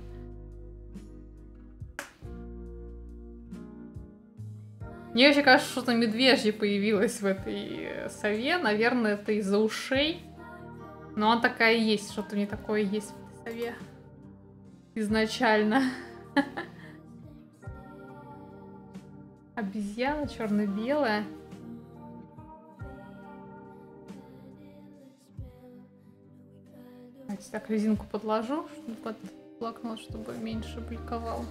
Мне вообще кажется, что-то медвежье появилось в этой сове. Наверное, это из-за ушей. Но она такая есть, что-то не такое есть в этой сове. Изначально. Обезьяна черно-белая. Давайте так резинку подложу под блокнот, чтобы меньше бликовал.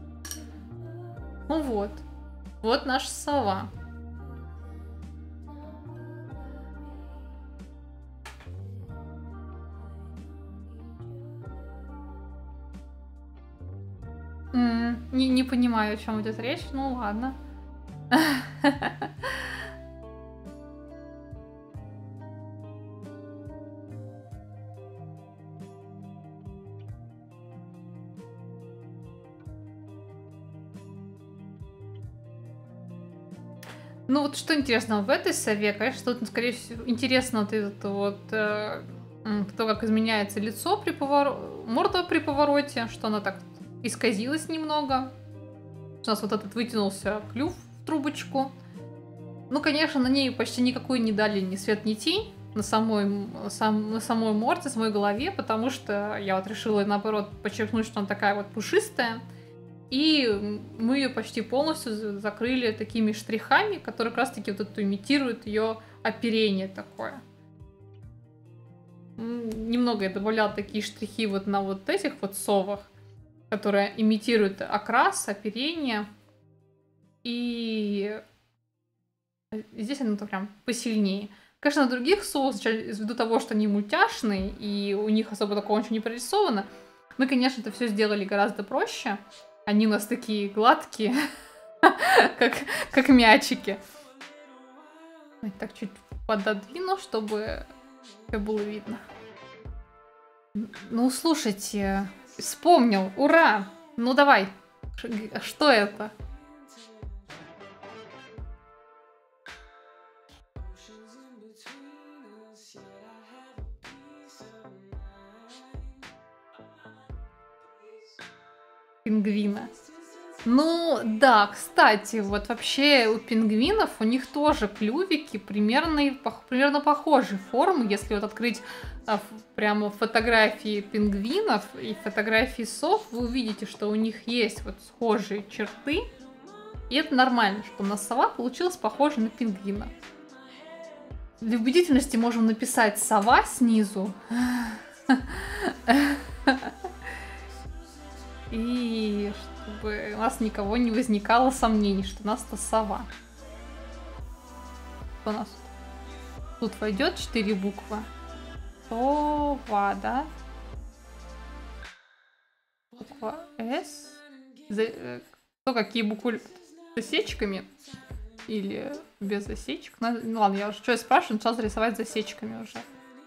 Ну вот. Вот наша сова. Не понимаю, о чем идет речь. Ну ладно. Ну вот что интересно в этой сове, конечно, тут, скорее всего, интересно вот этот вот то, как изменяется лицо при морда при повороте, что она так исказилась немного. У нас вот этот вытянулся клюв в трубочку. Ну, конечно, на ней почти никакой не дали ни свет, ни тень на самой морде, самой голове, потому что я вот решила, наоборот, подчеркнуть, что она такая вот пушистая. И мы ее почти полностью закрыли такими штрихами, которые как раз-таки вот это имитируют ее оперение такое. Немного я добавляла такие штрихи вот на вот этих вот совах, которые имитируют окрас, оперение. И здесь оно прям посильнее. Конечно, на других совах, ввиду того, что они мультяшные, и у них особо такого ничего не прорисовано, мы, конечно, это все сделали гораздо проще. Они у нас такие гладкие, как мячики. Так чуть пододвину, чтобы все было видно. Ну, слушайте, вспомнил, ура! Ну, давай, что это? Пингвина. Ну, да, кстати, вот вообще у пингвинов, у них тоже клювики примерно похожей формы. Если вот открыть прямо фотографии пингвинов и фотографии сов, вы увидите, что у них есть вот схожие черты. И это нормально, что у нас сова получилась похожа на пингвина. Для убедительности можем написать «сова» снизу. И чтобы у нас никого не возникало сомнений, что у нас это сова. Что у нас тут войдет 4 буквы. Сова, да? Буква С. Кто какие буквы? С засечками? Или без засечек? Ну ладно, я уже что спрашиваю, начала рисовать засечками уже.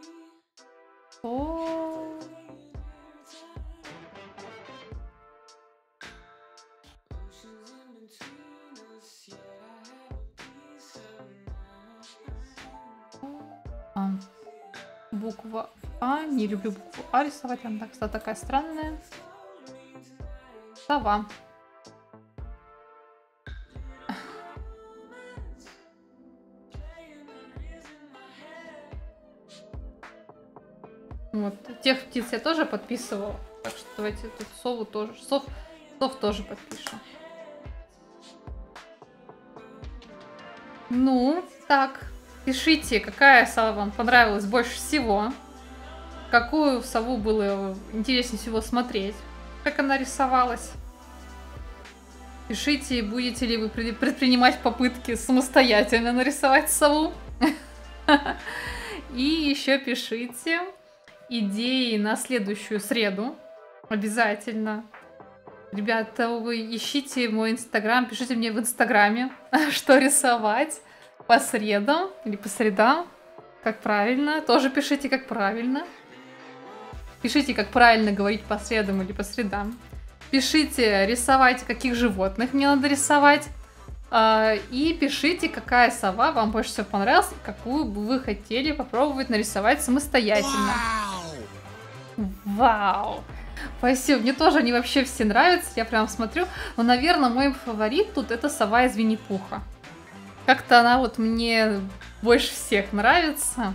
Буква А. Не люблю букву А рисовать. Она такая странная. Сова. тех птиц я тоже подписывала. Так что давайте тут сову тоже. Сов тоже подпишем. Ну, так. Пишите, какая сова вам понравилась больше всего. Какую сову было интереснее всего смотреть. Как она рисовалась. Пишите, будете ли вы предпринимать попытки самостоятельно нарисовать сову. И еще пишите идеи на следующую среду. Обязательно. Ребята, вы ищите мой инстаграм, пишите мне в инстаграме, что рисовать по средам или по средам. Как правильно. Тоже пишите, как правильно. Пишите, как правильно говорить по средам или по средам. Пишите, рисовать, каких животных мне надо рисовать. И пишите, какая сова вам больше всего понравилась, и какую бы вы хотели попробовать нарисовать самостоятельно. Вау! Спасибо, мне тоже они вообще все нравятся, я прям смотрю. Но, наверное, мой фаворит тут это сова из Винни-Пуха. Как-то она вот мне больше всех нравится.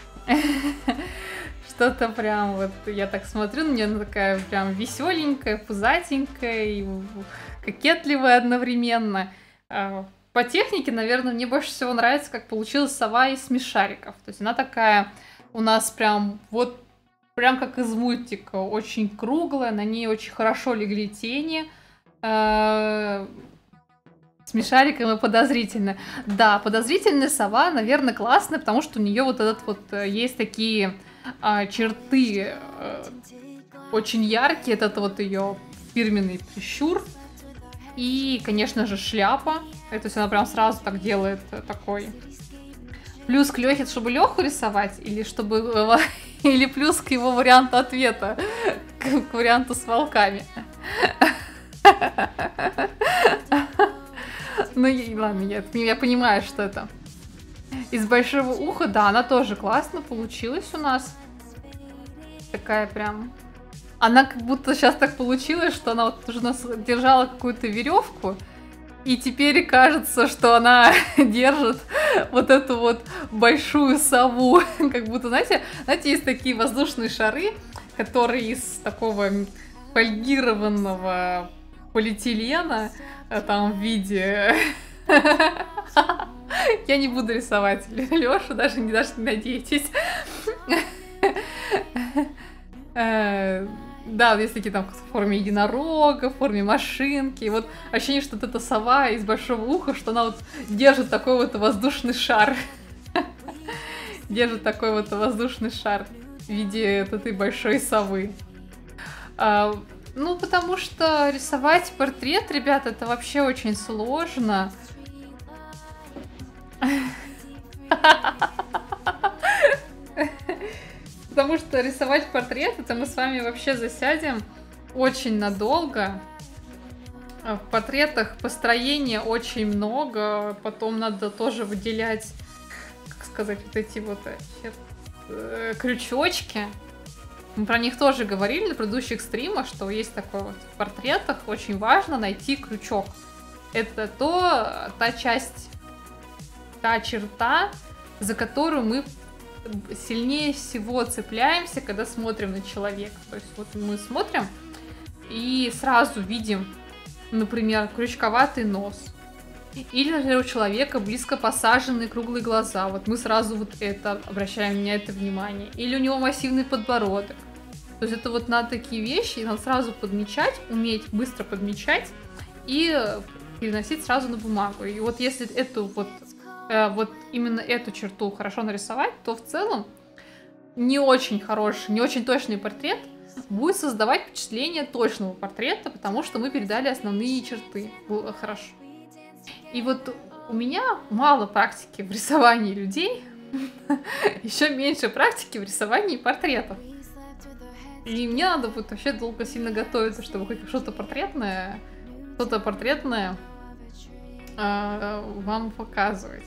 Что-то прям вот, я так смотрю, на нее она такая прям веселенькая, пузатенькая и кокетливая одновременно. По технике, наверное, мне больше всего нравится, как получилась сова из смешариков. То есть она такая у нас прям вот прям как из мультика, очень круглая, на ней очень хорошо легли тени. Смешариком и подозрительно. Да, подозрительная сова, наверное, классная, потому что у нее вот этот вот есть такие черты очень яркие. Это вот ее фирменный прищур. И, конечно же, шляпа. То есть она прям сразу так делает такой. Плюс к Лёхе, чтобы Лёху рисовать, или чтобы или плюс к его варианту ответа, к варианту с волками. Ну, ладно, я понимаю, что это. Из большого уха, да, она тоже классно получилась у нас. Такая прям... Она как будто сейчас так получилась, что она вот уже нас держала какую-то веревку, и теперь кажется, что она держит вот эту вот большую сову. Как будто, знаете, есть такие воздушные шары, которые из такого фольгированного полиэтилена, там в виде... Я не буду рисовать Лёшу, даже не надейтесь. Да, есть такие там в форме единорога, в форме машинки. И вот ощущение, что вот эта сова из большого уха, что она вот держит такой вот воздушный шар. Держит такой вот воздушный шар в виде этой большой совы. Ну, потому что рисовать портрет, ребята, это вообще очень сложно. Потому что рисовать портрет, это мы с вами вообще засядем очень надолго. В портретах построения очень много. Потом надо тоже выделять, как сказать, вот эти вот крючочки. Мы про них тоже говорили на предыдущих стримах, что есть такое вот в портретах. Очень важно найти крючок. Это та часть, та черта, за которую мы сильнее всего цепляемся, когда смотрим на человека. То есть вот мы смотрим и сразу видим, например, крючковатый нос. Или, например, у человека близко посаженные круглые глаза. Вот мы сразу вот это обращаем на это внимание. Или у него массивный подбородок. То есть это вот надо такие вещи, надо сразу подмечать, уметь быстро подмечать и переносить сразу на бумагу. И вот если эту вот именно эту черту хорошо нарисовать, то в целом не очень хороший, не очень точный портрет будет создавать впечатление точного портрета, потому что мы передали основные черты. Было хорошо. И вот у меня мало практики в рисовании людей, еще меньше практики в рисовании портретов. И мне надо будет вообще долго сильно готовиться, чтобы хоть что-то портретное вам показывать.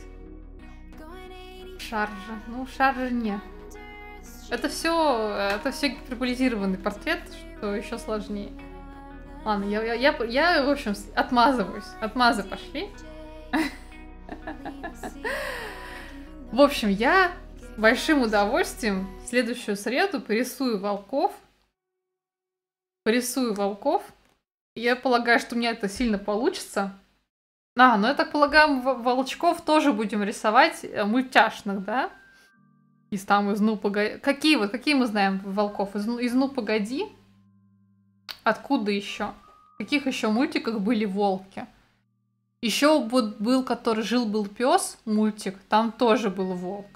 Шаржа. Ну, шаржа не. Это все гиперболизированный портрет, что еще сложнее. Ладно, я в общем, отмазываюсь. Отмазы пошли. В общем, я большим удовольствием в следующую среду порисую волков. Порисую волков. Я полагаю, что у меня это сильно получится. Ну я так полагаю, волчков тоже будем рисовать мультяшных, да? Из «Ну, погоди». Какие мы знаем волков? Из «Ну, погоди». Откуда еще? В каких еще мультиках были волки? Еще был, который «Жил-был пес» мультик, там тоже был волк.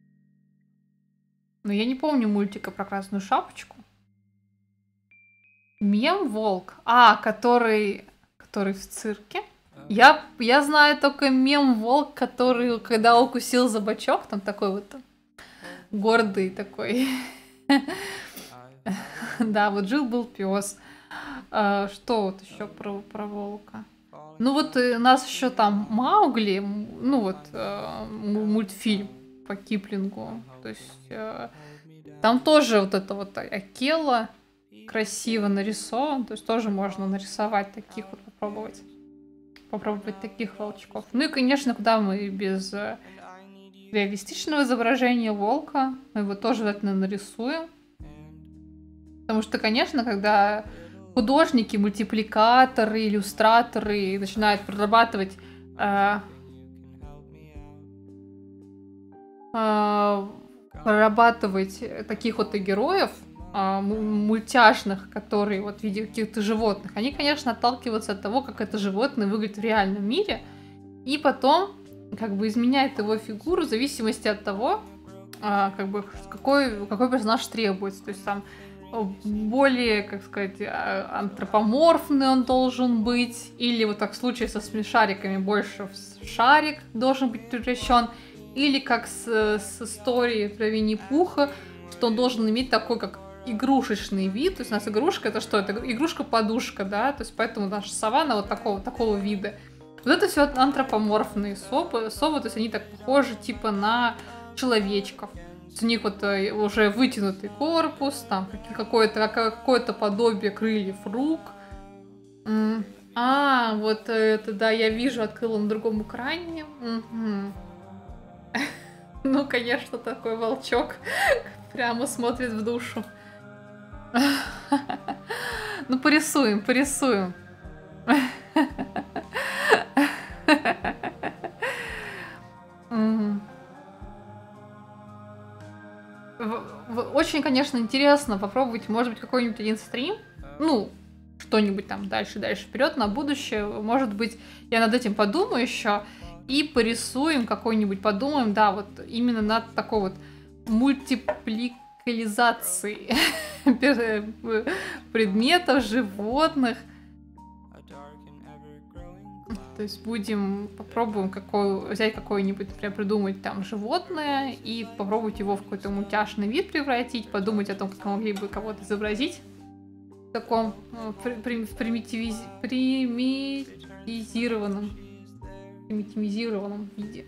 Но я не помню мультика про Красную Шапочку. Мем волк. Который в цирке. Я знаю только мем волк, который, когда укусил за бочок, там такой вот гордый такой. Да, вот жил-был пес. Что вот еще про волка? Ну вот у нас еще там Маугли, ну вот мультфильм по Киплингу. То есть там тоже вот это вот Акела красиво нарисован. То есть тоже можно нарисовать таких вот, попробовать таких волчков. Ну и, конечно, куда мы без реалистичного изображения волка, мы его тоже обязательно нарисуем. Потому что, конечно, когда художники, мультипликаторы, иллюстраторы начинают прорабатывать таких вот и героев мультяшных, которые вот в виде каких-то животных, они, конечно, отталкиваются от того, как это животное выглядит в реальном мире, и потом как бы изменяет его фигуру в зависимости от того, как бы какой персонаж требуется. То есть там более, как сказать, антропоморфный он должен быть, или вот так в случае со смешариками больше в шарик должен быть превращен, или как с историей про Винни-Пуха, что он должен иметь такой, как игрушечный вид. То есть у нас игрушка — это что? Это игрушка-подушка, да? То есть поэтому наша саванна вот такого вида. Вот это все антропоморфные совы, то есть они так похожи типа на человечков. У них вот уже вытянутый корпус, там какое-то подобие крыльев рук. Вот это, да, я вижу, открыла на другом экране. Ну, конечно, такой волчок прямо смотрит в душу. Ну, порисуем. Очень, конечно, интересно попробовать, может быть, какой-нибудь один стрим. Ну, что-нибудь там дальше вперед на будущее. Может быть, я над этим подумаю еще. И порисуем какой-нибудь, подумаем, да, вот именно над такой вот мультипликализацией предметов, животных. То есть попробуем взять какое-нибудь, например, придумать там животное и попробовать его в какой-то мультяшный вид превратить, подумать о том, как мы могли бы кого-то изобразить в таком примитивизированном виде.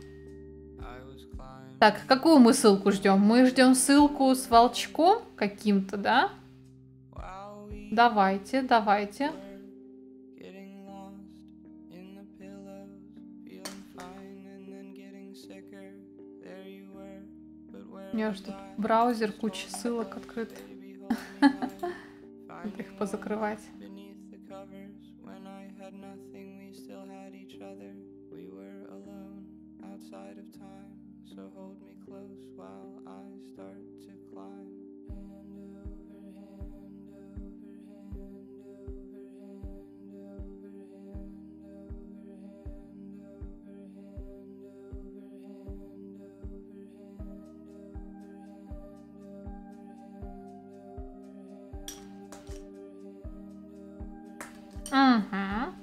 Так, какую мы ссылку ждем? Мы ждем ссылку с волчком каким-то, да? Давайте. У меня же тут браузер, куча ссылок открыт. Надо их позакрывать. Угу.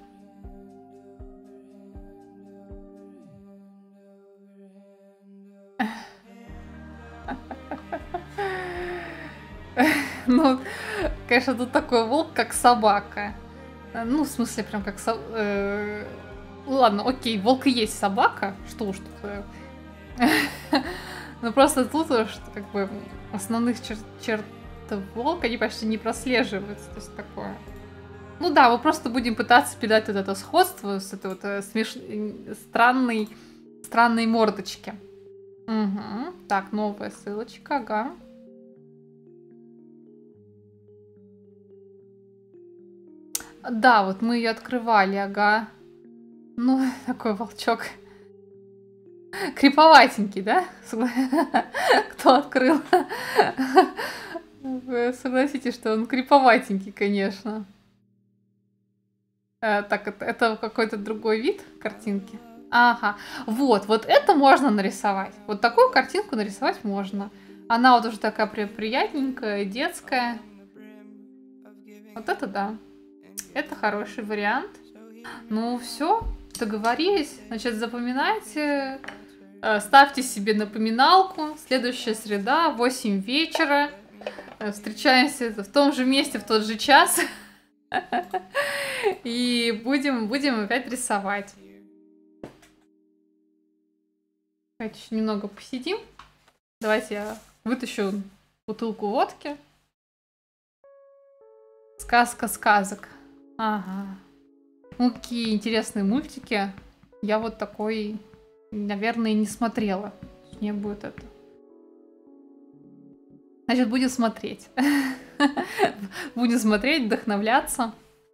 Ну, конечно, тут такой волк, как собака. Ну, в смысле, прям как ладно, окей, волк и есть собака. Что уж тут. Ну, просто тут как бы основных черт волка, они почти не прослеживаются. То есть такое. Ну да, мы просто будем пытаться передать вот это сходство с этой вот странной мордочки. Угу. Так, новая ссылочка, ага. Да, вот мы ее открывали, ага. Ну, такой волчок. Криповатенький, да? Кто открыл? Вы согласитесь, что он криповатенький, конечно. Так, это какой-то другой вид картинки? Ага. Вот это можно нарисовать. Вот такую картинку нарисовать можно. Она вот уже такая приятненькая, детская. Вот это да. Это хороший вариант. Ну, все, договорились. Значит, запоминайте. Ставьте себе напоминалку. Следующая среда, 8 вечера. Встречаемся в том же месте, в тот же час. И будем опять рисовать. Давайте еще немного посидим. Давайте я вытащу бутылку водки. Сказка сказок. Ага. Ну, какие интересные мультики. Я вот такой, наверное, не смотрела. Мне будет это. Значит, будем смотреть. Будем смотреть, вдохновляться.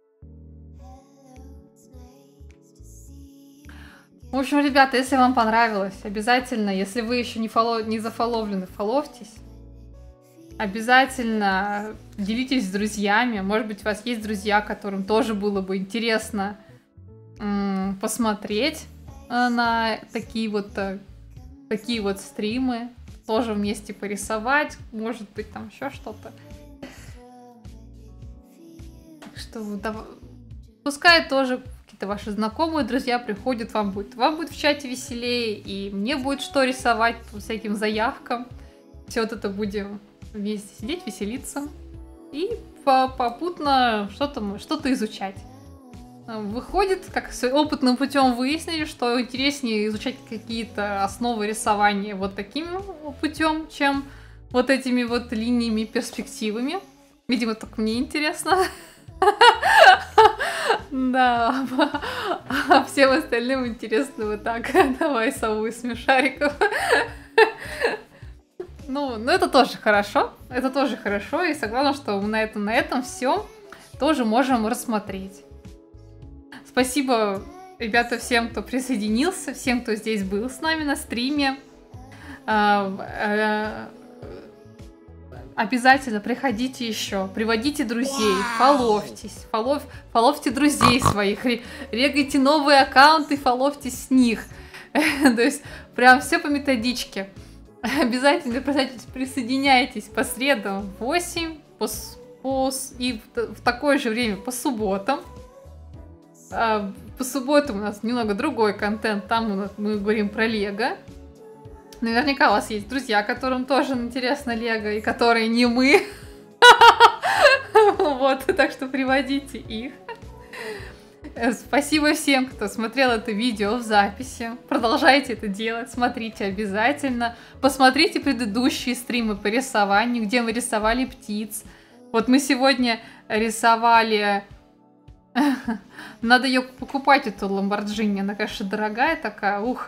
В общем, ребята, если вам понравилось, обязательно, если вы еще не зафоловлены, фоловьтесь. Обязательно делитесь с друзьями. Может быть, у вас есть друзья, которым тоже было бы интересно посмотреть на такие вот стримы. Тоже вместе порисовать. Может быть, там еще что-то. Так что пускай тоже какие-то ваши знакомые, друзья приходят, вам будет в чате веселее, и мне будет что рисовать по всяким заявкам. Все вот это будем вместе сидеть, веселиться и попутно что-то изучать. Выходит, как опытным путем выяснили, что интереснее изучать какие-то основы рисования вот таким путем, чем вот этими вот линиями, перспективами. Видимо, только мне интересно. Да, а всем остальным интересно вот так. Давай сову из смешариков. Ну, это тоже хорошо. Это тоже хорошо. И согласна, что мы на этом все тоже можем рассмотреть. Спасибо, ребята, всем, кто присоединился, всем, кто здесь был с нами на стриме. Обязательно приходите еще, приводите друзей, фоловьтесь, фоловьте друзей своих, регайте новые аккаунты, фоловьтесь с них. То есть прям все по методичке. Обязательно присоединяйтесь по средам в 8 и в такое же время по субботам. По субботам у нас немного другой контент, там мы говорим про Лего. Наверняка у вас есть друзья, которым тоже интересно Лего, и которые не мы. Вот, так что приводите их. Спасибо всем, кто смотрел это видео в записи. Продолжайте это делать, смотрите обязательно. Посмотрите предыдущие стримы по рисованию, где мы рисовали птиц. Вот мы сегодня рисовали... Надо ее покупать, эту Lamborghini. Она, конечно, дорогая такая. Ух.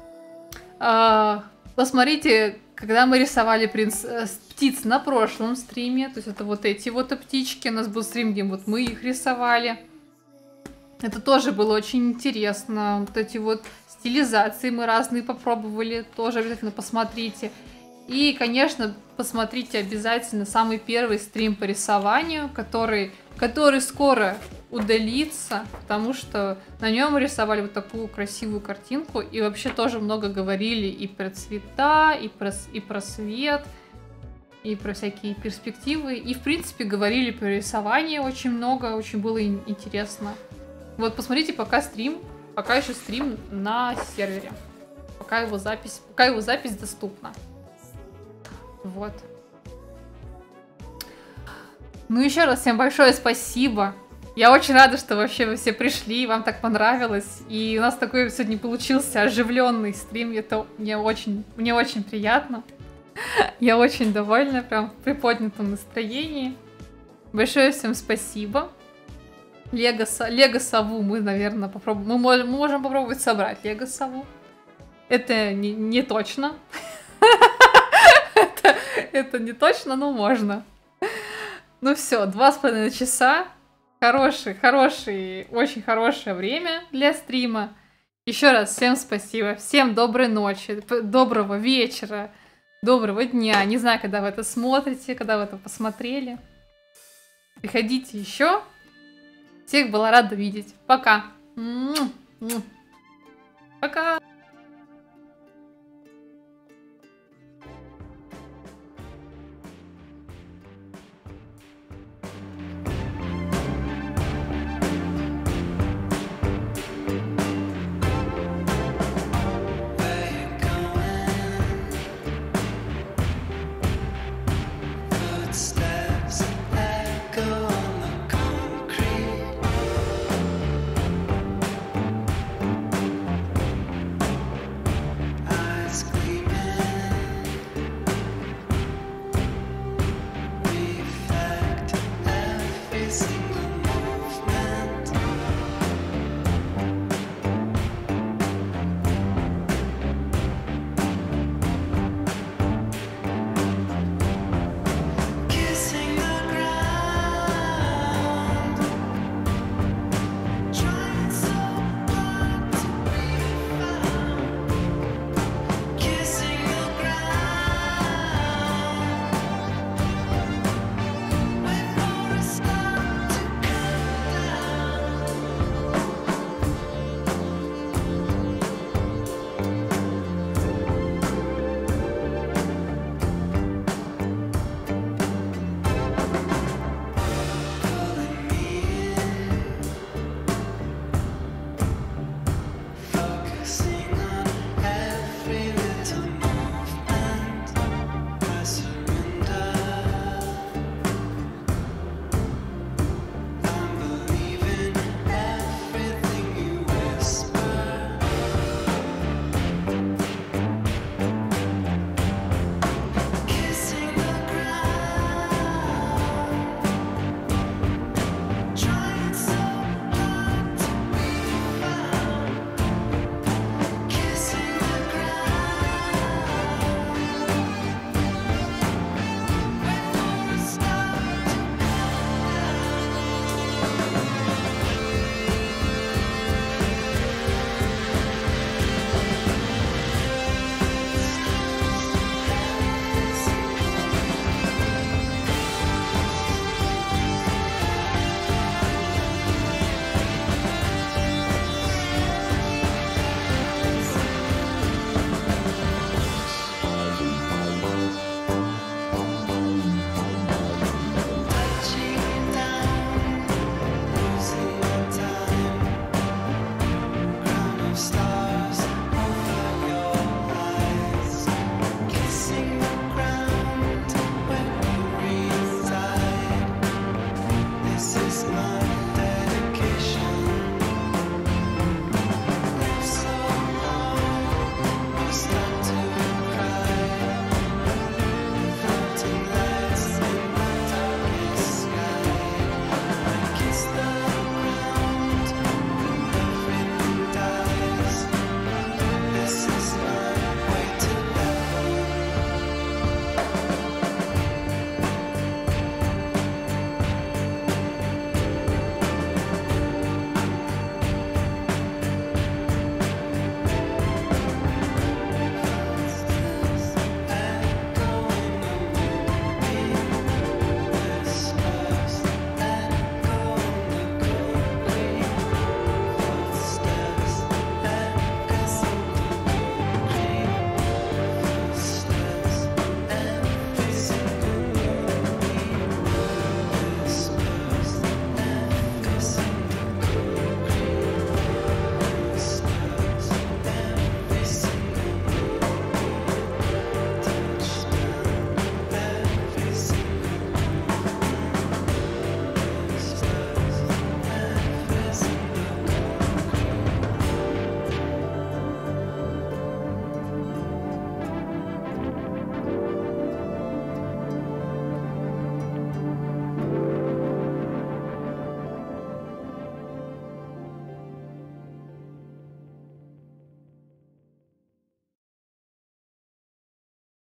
Посмотрите, когда мы рисовали птиц на прошлом стриме. То есть это вот эти вот птички. У нас был стрим, где вот мы их рисовали. Это тоже было очень интересно. Вот эти вот стилизации мы разные попробовали. Тоже обязательно посмотрите. И, конечно, посмотрите обязательно самый первый стрим по рисованию, который скоро удалится, потому что на нем мы рисовали вот такую красивую картинку, и вообще тоже много говорили и про цвета, и про свет, и про всякие перспективы, и в принципе говорили про рисование очень много, очень было интересно. Вот посмотрите пока еще стрим на сервере, пока его запись доступна. Вот. Ну, еще раз всем большое спасибо. Я очень рада, что вообще вы все пришли, вам так понравилось. И у нас такой сегодня получился оживленный стрим. Это мне очень приятно. Я очень довольна, прям в приподнятом настроении. Большое всем спасибо. Лего-сову мы, наверное, попробуем. Мы можем попробовать собрать Лего-сову. Это не точно. Это не точно, но можно. Ну все, 2,5 часа. Хороший, очень хорошее время для стрима. Еще раз всем спасибо. Всем доброй ночи, доброго вечера, доброго дня. Не знаю, когда вы это смотрите, когда вы это посмотрели. Приходите еще. Всех была рада видеть. Пока. Пока.